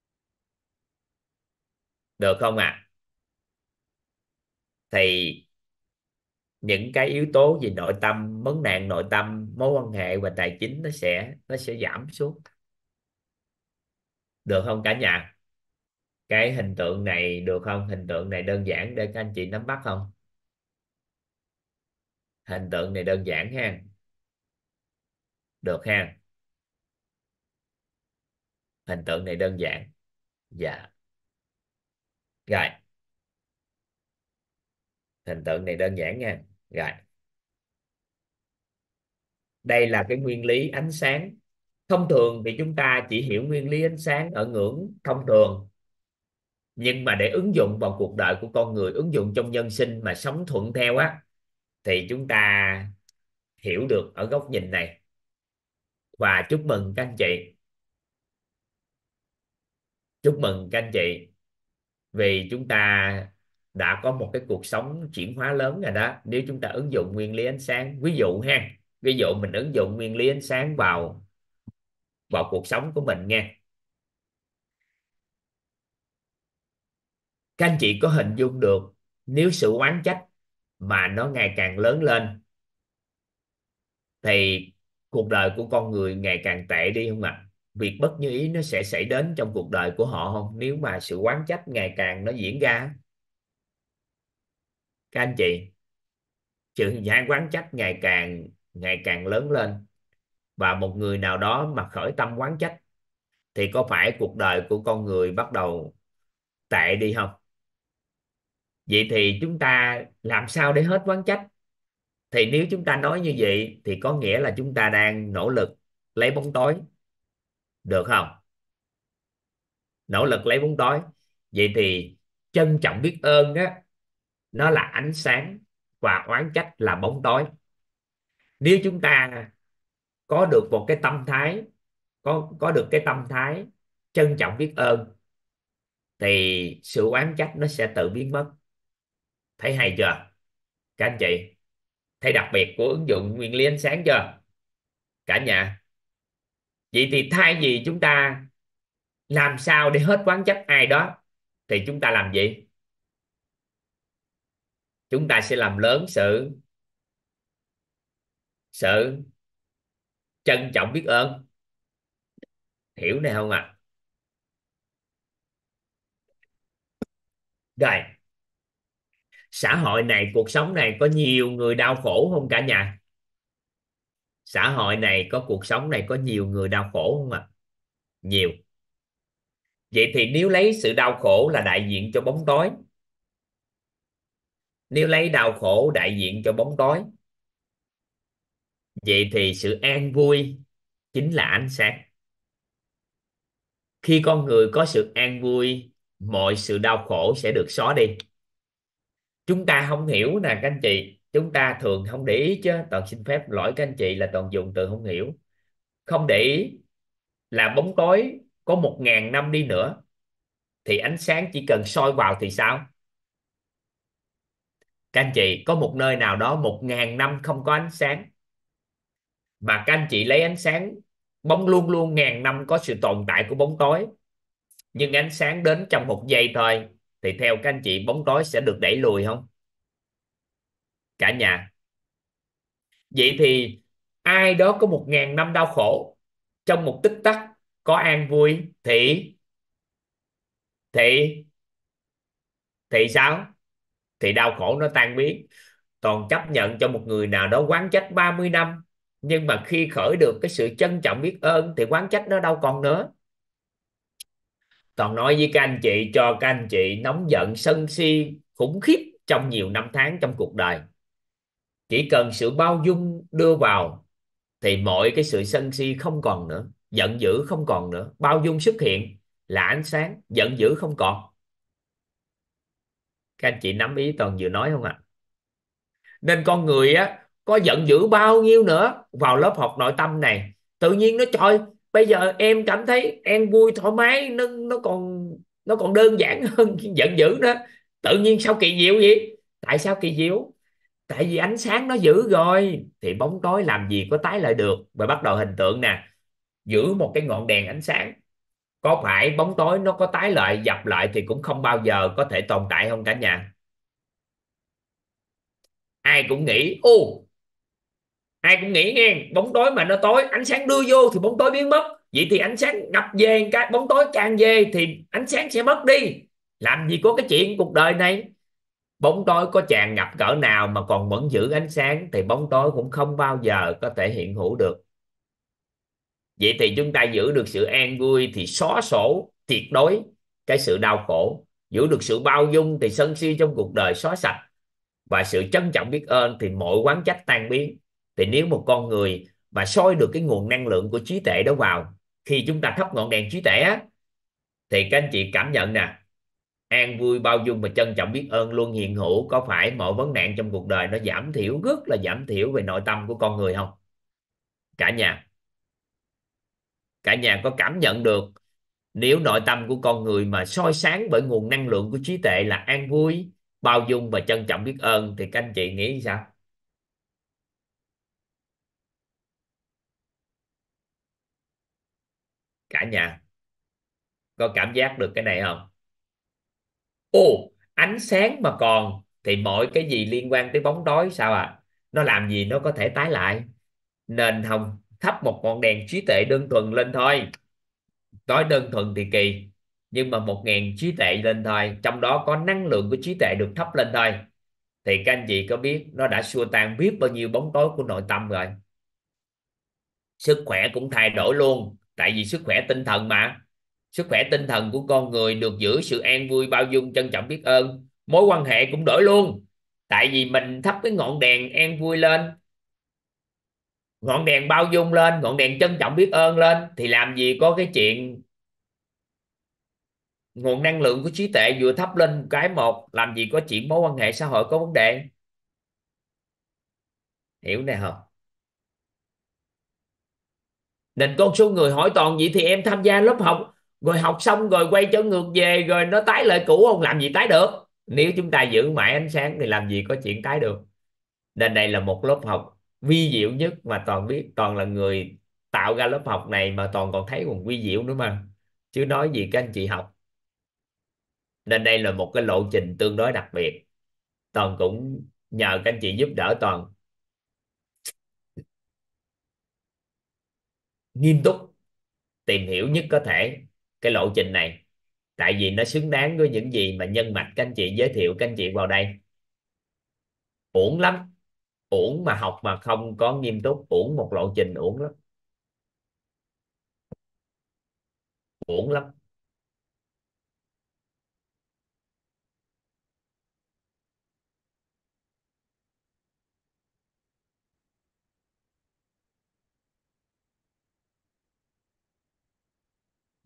Được không ạ? Thì những cái yếu tố về nội tâm, vấn nạn nội tâm, mối quan hệ và tài chính nó sẽ nó sẽ giảm xuống. Được không cả nhà? Cái hình tượng này được không? Hình tượng này đơn giản để các anh chị nắm bắt không? Hình tượng này đơn giản ha. Được ha. Hình tượng này đơn giản. Dạ. Rồi. Hình tượng này đơn giản nha. Rồi. Đây là cái nguyên lý ánh sáng. Thông thường thì chúng ta chỉ hiểu nguyên lý ánh sáng ở ngưỡng thông thường. Nhưng mà để ứng dụng vào cuộc đời của con người, ứng dụng trong nhân sinh mà sống thuận theo á, thì chúng ta hiểu được ở góc nhìn này. Và chúc mừng các anh chị. Chúc mừng các anh chị vì chúng ta đã có một cái cuộc sống chuyển hóa lớn rồi đó, nếu chúng ta ứng dụng nguyên lý ánh sáng. Ví dụ ha, ví dụ mình ứng dụng nguyên lý ánh sáng vào vào cuộc sống của mình nha. Các anh chị có hình dung được nếu sự oán trách mà nó ngày càng lớn lên thì cuộc đời của con người ngày càng tệ đi không ạ? Việc bất như ý nó sẽ xảy đến trong cuộc đời của họ không, nếu mà sự oán trách ngày càng nó diễn ra? Các anh chị, sự giải oán trách ngày càng ngày càng lớn lên, và một người nào đó mà khởi tâm oán trách thì có phải cuộc đời của con người bắt đầu tệ đi không? Vậy thì chúng ta làm sao để hết oán trách? Thì nếu chúng ta nói như vậy thì có nghĩa là chúng ta đang nỗ lực lấy bóng tối, được không? Nỗ lực lấy bóng tối. Vậy thì trân trọng biết ơn á, nó là ánh sáng, và oán trách là bóng tối. Nếu chúng ta có được một cái tâm thái, có có được cái tâm thái trân trọng biết ơn, thì sự oán trách nó sẽ tự biến mất. Thấy hay chưa các anh chị? Thấy đặc biệt của ứng dụng nguyên lý ánh sáng chưa cả nhà? Vậy thì thay vì chúng ta làm sao để hết oán trách ai đó, thì chúng ta làm gì? Chúng ta sẽ làm lớn sự sự trân trọng biết ơn. Hiểu này không ạ? Rồi, xã hội này, cuộc sống này có nhiều người đau khổ không cả nhà? Xã hội này có cuộc sống này có nhiều người đau khổ không ạ? Nhiều. Vậy thì nếu lấy sự đau khổ là đại diện cho bóng tối, nếu lấy đau khổ đại diện cho bóng tối, vậy thì sự an vui chính là ánh sáng. Khi con người có sự an vui, mọi sự đau khổ sẽ được xóa đi. Chúng ta không hiểu nè các anh chị, chúng ta thường không để ý chứ. Toàn xin phép lỗi các anh chị là toàn dùng từ không hiểu. Không để ý là bóng tối có một ngàn năm đi nữa thì ánh sáng chỉ cần soi vào thì sao? Các anh chị, có một nơi nào đó một ngàn năm không có ánh sáng, mà các anh chị lấy ánh sáng, bóng luôn luôn ngàn năm có sự tồn tại của bóng tối, nhưng ánh sáng đến trong một giây thôi, thì theo các anh chị bóng tối sẽ được đẩy lùi không? Cả nhà. Vậy thì ai đó có một ngàn năm đau khổ, trong một tích tắc có an vui thì thì thì sao? Thì đau khổ nó tan biến. Toàn chấp nhận cho một người nào đó oán trách ba mươi năm, nhưng mà khi khởi được cái sự trân trọng biết ơn thì oán trách nó đâu còn nữa. Toàn nói với các anh chị, cho các anh chị nóng giận sân si khủng khiếp trong nhiều năm tháng trong cuộc đời, chỉ cần sự bao dung đưa vào thì mọi cái sự sân si không còn nữa, giận dữ không còn nữa. Bao dung xuất hiện là ánh sáng, giận dữ không còn. Các anh chị nắm ý Toàn vừa nói không ạ? Nên con người á, có giận dữ bao nhiêu nữa vào lớp học nội tâm này, tự nhiên nó trời, bây giờ em cảm thấy em vui thoải mái, nó nó còn nó còn đơn giản hơn giận dữ đó. Tự nhiên sao kỳ diệu vậy? Tại sao kỳ diệu? Tại vì ánh sáng nó giữ rồi thì bóng tối làm gì có tái lại được. Và bắt đầu hình tượng nè, giữ một cái ngọn đèn ánh sáng, có phải bóng tối nó có tái lại dập lại thì cũng không bao giờ có thể tồn tại không cả nhà? Ai cũng nghĩ ô ai cũng nghĩ nghe, bóng tối mà nó tối, ánh sáng đưa vô thì bóng tối biến mất. Vậy thì ánh sáng ngập về cái bóng tối càng về thì ánh sáng sẽ mất đi. Làm gì có cái chuyện cuộc đời này. Bóng tối có tràn ngập cỡ nào mà còn vẫn giữ ánh sáng thì bóng tối cũng không bao giờ có thể hiện hữu được. Vậy thì chúng ta giữ được sự an vui thì xóa sổ tuyệt đối cái sự đau khổ. Giữ được sự bao dung thì sân si trong cuộc đời xóa sạch. Và sự trân trọng biết ơn thì mọi oán trách tan biến. Thì nếu một con người mà soi được cái nguồn năng lượng của trí tuệ đó vào, khi chúng ta thắp ngọn đèn trí tuệ á, thì các anh chị cảm nhận nè, an vui, bao dung và trân trọng biết ơn luôn hiện hữu. Có phải mọi vấn nạn trong cuộc đời nó giảm thiểu, rất là giảm thiểu về nội tâm của con người không? Cả nhà, cả nhà có cảm nhận được, nếu nội tâm của con người mà soi sáng bởi nguồn năng lượng của trí tuệ là an vui, bao dung và trân trọng biết ơn, thì các anh chị nghĩ sao? Cả nhà có cảm giác được cái này không? Ồ, ánh sáng mà còn thì mọi cái gì liên quan tới bóng tối sao à? Nó làm gì nó có thể tái lại. Nên không, thắp một ngọn đèn trí tuệ đơn thuần lên thôi. Nói đơn thuần thì kỳ, nhưng mà một ngàn trí tuệ lên thôi, trong đó có năng lượng của trí tuệ được thắp lên thôi, thì các anh chị có biết nó đã xua tan biết bao nhiêu bóng tối của nội tâm rồi. Sức khỏe cũng thay đổi luôn, tại vì sức khỏe tinh thần mà. Sức khỏe tinh thần của con người được giữ sự an vui, bao dung, trân trọng biết ơn, mối quan hệ cũng đổi luôn. Tại vì mình thắp cái ngọn đèn an vui lên, ngọn đèn bao dung lên, ngọn đèn trân trọng biết ơn lên, thì làm gì có cái chuyện nguồn năng lượng của trí tuệ vừa thắp lên cái một, làm gì có chuyện mối quan hệ xã hội có vấn đề. Hiểu nè không? Nên con số người hỏi toàn vậy thì em tham gia lớp học rồi học xong rồi quay trở ngược về rồi nó tái lại cũ không? Làm gì tái được? Nếu chúng ta giữ mãi ánh sáng thì làm gì có chuyện tái được. Nên đây là một lớp học vi diệu nhất mà toàn biết. Toàn là người tạo ra lớp học này mà toàn còn thấy còn vi diệu nữa mà, chứ nói gì các anh chị học. Nên đây là một cái lộ trình tương đối đặc biệt. Toàn cũng nhờ các anh chị giúp đỡ Toàn nghiêm túc tìm hiểu nhất có thể cái lộ trình này, tại vì nó xứng đáng với những gì mà nhân mạch các anh chị giới thiệu các anh chị vào đây. Uổng lắm, uổng mà học mà không có nghiêm túc, uổng một lộ trình, uổng lắm, uổng lắm.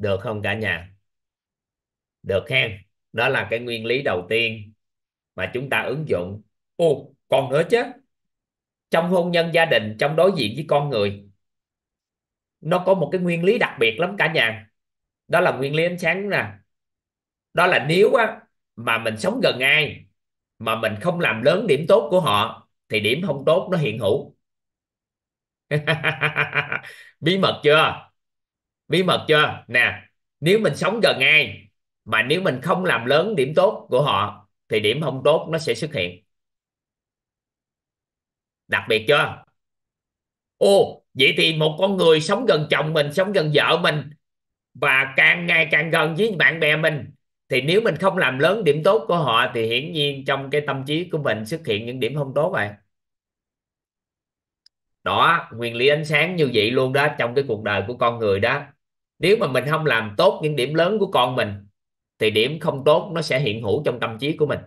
Được không cả nhà? Được hen. Đó là cái nguyên lý đầu tiên mà chúng ta ứng dụng. Ồ, còn nữa chứ. Trong hôn nhân gia đình, trong đối diện với con người, nó có một cái nguyên lý đặc biệt lắm cả nhà. Đó là nguyên lý ánh sáng nè. Đó là nếu á, mà mình sống gần ai mà mình không làm lớn điểm tốt của họ thì điểm không tốt nó hiện hữu. Bí mật chưa? Bí mật chưa nè? Nếu mình sống gần ai mà nếu mình không làm lớn điểm tốt của họ thì điểm không tốt nó sẽ xuất hiện. Đặc biệt chưa? Ồ, vậy thì một con người sống gần chồng mình, sống gần vợ mình và càng ngày càng gần với bạn bè mình, thì nếu mình không làm lớn điểm tốt của họ thì hiển nhiên trong cái tâm trí của mình xuất hiện những điểm không tốt rồi. Đó, nguyên lý ánh sáng như vậy luôn đó trong cái cuộc đời của con người đó. Nếu mà mình không làm tốt những điểm lớn của con mình thì điểm không tốt nó sẽ hiện hữu trong tâm trí của mình.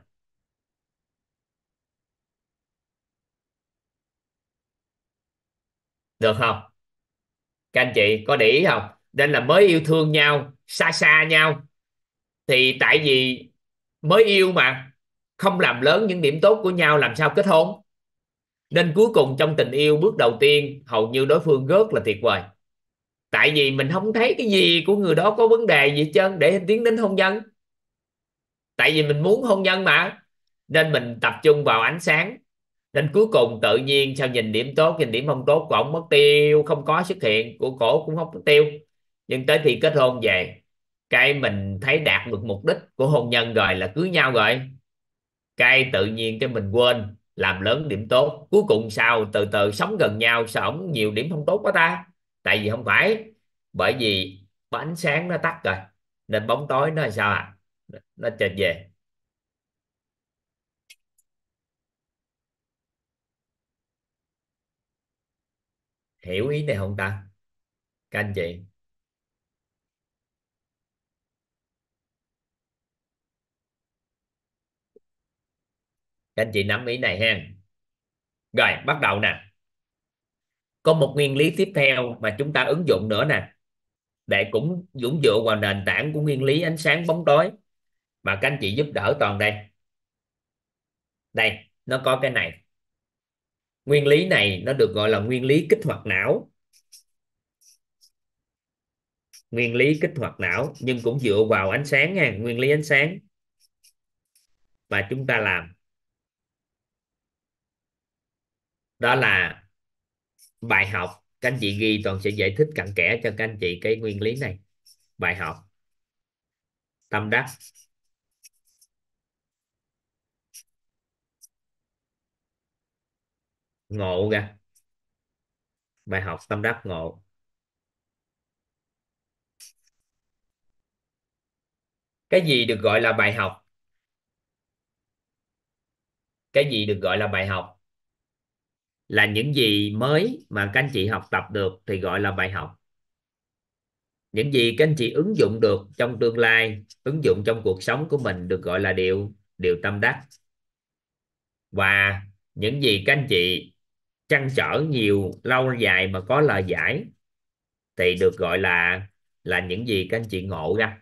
Được không? Các anh chị có để ý không? Nên là mới yêu thương nhau, xa xa nhau thì tại vì mới yêu mà không làm lớn những điểm tốt của nhau làm sao kết hôn. Nên cuối cùng trong tình yêu bước đầu tiên hầu như đối phương rất là tuyệt vời. Tại vì mình không thấy cái gì của người đó có vấn đề gì hết trơn để tiến đến hôn nhân. Tại vì mình muốn hôn nhân mà, nên mình tập trung vào ánh sáng. Nên cuối cùng tự nhiên sao nhìn điểm tốt, nhìn điểm không tốt của ổng mất tiêu, không có xuất hiện, của cổ cũng không mất tiêu. Nhưng tới khi kết hôn về, cái mình thấy đạt được mục đích của hôn nhân rồi là cưới nhau rồi, cái tự nhiên cái mình quên làm lớn điểm tốt. Cuối cùng sao từ từ sống gần nhau sao ổng nhiều điểm không tốt quá ta? Tại vì không phải, bởi vì ánh sáng nó tắt rồi nên bóng tối nó là sao à? Nó chệch về. Hiểu ý này không ta các anh chị? Các anh chị nắm ý này ha. Rồi bắt đầu nè. Có một nguyên lý tiếp theo mà chúng ta ứng dụng nữa nè, để cũng cũng dựa vào nền tảng của nguyên lý ánh sáng bóng tối mà các anh chị giúp đỡ Toàn đây. Đây nó có cái này. Nguyên lý này nó được gọi là nguyên lý kích hoạt não. Nguyên lý kích hoạt não nhưng cũng dựa vào ánh sáng nha, nguyên lý ánh sáng mà chúng ta làm. Đó là bài học, các anh chị ghi, Toàn sẽ giải thích cặn kẽ cho các anh chị cái nguyên lý này. Bài học tâm đắc ngộ ra. Bài học tâm đắc ngộ. Cái gì được gọi là bài học? Cái gì được gọi là bài học? Là những gì mới mà các anh chị học tập được thì gọi là bài học. Những gì các anh chị ứng dụng được trong tương lai, ứng dụng trong cuộc sống của mình được gọi là điều điều tâm đắc. Và những gì các anh chị trăn trở nhiều lâu dài mà có lời giải thì được gọi là là những gì các anh chị ngộ ra.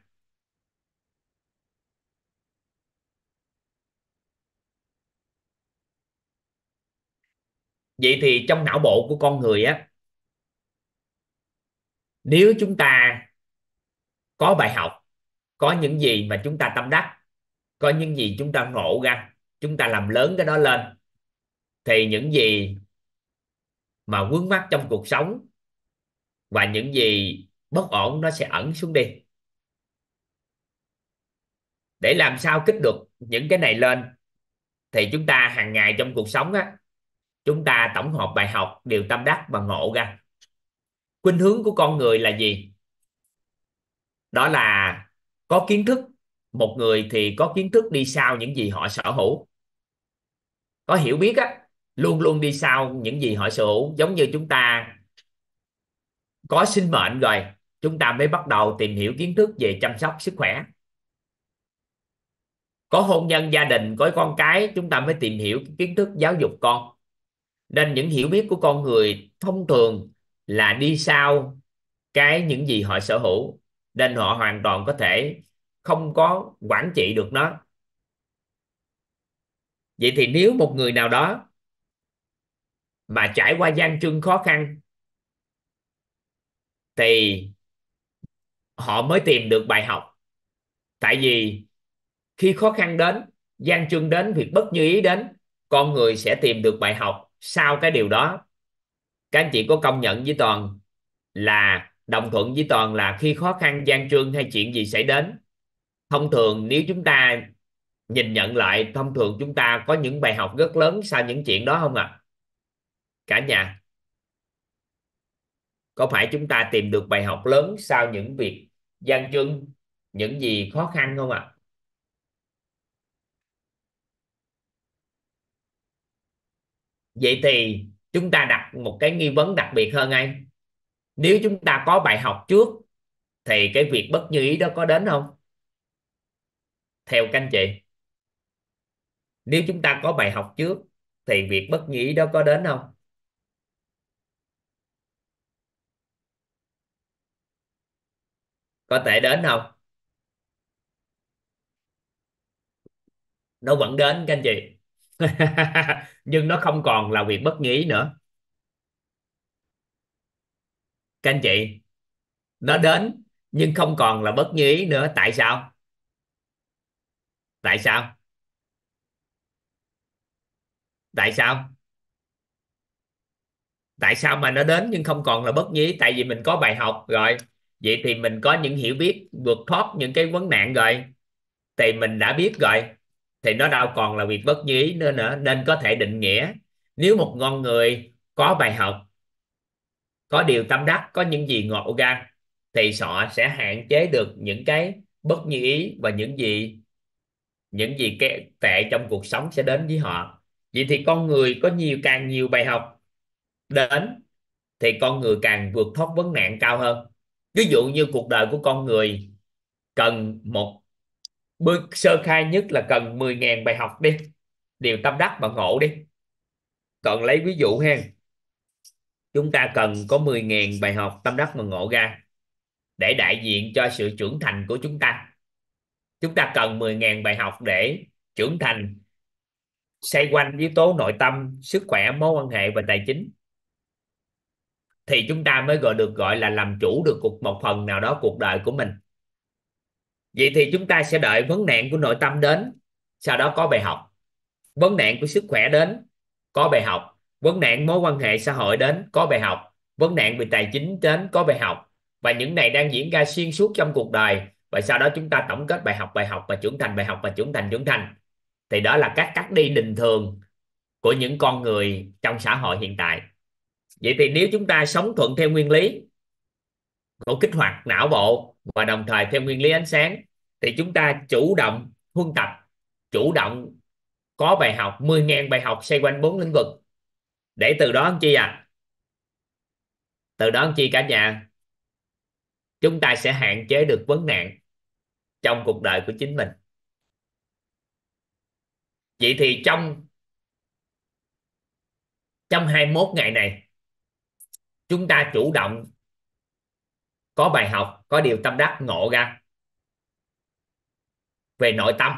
Vậy thì trong não bộ của con người á, nếu chúng ta có bài học, có những gì mà chúng ta tâm đắc, có những gì chúng ta ngộ ra, chúng ta làm lớn cái đó lên, thì những gì mà vướng mắc trong cuộc sống và những gì bất ổn nó sẽ ẩn xuống đi. Để làm sao kích được những cái này lên thì chúng ta hàng ngày trong cuộc sống á, chúng ta tổng hợp bài học, điều tâm đắc và ngộ ra. Khuynh hướng của con người là gì? Đó là có kiến thức. Một người thì có kiến thức đi sau những gì họ sở hữu. Có hiểu biết á, luôn luôn đi sau những gì họ sở hữu. Giống như chúng ta có sinh mệnh rồi, chúng ta mới bắt đầu tìm hiểu kiến thức về chăm sóc sức khỏe. Có hôn nhân gia đình, có con cái, chúng ta mới tìm hiểu kiến thức giáo dục con. Nên những hiểu biết của con người thông thường là đi sau cái những gì họ sở hữu. nên họ hoàn toàn có thể không có quản trị được nó. Vậy thì nếu một người nào đó mà trải qua gian truân khó khăn thì họ mới tìm được bài học. Tại vì khi khó khăn đến, gian truân đến, việc bất như ý đến, con người sẽ tìm được bài học sau cái điều đó. Các anh chị có công nhận với Toàn là đồng thuận với Toàn là khi khó khăn gian truân hay chuyện gì xảy đến, thông thường nếu chúng ta nhìn nhận lại, thông thường chúng ta có những bài học rất lớn sau những chuyện đó không ạ? À? Cả nhà có phải chúng ta tìm được bài học lớn sau những việc gian truân, những gì khó khăn không ạ? À? Vậy thì chúng ta đặt một cái nghi vấn đặc biệt hơn anh. Nếu chúng ta có bài học trước thì cái việc bất như ý đó có đến không? Theo các anh chị, nếu chúng ta có bài học trước thì việc bất như ý đó có đến không? Có thể đến không? Nó vẫn đến các anh chị. Nhưng nó không còn là việc bất như ý nữa. Các anh chị, nó đến nhưng không còn là bất như ý nữa. Tại sao? Tại sao? Tại sao? Tại sao mà nó đến nhưng không còn là bất như ý? Tại vì mình có bài học rồi. Vậy thì mình có những hiểu biết vượt thoát những cái vấn nạn rồi, thì mình đã biết rồi, thì nó đâu còn là việc bất như ý nữa nữa. Nên có thể định nghĩa, nếu một con người có bài học, có điều tâm đắc, có những gì ngộ ra, thì họ sẽ hạn chế được những cái bất như ý và những gì những gì cái tệ trong cuộc sống sẽ đến với họ. Vậy thì con người có nhiều, càng nhiều bài học đến thì con người càng vượt thoát vấn nạn cao hơn. Ví dụ như cuộc đời của con người cần một bước sơ khai nhất là cần mười ngàn bài học đi, điều tâm đắc và ngộ đi. Còn lấy ví dụ ha, chúng ta cần có mười ngàn bài học tâm đắc và ngộ ra để đại diện cho sự trưởng thành của chúng ta. Chúng ta cần mười ngàn bài học để trưởng thành, xoay quanh yếu tố nội tâm, sức khỏe, mối quan hệ và tài chính, thì chúng ta mới gọi được gọi là làm chủ được cuộc một phần nào đó cuộc đời của mình. Vậy thì chúng ta sẽ đợi vấn nạn của nội tâm đến, sau đó có bài học. Vấn nạn của sức khỏe đến, có bài học. Vấn nạn mối quan hệ xã hội đến, có bài học. Vấn nạn về tài chính đến, có bài học. Và những này đang diễn ra xuyên suốt trong cuộc đời, và sau đó chúng ta tổng kết bài học bài học và trưởng thành bài học và trưởng thành trưởng thành. Thì đó là các cách đi bình thường của những con người trong xã hội hiện tại. Vậy thì nếu chúng ta sống thuận theo nguyên lý của kích hoạt não bộ và đồng thời theo nguyên lý ánh sáng, thì chúng ta chủ động huân tập, chủ động có bài học, mười ngàn bài học xoay quanh bốn lĩnh vực, để từ đó anh chi à từ đó anh chi cả nhà, chúng ta sẽ hạn chế được vấn nạn trong cuộc đời của chính mình. Vậy thì trong trong hai mươi mốt ngày này, chúng ta chủ động có bài học, có điều tâm đắc ngộ ra về nội tâm,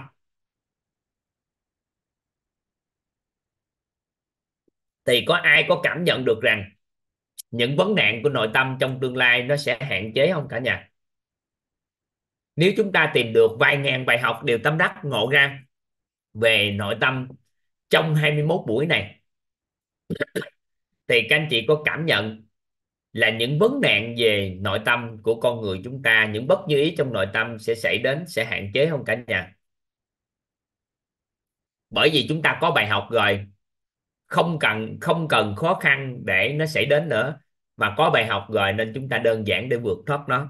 thì có ai có cảm nhận được rằng những vấn nạn của nội tâm trong tương lai nó sẽ hạn chế không cả nhà? Nếu chúng ta tìm được vài ngàn bài học điều tâm đắc ngộ ra về nội tâm trong hai mươi mốt buổi này, thì các anh chị có cảm nhận là những vấn nạn về nội tâm của con người chúng ta, những bất như ý trong nội tâm sẽ xảy đến, sẽ hạn chế không cả nhà? Bởi vì chúng ta có bài học rồi, không cần không cần khó khăn để nó xảy đến nữa, mà có bài học rồi nên chúng ta đơn giản để vượt thoát nó.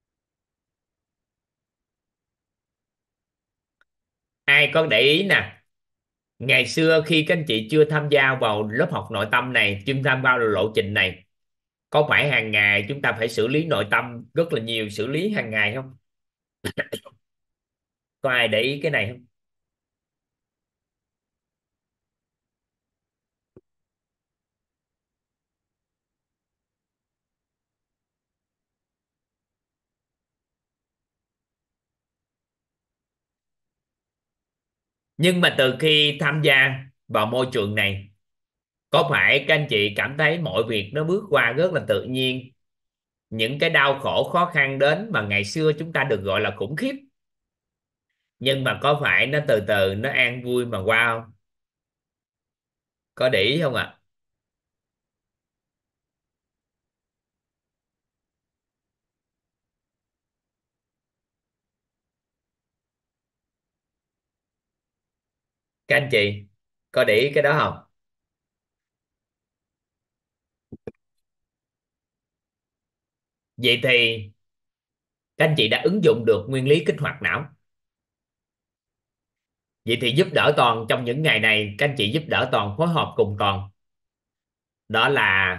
Ai có để ý nè, ngày xưa khi các anh chị chưa tham gia vào lớp học nội tâm này, chưa tham gia vào lộ trình này, có phải hàng ngày chúng ta phải xử lý nội tâm rất là nhiều, xử lý hàng ngày không? Có ai để ý cái này không? Nhưng mà từ khi tham gia vào môi trường này, có phải các anh chị cảm thấy mọi việc nó bước qua rất là tự nhiên, những cái đau khổ khó khăn đến mà ngày xưa chúng ta được gọi là khủng khiếp, nhưng mà có phải nó từ từ nó an vui mà qua không? Có để ý không ạ? Các anh chị có để ý cái đó không? Vậy thì các anh chị đã ứng dụng được nguyên lý kích hoạt não. Vậy thì giúp đỡ Toàn trong những ngày này, các anh chị giúp đỡ Toàn phối hợp cùng Toàn, đó là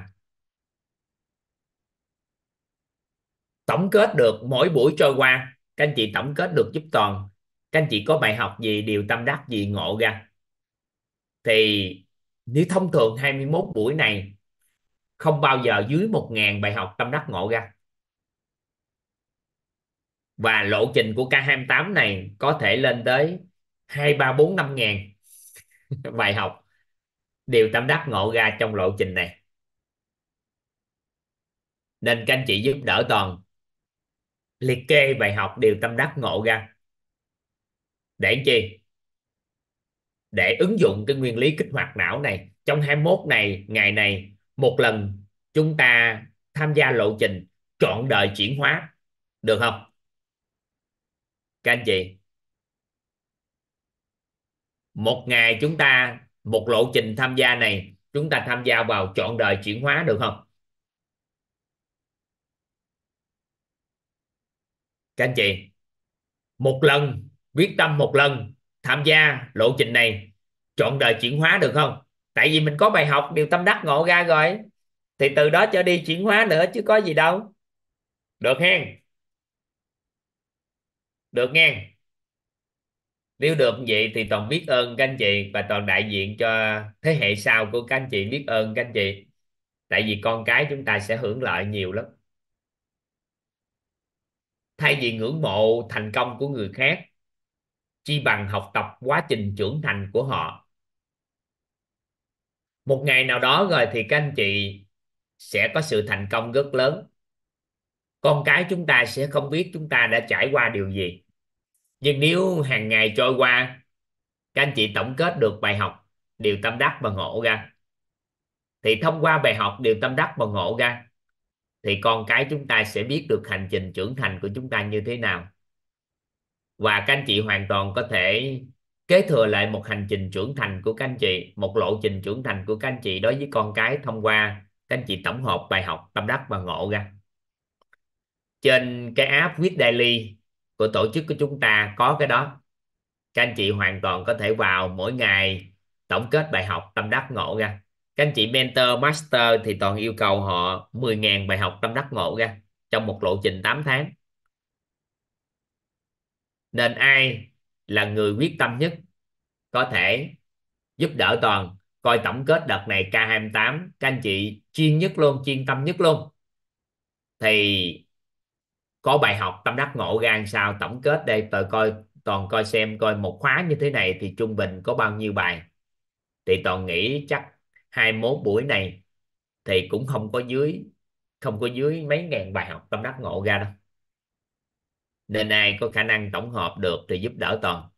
tổng kết được mỗi buổi trôi qua, các anh chị tổng kết được giúp Toàn các anh chị có bài học gì, điều tâm đắc gì ngộ ra. Thì nếu thông thường hai mươi mốt buổi này không bao giờ dưới một ngàn bài học tâm đắc ngộ ra, và lộ trình của k hai mươi tám này có thể lên tới hai ba bốn năm ngàn bài học điều tâm đắc ngộ ra trong lộ trình này. Nên các anh chị giúp đỡ Toàn liệt kê bài học điều tâm đắc ngộ ra, để làm chi? Để ứng dụng cái nguyên lý kích hoạt não này trong hai mươi mốt này ngày này, một lần chúng ta tham gia lộ trình trọn đời chuyển hóa, được không các anh chị? Một ngày chúng ta, một lộ trình tham gia này chúng ta tham gia vào trọn đời chuyển hóa, được không các anh chị? Một lần, quyết tâm một lần tham gia lộ trình này trọn đời chuyển hóa, được không? Tại vì mình có bài học điều tâm đắc ngộ ra rồi, thì từ đó trở đi chuyển hóa nữa chứ có gì đâu. Được hen? Được nghe? Nếu được vậy thì Toàn biết ơn các anh chị, và Toàn đại diện cho thế hệ sau của các anh chị biết ơn các anh chị. Tại vì con cái chúng ta sẽ hưởng lợi nhiều lắm. Thay vì ngưỡng mộ thành công của người khác, chi bằng học tập quá trình trưởng thành của họ. Một ngày nào đó rồi thì các anh chị sẽ có sự thành công rất lớn. Con cái chúng ta sẽ không biết chúng ta đã trải qua điều gì. Nhưng nếu hàng ngày trôi qua, các anh chị tổng kết được bài học điều tâm đắc và ngộ ra, thì thông qua bài học điều tâm đắc và ngộ ra, thì con cái chúng ta sẽ biết được hành trình trưởng thành của chúng ta như thế nào. Và các anh chị hoàn toàn có thể kế thừa lại một hành trình trưởng thành của các anh chị, một lộ trình trưởng thành của các anh chị đối với con cái, thông qua các anh chị tổng hợp bài học tâm đắc và ngộ ra. Trên cái app Viết Daily của tổ chức của chúng ta có cái đó. Các anh chị hoàn toàn có thể vào mỗi ngày tổng kết bài học tâm đắc ngộ ra. Các anh chị mentor master thì Toàn yêu cầu họ mười ngàn bài học tâm đắc ngộ ra trong một lộ trình tám tháng. Nên ai là người quyết tâm nhất có thể giúp đỡ Toàn coi tổng kết đợt này k hai mươi tám, các anh chị chuyên nhất luôn, chuyên tâm nhất luôn, thì có bài học tâm đắc ngộ ra làm sao, tổng kết đây tôi coi. Toàn coi xem coi một khóa như thế này thì trung bình có bao nhiêu bài. Thì Toàn nghĩ chắc hai mươi mốt buổi này thì cũng không có dưới không có dưới mấy ngàn bài học tâm đắc ngộ ra đâu. Nên ai có khả năng tổng hợp được thì giúp đỡ Toàn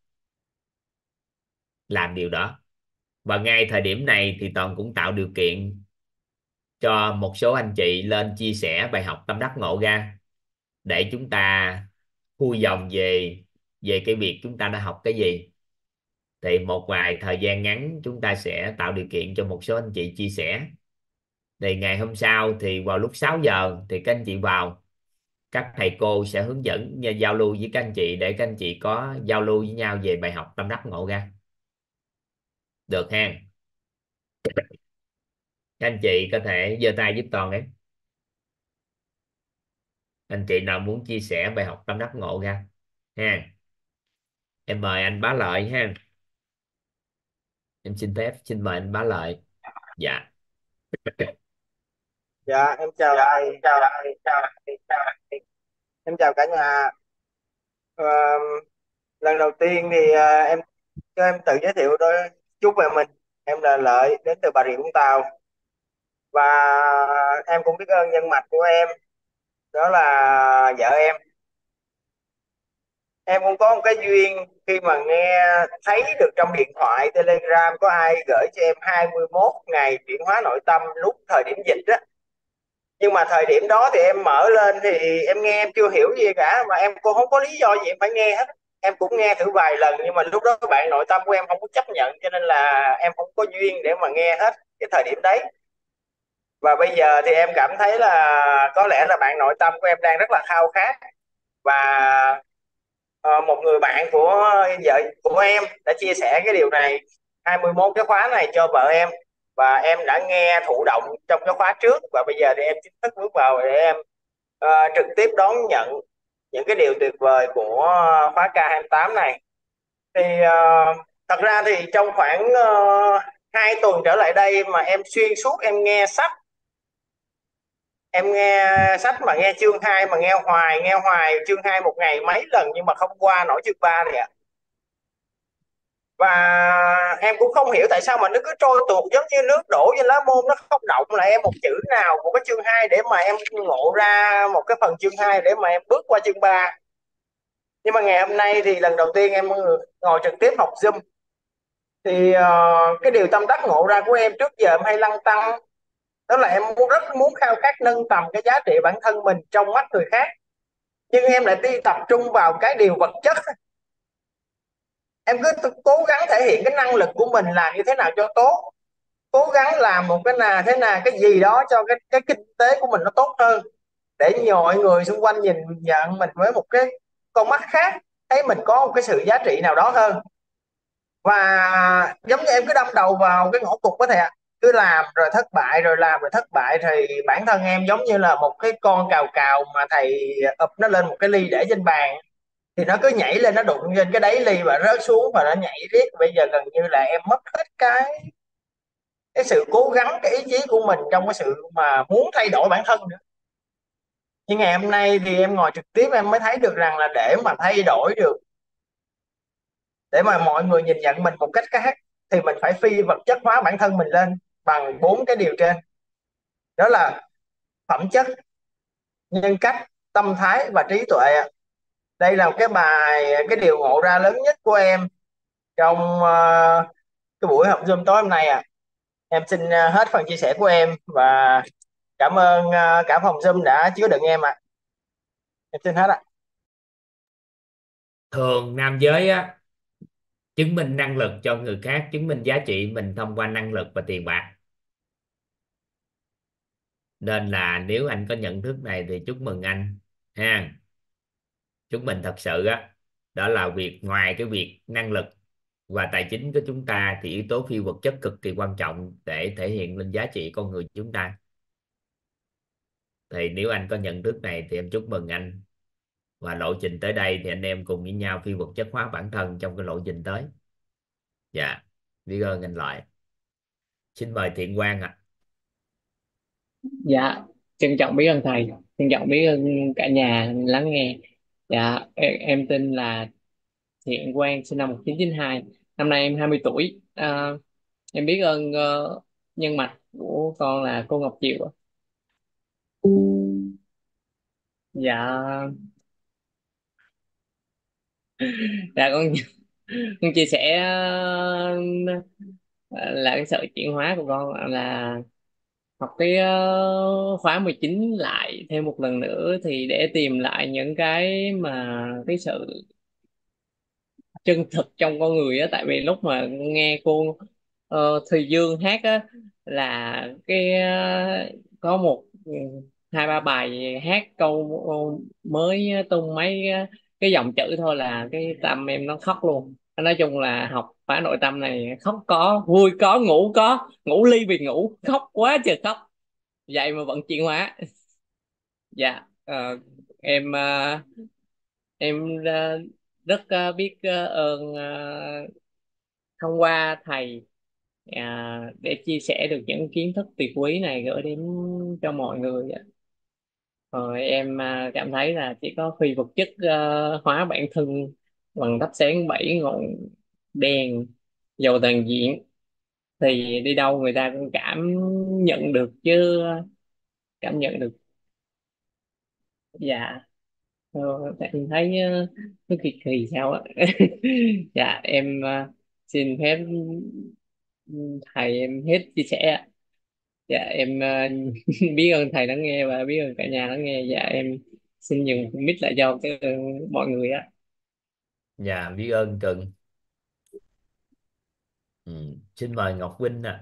làm điều đó. Và ngay thời điểm này thì Toàn cũng tạo điều kiện cho một số anh chị lên chia sẻ bài học tâm đắc ngộ ra, để chúng ta khui dòng về về cái việc chúng ta đã học cái gì. Thì một vài thời gian ngắn chúng ta sẽ tạo điều kiện cho một số anh chị chia sẻ. Thì ngày hôm sau thì vào lúc sáu giờ thì các anh chị vào, các thầy cô sẽ hướng dẫn giao lưu với các anh chị, để các anh chị có giao lưu với nhau về bài học tâm đắc ngộ ra. Được ha? Các anh chị có thể giơ tay giúp Toàn đấy. Anh chị nào muốn chia sẻ bài học tâm đắc ngộ ra ha? Em mời anh Bá Lợi ha. Em xin phép xin mời anh Bá Lợi. Dạ. Dạ em chào thầy. Em chào thầy. Em chào cả nhà. Ờ, lần đầu tiên thì ờ, em Cho em tự giới thiệu đôi chút về mình. Em là Lợi, đến từ Bà Rịa Vũng Tàu, và em cũng biết ơn nhân mạch của em, đó là vợ em. Em cũng có một cái duyên khi mà nghe thấy được trong điện thoại Telegram có ai gửi cho em hai mươi mốt ngày chuyển hóa nội tâm lúc thời điểm dịch á. Nhưng mà thời điểm đó thì em mở lên thì em nghe em chưa hiểu gì cả, mà em cũng không có lý do gì em phải nghe hết. Em cũng nghe thử vài lần, nhưng mà lúc đó bạn nội tâm của em không có chấp nhận, cho nên là em không có duyên để mà nghe hết cái thời điểm đấy. Và bây giờ thì em cảm thấy là có lẽ là bạn nội tâm của em đang rất là khao khát, và ờ, một người bạn của vợ của em đã chia sẻ cái điều này, hai mươi mốt cái khóa này cho vợ em, và em đã nghe thụ động trong cái khóa trước, và bây giờ thì em chính thức bước vào để em ờ, trực tiếp đón nhận những cái điều tuyệt vời của khóa K hai tám này. Thì ờ, thật ra thì trong khoảng uh, hai tuần trở lại đây mà em xuyên suốt em nghe sách, em nghe sách mà nghe chương hai, mà nghe hoài nghe hoài chương hai một ngày mấy lần nhưng mà không qua nổi chương ba này ạ. Và em cũng không hiểu tại sao mà nó cứ trôi tuột giống như nước đổ trên lá môn, nó không động lại em một chữ nào của cái chương hai để mà em ngộ ra một cái phần chương hai để mà em bước qua chương ba. Nhưng mà ngày hôm nay thì lần đầu tiên em ngồi trực tiếp học Zoom, thì uh, cái điều tâm đắc ngộ ra của em trước giờ em hay lăn tăn, đó là em muốn rất muốn khao khát nâng tầm cái giá trị bản thân mình trong mắt người khác, nhưng em lại đi tập trung vào cái điều vật chất. Em cứ cố gắng thể hiện cái năng lực của mình làm như thế nào cho tốt, cố gắng làm một cái nào thế nào cái gì đó cho cái cái kinh tế của mình nó tốt hơn, để mọi người xung quanh nhìn nhận mình với một cái con mắt khác, thấy mình có một cái sự giá trị nào đó hơn. Và giống như em cứ đâm đầu vào cái ngõ cụt đó thầy ạ, cứ làm rồi thất bại, rồi làm rồi thất bại, thì bản thân em giống như là một cái con cào cào mà thầy ụp nó lên một cái ly để trên bàn, thì nó cứ nhảy lên, nó đụng trên cái đáy ly và rớt xuống, và nó nhảy riết. Bây giờ gần như là em mất hết cái cái sự cố gắng, cái ý chí của mình trong cái sự mà muốn thay đổi bản thân nữa. Nhưng ngày hôm nay thì em ngồi trực tiếp em mới thấy được rằng là để mà thay đổi được, để mà mọi người nhìn nhận mình một cách khác, thì mình phải phi vật chất hóa bản thân mình lên bằng bốn cái điều trên, đó là phẩm chất, nhân cách, tâm thái và trí tuệ. Đây là một cái bài, cái điều ngộ ra lớn nhất của em trong ờ, cái buổi học Zoom tối hôm nay à. Em xin ờ, hết phần chia sẻ của em, và cảm ơn ờ, cả phòng Zoom đã chứa đựng em ạ. Em xin hết ạ. Thường nam giới á, chứng minh năng lực cho người khác, chứng minh giá trị mình thông qua năng lực và tiền bạc. Nên là nếu anh có nhận thức này thì chúc mừng anh ha. Chúng mình thật sự á, đó là việc ngoài cái việc năng lực và tài chính của chúng ta, thì yếu tố phi vật chất cực kỳ quan trọng để thể hiện lên giá trị con người chúng ta. Thì nếu anh có nhận thức này thì em chúc mừng anh, và lộ trình tới đây thì anh em cùng với nhau phi vật chất hóa bản thân trong cái lộ trình tới. Dạ, biết ơn anh Lợi. Xin mời Thiện Quang ạ. Dạ, trân trọng biết ơn thầy, trân trọng biết ơn cả nhà lắng nghe. Dạ, em, em tên là Thiện Quang, sinh năm một chín chín hai, năm nay em hai mươi tuổi. À, em biết ơn ờ, nhân mạch của con là cô Ngọc Diệu ạ. Dạ, dạ con con chia sẻ ờ, là cái sự chuyển hóa của con là học cái ờ, khóa mười chín lại thêm một lần nữa, thì để tìm lại những cái mà cái sự chân thực trong con người á. Tại vì lúc mà nghe cô uh, Thùy Dương hát á, là cái ờ, có một ừ, hai ba bài hát câu ờ, mới tung mấy ờ, cái dòng chữ thôi là cái tâm em nó khóc luôn. Nói chung là học khóa nội tâm này khóc có, vui có, ngủ có, ngủ ly vì ngủ, khóc quá trời khóc, vậy mà vẫn chuyển hóa. Dạ, ờ, em ờ, em ờ, rất ờ, biết ờ, ơn ờ, thông qua thầy à, để chia sẻ được những kiến thức tuyệt quý này gửi đến cho mọi người ạ. Rồi em à, cảm thấy là chỉ có phi vật chất ờ, hóa bản thân bằng thắp sáng bảy ngọn đèn, giàu toàn diện, thì đi đâu người ta cũng cảm nhận được chứ, cảm nhận được. Dạ. Ờ, em thấy ờ, nó kỳ kỳ sao á. Dạ em ờ, xin phép thầy em hết chia sẻ ạ. Dạ em ờ, biết ơn thầy lắng nghe và biết ơn cả nhà lắng nghe. Dạ em xin dừng mic lại cho cái, ờ, mọi người á. Dạ biết ơn Cần. Ừ. Xin mời Ngọc Vinh nè.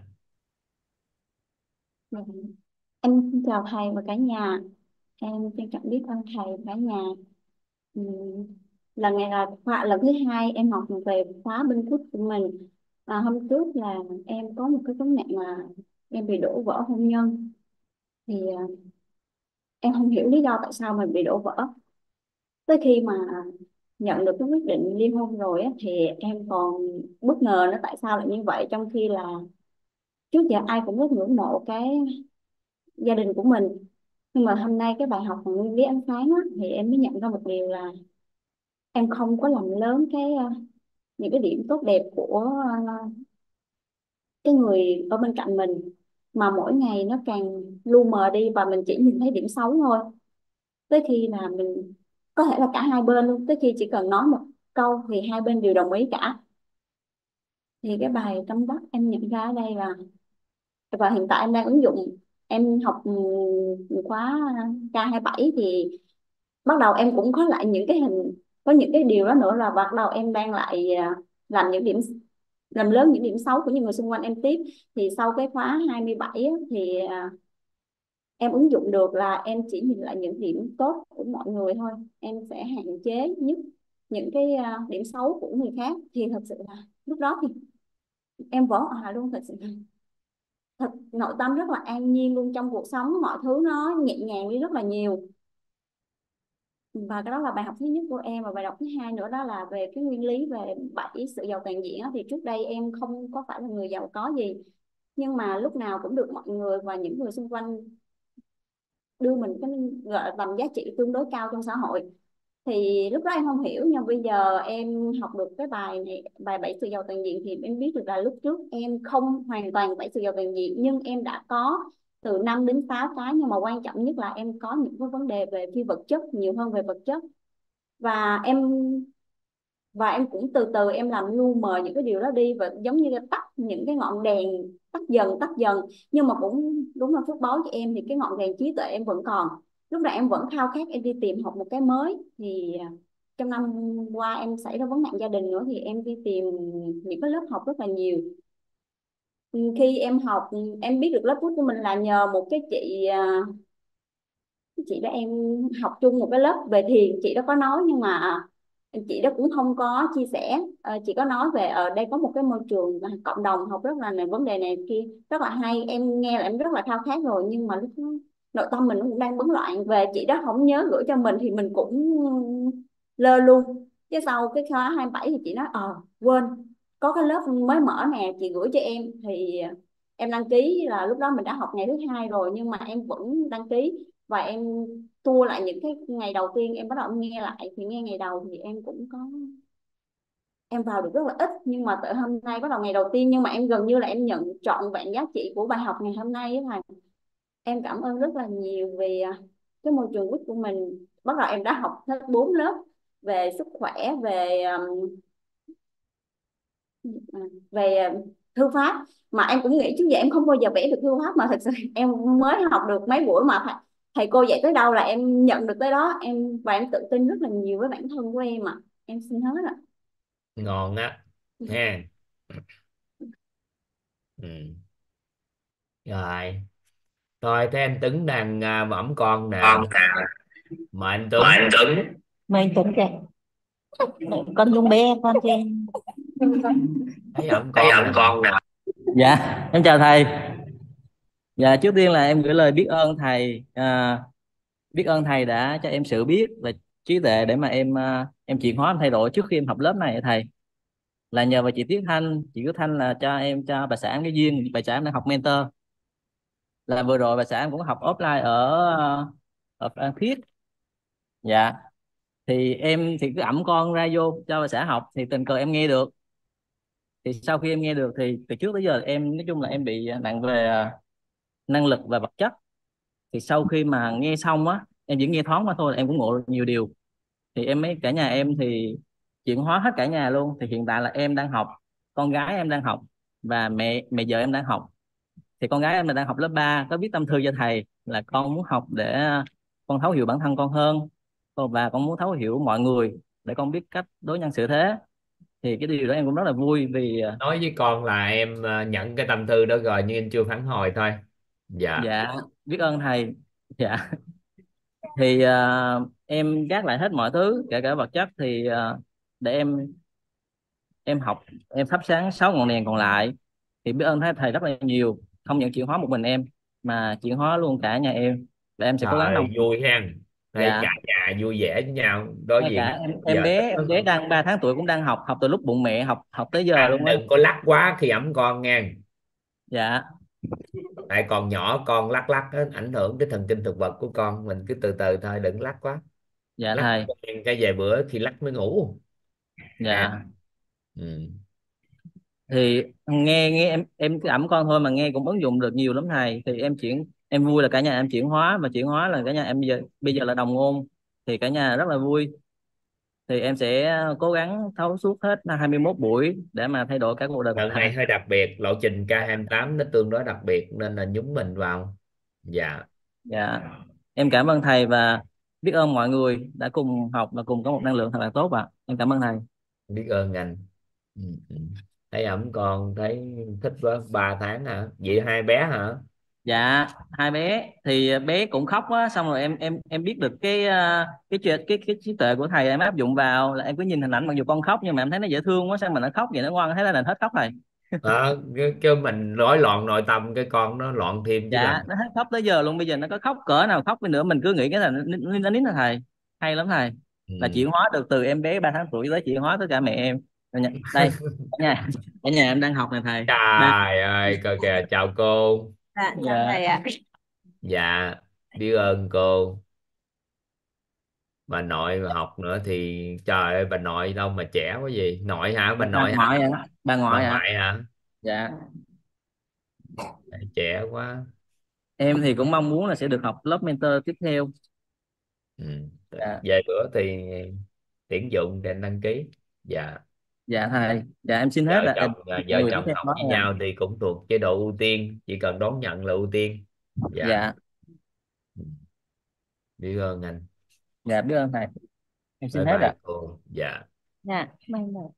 Vâng. Em xin chào thầy và cả nhà. Em trân trọng biết ơn thầy và cả nhà. Ừm, Lần này là khóa lần thứ hai em học về khóa bên thức của mình. À, hôm trước là em có một cái vấn nạn là em bị đổ vỡ hôn nhân. Thì à, em không hiểu lý do tại sao mình bị đổ vỡ. Tới khi mà nhận được cái quyết định ly hôn rồi á, thì em còn bất ngờ nó tại sao lại như vậy, trong khi là trước giờ ai cũng rất ngưỡng mộ cái gia đình của mình. Nhưng mà hôm nay cái bài học của nguyên lý ánh sáng á, thì em mới nhận ra một điều là em không có làm lớn cái ờ, những cái điểm tốt đẹp của ờ, cái người ở bên cạnh mình, mà mỗi ngày nó càng lu mờ đi và mình chỉ nhìn thấy điểm xấu thôi. Tới khi là mình có thể là cả hai bên luôn, tới khi chỉ cần nói một câu thì hai bên đều đồng ý cả. Thì cái bài tâm đắc em nhận ra ở đây là, và hiện tại em đang ứng dụng. Em học ừm, khóa k bảy thì bắt đầu em cũng có lại những cái hình, có những cái điều đó nữa, là bắt đầu em đang lại à, làm những điểm, làm lớn những điểm xấu của những người xung quanh em tiếp. Thì sau cái khóa hai mươi bảy á, thì à, em ứng dụng được là em chỉ nhìn lại những điểm tốt của mọi người thôi, em sẽ hạn chế nhất những cái à, điểm xấu của người khác. Thì thật sự là lúc đó thì em vỡ òa luôn, thật sự là thật nội tâm rất là an nhiên luôn, trong cuộc sống mọi thứ nó nhẹ nhàng đi rất là nhiều. Và cái đó là bài học thứ nhất của em. Và bài học thứ hai nữa đó là về cái nguyên lý về bảy sự giàu toàn diện á. Thì trước đây em không có phải là người giàu có gì, nhưng mà lúc nào cũng được mọi người và những người xung quanh đưa mình cái gọi là tầm giá trị tương đối cao trong xã hội. Thì lúc đó em không hiểu, nhưng bây giờ em học được cái bài này, bài bảy sự giàu toàn diện, thì em biết được là lúc trước em không hoàn toàn bảy sự giàu toàn diện, nhưng em đã có từ năm đến sáu cái. Nhưng mà quan trọng nhất là em có những cái vấn đề về phi vật chất nhiều hơn về vật chất. Và em và em cũng từ từ em làm lu mờ những cái điều đó đi, và giống như là tắt những cái ngọn đèn, tắt dần tắt dần. Nhưng mà cũng đúng là phước báo cho em, thì cái ngọn đèn trí tuệ em vẫn còn. Lúc này em vẫn khao khát em đi tìm học một cái mới. Thì à, trong năm qua em xảy ra vấn nạn gia đình nữa, thì em đi tìm những cái lớp học rất là nhiều. Ừ, khi em học, em biết được lớp bút của mình là nhờ một cái chị à, chị đó em học chung một cái lớp về thiền. Chị đó có nói, nhưng mà chị đó cũng không có chia sẻ. Ờ, chị có nói về ở đây có một cái môi trường cộng đồng học rất là này, vấn đề này kia rất là hay. Em nghe là em rất là khao khát rồi, nhưng mà lúc đó, nội tâm mình nó cũng đang bấn loạn. Về chị đó không nhớ gửi cho mình thì mình cũng lơ luôn. Cái sau cái khóa hai bảy thì chị nói ờ quên, có cái lớp mới mở nè, chị gửi cho em. Thì em đăng ký, là lúc đó mình đã học ngày thứ hai rồi, nhưng mà em vẫn đăng ký. Và em tua lại những cái ngày đầu tiên, em bắt đầu em nghe lại. Thì nghe ngày đầu thì em cũng có, em vào được rất là ít. Nhưng mà tới hôm nay bắt đầu ngày đầu tiên, nhưng mà em gần như là em nhận trọn vẹn giá trị của bài học ngày hôm nay á thầy. Em cảm ơn rất là nhiều vì à, cái môi trường quýt của mình. Bắt đầu em đã học hết bốn lớp về sức khỏe, về um, về um, thư pháp. Mà em cũng nghĩ trước giờ em không bao giờ vẽ được thư pháp, mà thật sự em mới học được mấy buổi mà thầy, thầy cô dạy tới đâu là em nhận được tới đó. Em và em tự tin rất là nhiều với bản thân của em ạ. Em xin hết ạ. Ngon á ha. Ừ. Rồi thôi thế anh Tuấn đang à, bẵm con nè. Con nè. Mời anh Mời Tuấn. anh Tuấn. Mời anh Tuấn kìa. Con Dung bé con cho em. Thấy ẩm Thấy con ẩm nè. con nè. Dạ em chào thầy. Dạ trước tiên là em gửi lời biết ơn thầy, à, biết ơn thầy đã cho em sự biết và trí tuệ để mà em à, em chuyển hóa em thay đổi trước khi em học lớp này. Thầy là nhờ vào chị Tuyết Thanh, chị Tuyết Thanh là cho em, cho bà xã em cái duyên. Bà xã em đang học mentor, là vừa rồi bà xã em cũng học offline ở à, ở Phan Thiết. Dạ thì em thì cứ ẵm con ra vô cho bà xã học, thì tình cờ em nghe được. Thì sau khi em nghe được thì từ trước tới giờ em nói chung là em bị nặng về à, năng lực và vật chất. Thì sau khi mà nghe xong á, em chỉ nghe thoáng qua thôi em cũng ngộ được nhiều điều. Thì em mấy cả nhà em thì chuyển hóa hết cả nhà luôn. Thì hiện tại là em đang học, con gái em đang học, và mẹ mẹ vợ em đang học. Thì con gái em là đang học lớp ba, có viết tâm thư cho thầy là con muốn học để con thấu hiểu bản thân con hơn, Con- và con muốn thấu hiểu mọi người để con biết cách đối nhân xử thế. Thì cái điều đó em cũng rất là vui vì à, Nói với con là em ờ, nhận cái tâm thư đó rồi nhưng em chưa phản hồi thôi. Dạ. dạ biết ơn thầy. Dạ thì à, em gác lại hết mọi thứ kể cả vật chất thì à, để em em học, em thắp sáng sáu ngọn đèn còn lại. Thì biết ơn thầy thầy rất là nhiều, không những chuyển hóa một mình em mà chuyển hóa luôn cả nhà em, và em sẽ cố gắng Trời đồng. vui hen. Hay Dạ cả nhà vui vẻ với nhau đối ngay diện cả nhau em em giờ thích bé em lắm. bé đang ba tháng tuổi cũng đang học học từ lúc bụng mẹ, học học tới giờ Anh luôn á. đừng có lắc quá khi ẵm con nha. Dạ Tại còn nhỏ con lắc lắc á, ảnh hưởng cái thần kinh thực vật của con, mình cứ từ từ thôi, đừng lắc quá. dạ Lắc thầy. cái vài bữa khi lắc mới ngủ. À. Dạ Ừ. thì nghe nghe em em cứ ẵm con thôi mà nghe cũng ứng dụng được nhiều lắm thầy. Thì em chuyển em vui là cả nhà em chuyển hóa, và chuyển hóa là cả nhà em bây giờ bây giờ là đồng ngôn. Thì cả nhà rất là vui. Thì em sẽ cố gắng thấu suốt hết hai mươi mốt buổi để mà thay đổi cả cuộc đời của Lần thầy. này hơi đặc biệt, lộ trình ca hai tám nó tương đối đặc biệt nên là nhúng mình vào. Dạ. Dạ em cảm ơn thầy và biết ơn mọi người đã cùng học và cùng có một năng lượng thật là tốt ạ. Em cảm ơn thầy. Biết ơn ngành. Ừ. Ừ. Thấy ẩm còn thấy thích quá. Ba tháng hả? Vậy hai bé hả? Dạ hai bé thì bé cũng khóc á, xong rồi em em em biết được cái ờ, cái chuyện cái cái trí tuệ của thầy em áp dụng vào là em cứ nhìn hình ảnh, mặc dù con khóc nhưng mà em thấy nó dễ thương quá, sao mà nó khóc vậy, nó ngoan, thấy là nên hết khóc thầy. Ờ, cái, cái mình rối loạn nội tâm cái con nó loạn thêm chứ làm. Dạ nó hết khóc tới giờ luôn, bây giờ nó có khóc cỡ nào khóc đi nữa mình cứ nghĩ cái là nó nó nó nín là thầy. Hay lắm thầy. Là Ừ. chuyển hóa được từ em bé ba tháng tuổi tới chuyển hóa tất cả mẹ em. Đây nha- đây, ở nhà ở nhà em đang học này thầy. Ba. Trời ơi coi kìa, chào cô. Dạ, chào Dạ thầy ạ. Dạ. Biết ơn cô. Bà nội mà học nữa thì trời ơi, bà nội đâu mà trẻ quá gì, nội hả, bà bà nội hả? ngoại ạ, bà Bà ngoại ạ. ngoại hả? Dạ Trẻ quá. em thì cũng mong muốn là sẽ được học lớp mentor tiếp theo. Ừ. Dạ Về bữa thì tuyển dụng để đăng ký. Dạ. dạ thầy, dạ em xin hết Vợ ạ. Em- chồng à, vợ mọi người tiếp chồng theo học đó với ạ. nhau thì cũng thuộc chế độ ưu tiên, chỉ cần đón nhận là ưu tiên. Dạ. Dạ Ừ. Biết ơn anh. dạ biết ơn thầy, em xin Bye hết bye ạ. cô. Dạ. Dạ may mắn.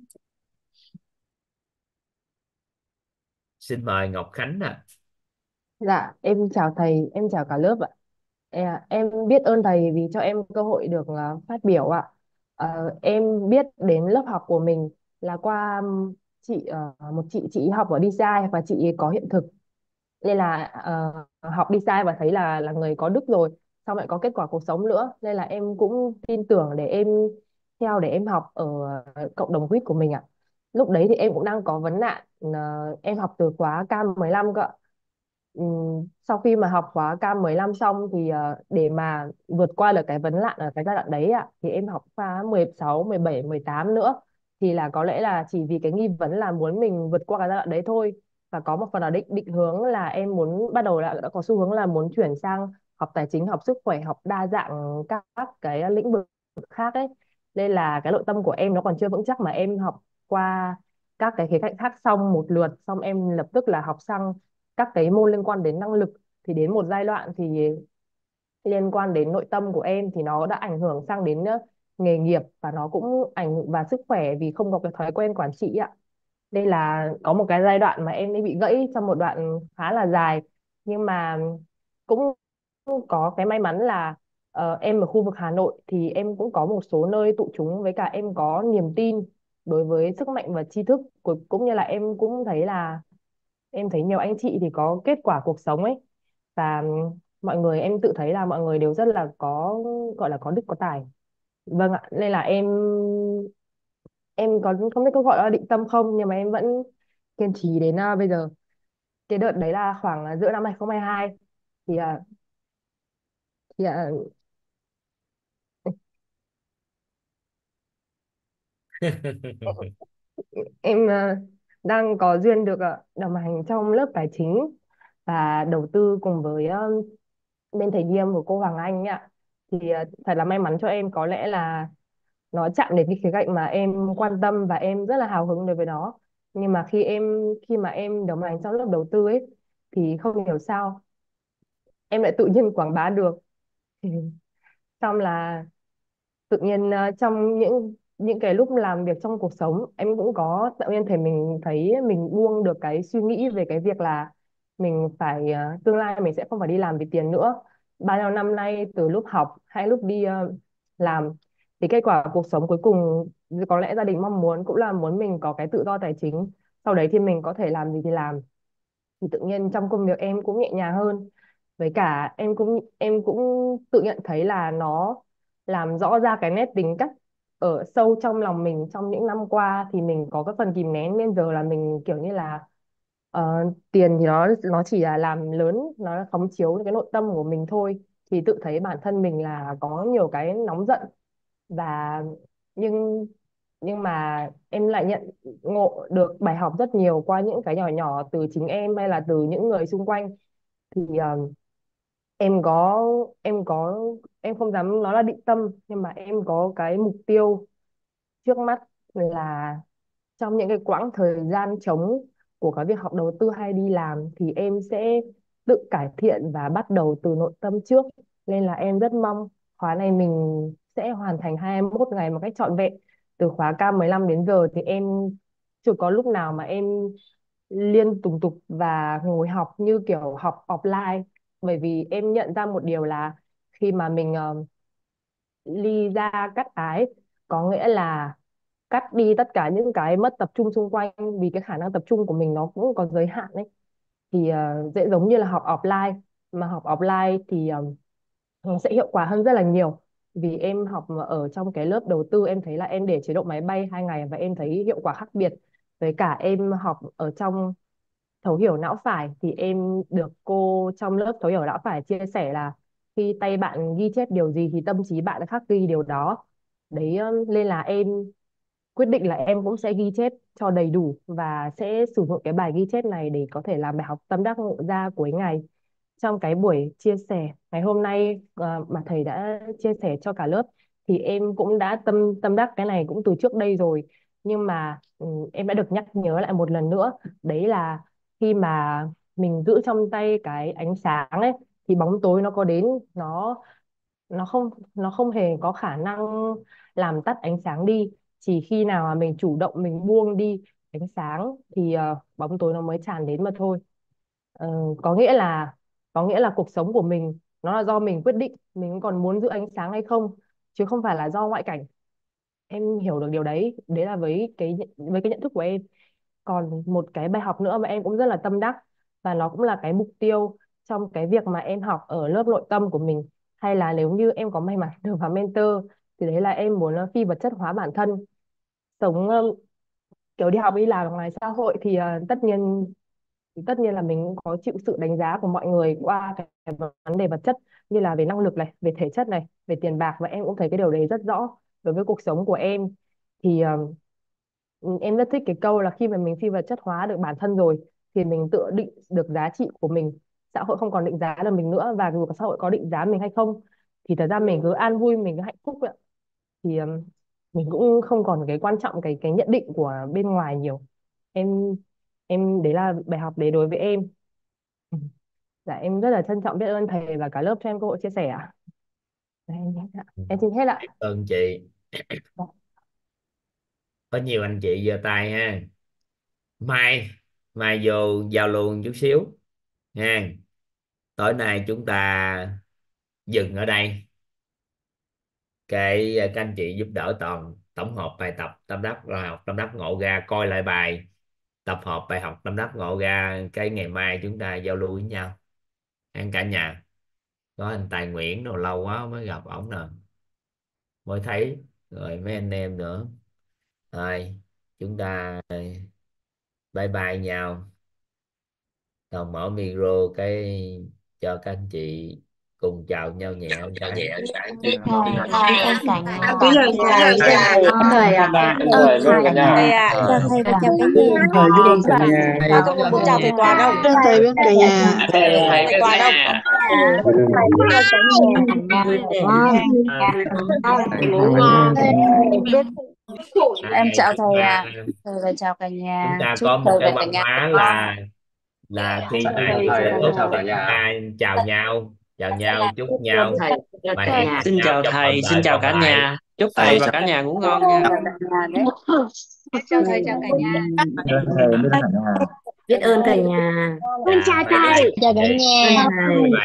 Xin mời Ngọc Khánh ạ. Dạ, em chào thầy, em chào cả lớp ạ. À, em biết ơn thầy vì cho em cơ hội được à, phát biểu ạ. Ờ, em biết đến lớp học của mình là qua ừm, chị ờ, một chị chị học ở Design và chị ấy có hiện thực. Nên là ờ, học Design và thấy là là người có đức rồi, xong lại có kết quả cuộc sống nữa. Nên là em cũng tin tưởng để em theo để em học ở ờ, cộng đồng quýt của mình ạ. Lúc đấy thì em cũng đang có vấn nạn, ờ, em học từ khóa K mười lăm cơ ạ. Ừm, sau khi mà học khóa K mười lăm xong thì ờ, để mà vượt qua được cái vấn nạn ở cái giai đoạn đấy ạ thì em học khóa mười sáu, mười bảy, mười tám nữa, thì là có lẽ là chỉ vì cái nghi vấn là muốn mình vượt qua cái giai đoạn đấy thôi, và có một phần là định định hướng là em muốn bắt đầu là đã có xu hướng là muốn chuyển sang học tài chính, học sức khỏe, học đa dạng các, các cái lĩnh vực khác ấy. Nên là cái nội tâm của em nó còn chưa vững chắc mà em học qua các cái khía cạnh khác xong một lượt, xong em lập tức là học sang các cái môn liên quan đến năng lực. Thì đến một giai đoạn thì liên quan đến nội tâm của em thì nó đã ảnh hưởng sang đến ờ, nghề nghiệp, và nó cũng ảnh hưởng và sức khỏe vì không có cái thói quen quản trị ạ. Đây là có một cái giai đoạn mà em ấy bị gãy trong một đoạn khá là dài, nhưng mà cũng có cái may mắn là ờ, em ở khu vực Hà Nội thì em cũng có một số nơi tụ chúng, với cả em có niềm tin đối với sức mạnh và tri thức của, cũng như là em cũng thấy là em thấy nhiều anh chị thì có kết quả cuộc sống ấy, và mọi người em tự thấy là mọi người đều rất là có, gọi là có đức có tài. Vâng ạ, nên là em em có không biết có gọi là định tâm không, nhưng mà em vẫn kiên trì đến à, bây giờ. Cái đợt đấy là khoảng là giữa năm hai không hai hai thì à, thì à, em à, đang có duyên được ờ, đồng hành trong lớp tài chính và đầu tư cùng với ờ, bên thầy Nghiêm của cô Hoàng Anh ấy ạ. Thì ờ, thật là may mắn cho em, có lẽ là nó chạm đến cái khía cạnh mà em quan tâm và em rất là hào hứng đối với nó. Nhưng mà khi em khi mà em đồng hành trong lớp đầu tư ấy thì không hiểu sao em lại tự nhiên quảng bá được. Thì xong là tự nhiên ờ, trong những những cái lúc làm việc trong cuộc sống em cũng có tự nhiên thấy mình thấy mình buông được cái suy nghĩ về cái việc là mình phải ờ, tương lai mình sẽ không phải đi làm vì tiền nữa. Bao nhiêu năm nay từ lúc học hay lúc đi ờ, làm thì kết quả cuộc sống cuối cùng có lẽ gia đình mong muốn cũng là muốn mình có cái tự do tài chính, sau đấy thì mình có thể làm gì thì làm. Thì tự nhiên trong công việc em cũng nhẹ nhàng hơn, với cả em cũng em cũng tự nhận thấy là nó làm rõ ra cái nét tính cách ở sâu trong lòng mình trong những năm qua, thì mình có cái phần kìm nén nên giờ là mình kiểu như là ờ, tiền thì nó nó chỉ là làm lớn, nó là phóng chiếu cái nội tâm của mình thôi. Thì tự thấy bản thân mình là có nhiều cái nóng giận, và nhưng nhưng mà em lại nhận ngộ được bài học rất nhiều qua những cái nhỏ nhỏ từ chính em hay là từ những người xung quanh. Thì ờ, em có em có em không dám nói là định tâm, nhưng mà em có cái mục tiêu trước mắt là trong những cái quãng thời gian trống của cái việc học đầu tư hay đi làm thì em sẽ tự cải thiện và bắt đầu từ nội tâm trước. Nên là em rất mong khóa này mình sẽ hoàn thành hai mươi mốt ngày một cách trọn vẹn. Từ khóa K mười lăm đến giờ thì em chưa có lúc nào mà em liên tục tục và ngồi học như kiểu học offline. Bởi vì em nhận ra một điều là khi mà mình ờ, ly ra cắt ái, có nghĩa là cắt đi tất cả những cái mất tập trung xung quanh, vì cái khả năng tập trung của mình nó cũng có giới hạn đấy. Thì ờ, dễ giống như là học offline, mà học offline thì ờ, nó sẽ hiệu quả hơn rất là nhiều. Vì em học mà ở trong cái lớp đầu tư em thấy là em để chế độ máy bay hai ngày và em thấy hiệu quả khác biệt. Với cả em học ở trong thấu hiểu não phải thì em được cô trong lớp thấu hiểu não phải chia sẻ là khi tay bạn ghi chép điều gì thì tâm trí bạn đã khắc ghi điều đó. Đấy, um, nên là em quyết định là em cũng sẽ ghi chép cho đầy đủ và sẽ sử dụng cái bài ghi chép này để có thể làm bài học tâm đắc ngộ ra cuối ngày. Trong cái buổi chia sẻ ngày hôm nay ờ, mà thầy đã chia sẻ cho cả lớp thì em cũng đã tâm tâm đắc cái này cũng từ trước đây rồi. Nhưng mà ừ, em đã được nhắc nhớ lại một lần nữa, đấy là khi mà mình giữ trong tay cái ánh sáng ấy thì bóng tối nó có đến, nó nó không nó không hề có khả năng làm tắt ánh sáng đi. Chỉ khi nào mà mình chủ động mình buông đi ánh sáng thì ờ, bóng tối nó mới tràn đến mà thôi. Ờ, có nghĩa là có nghĩa là cuộc sống của mình nó là do mình quyết định mình còn muốn giữ ánh sáng hay không, chứ không phải là do ngoại cảnh. Em hiểu được điều đấy, đấy là với cái với cái nhận thức của em. Còn một cái bài học nữa mà em cũng rất là tâm đắc, và nó cũng là cái mục tiêu trong cái việc mà em học ở lớp nội tâm của mình, hay là nếu như em có may mắn được vào mentor, thì đấy là em muốn ờ, phi vật chất hóa bản thân, sống ờ, kiểu đi học đi làm ở ngoài xã hội thì ờ, tất nhiên tất nhiên là mình cũng có chịu sự đánh giá của mọi người qua cái vấn đề vật chất, như là về năng lực này, về thể chất này, về tiền bạc, và em cũng thấy cái điều đấy rất rõ đối với cuộc sống của em. Thì ờ, em rất thích cái câu là khi mà mình phi vật chất hóa được bản thân rồi thì mình tự định được giá trị của mình, xã hội không còn định giá được mình nữa, và dù cả xã hội có định giá mình hay không thì thật ra mình cứ an vui, mình cứ hạnh phúc vậy ạ. Thì ừm, mình cũng không còn cái quan trọng cái cái nhận định của bên ngoài nhiều. Em em đấy là bài học đấy đối với em. Ừ. Dạ em rất là trân trọng biết ơn thầy và cả lớp cho em cơ hội chia sẻ ạ. Dạ, em, em xin hết Biết ạ. ơn chị. Dạ. Có nhiều anh chị giơ tay ha. Mai mai vô giao lưu chút xíu ha. Tối nay chúng ta dừng ở đây. Cái các anh chị giúp đỡ toàn tổng hợp bài tập tâm đắc rồi học tâm đắc ngộ ra, coi lại bài tập hợp bài học tâm đắc ngộ ra, cái ngày mai chúng ta giao lưu với nhau ăn cả nhà. Có anh Tài Nguyễn rồi lâu quá mới gặp ổng nè, mới thấy, rồi mấy anh em nữa. Rồi chúng ta bye bye nhau, rồi mở micro cái cho các anh chị cùng chào nhau nhẹ chào nhẹ. Biết thầy, biết ơn cả nhà. Biết ơn thầy, biết ơn thầy. Thầy ạ, Dạ, biết em ơn thầy luôn cả thầy. nhà. Chào thầy và chào cả nhà. Thầy biết ơn cả nhà. Thầy có muốn chào thầy Toàn không? Biết ơn thầy, biết ơn cả nhà. Thầy thầy Thầy biết Toàn cả không? nhà. Em chào thầy à. ạ. Thầy và chào cả Chúng nhà. ta Chúc có một thầy cái và cả văn nhà hóa là là khi mà thầy kết chào thúc cả thì chúng ta chào nhau, chào nhau, chúc Chúc nhau thầy và mà cả hẹn nhà. gặp Xin nhau chào trong thầy, phần xin đời chào còn cả lại. nhà. Chúc thầy và cả nhà ngủ ngon nha. Chào cả nhà đấy. Chào thầy, chào cả nhà. Biết ơn cả nhà. Dạ, Con chào phải thầy. Chào cả để nhà. như vậy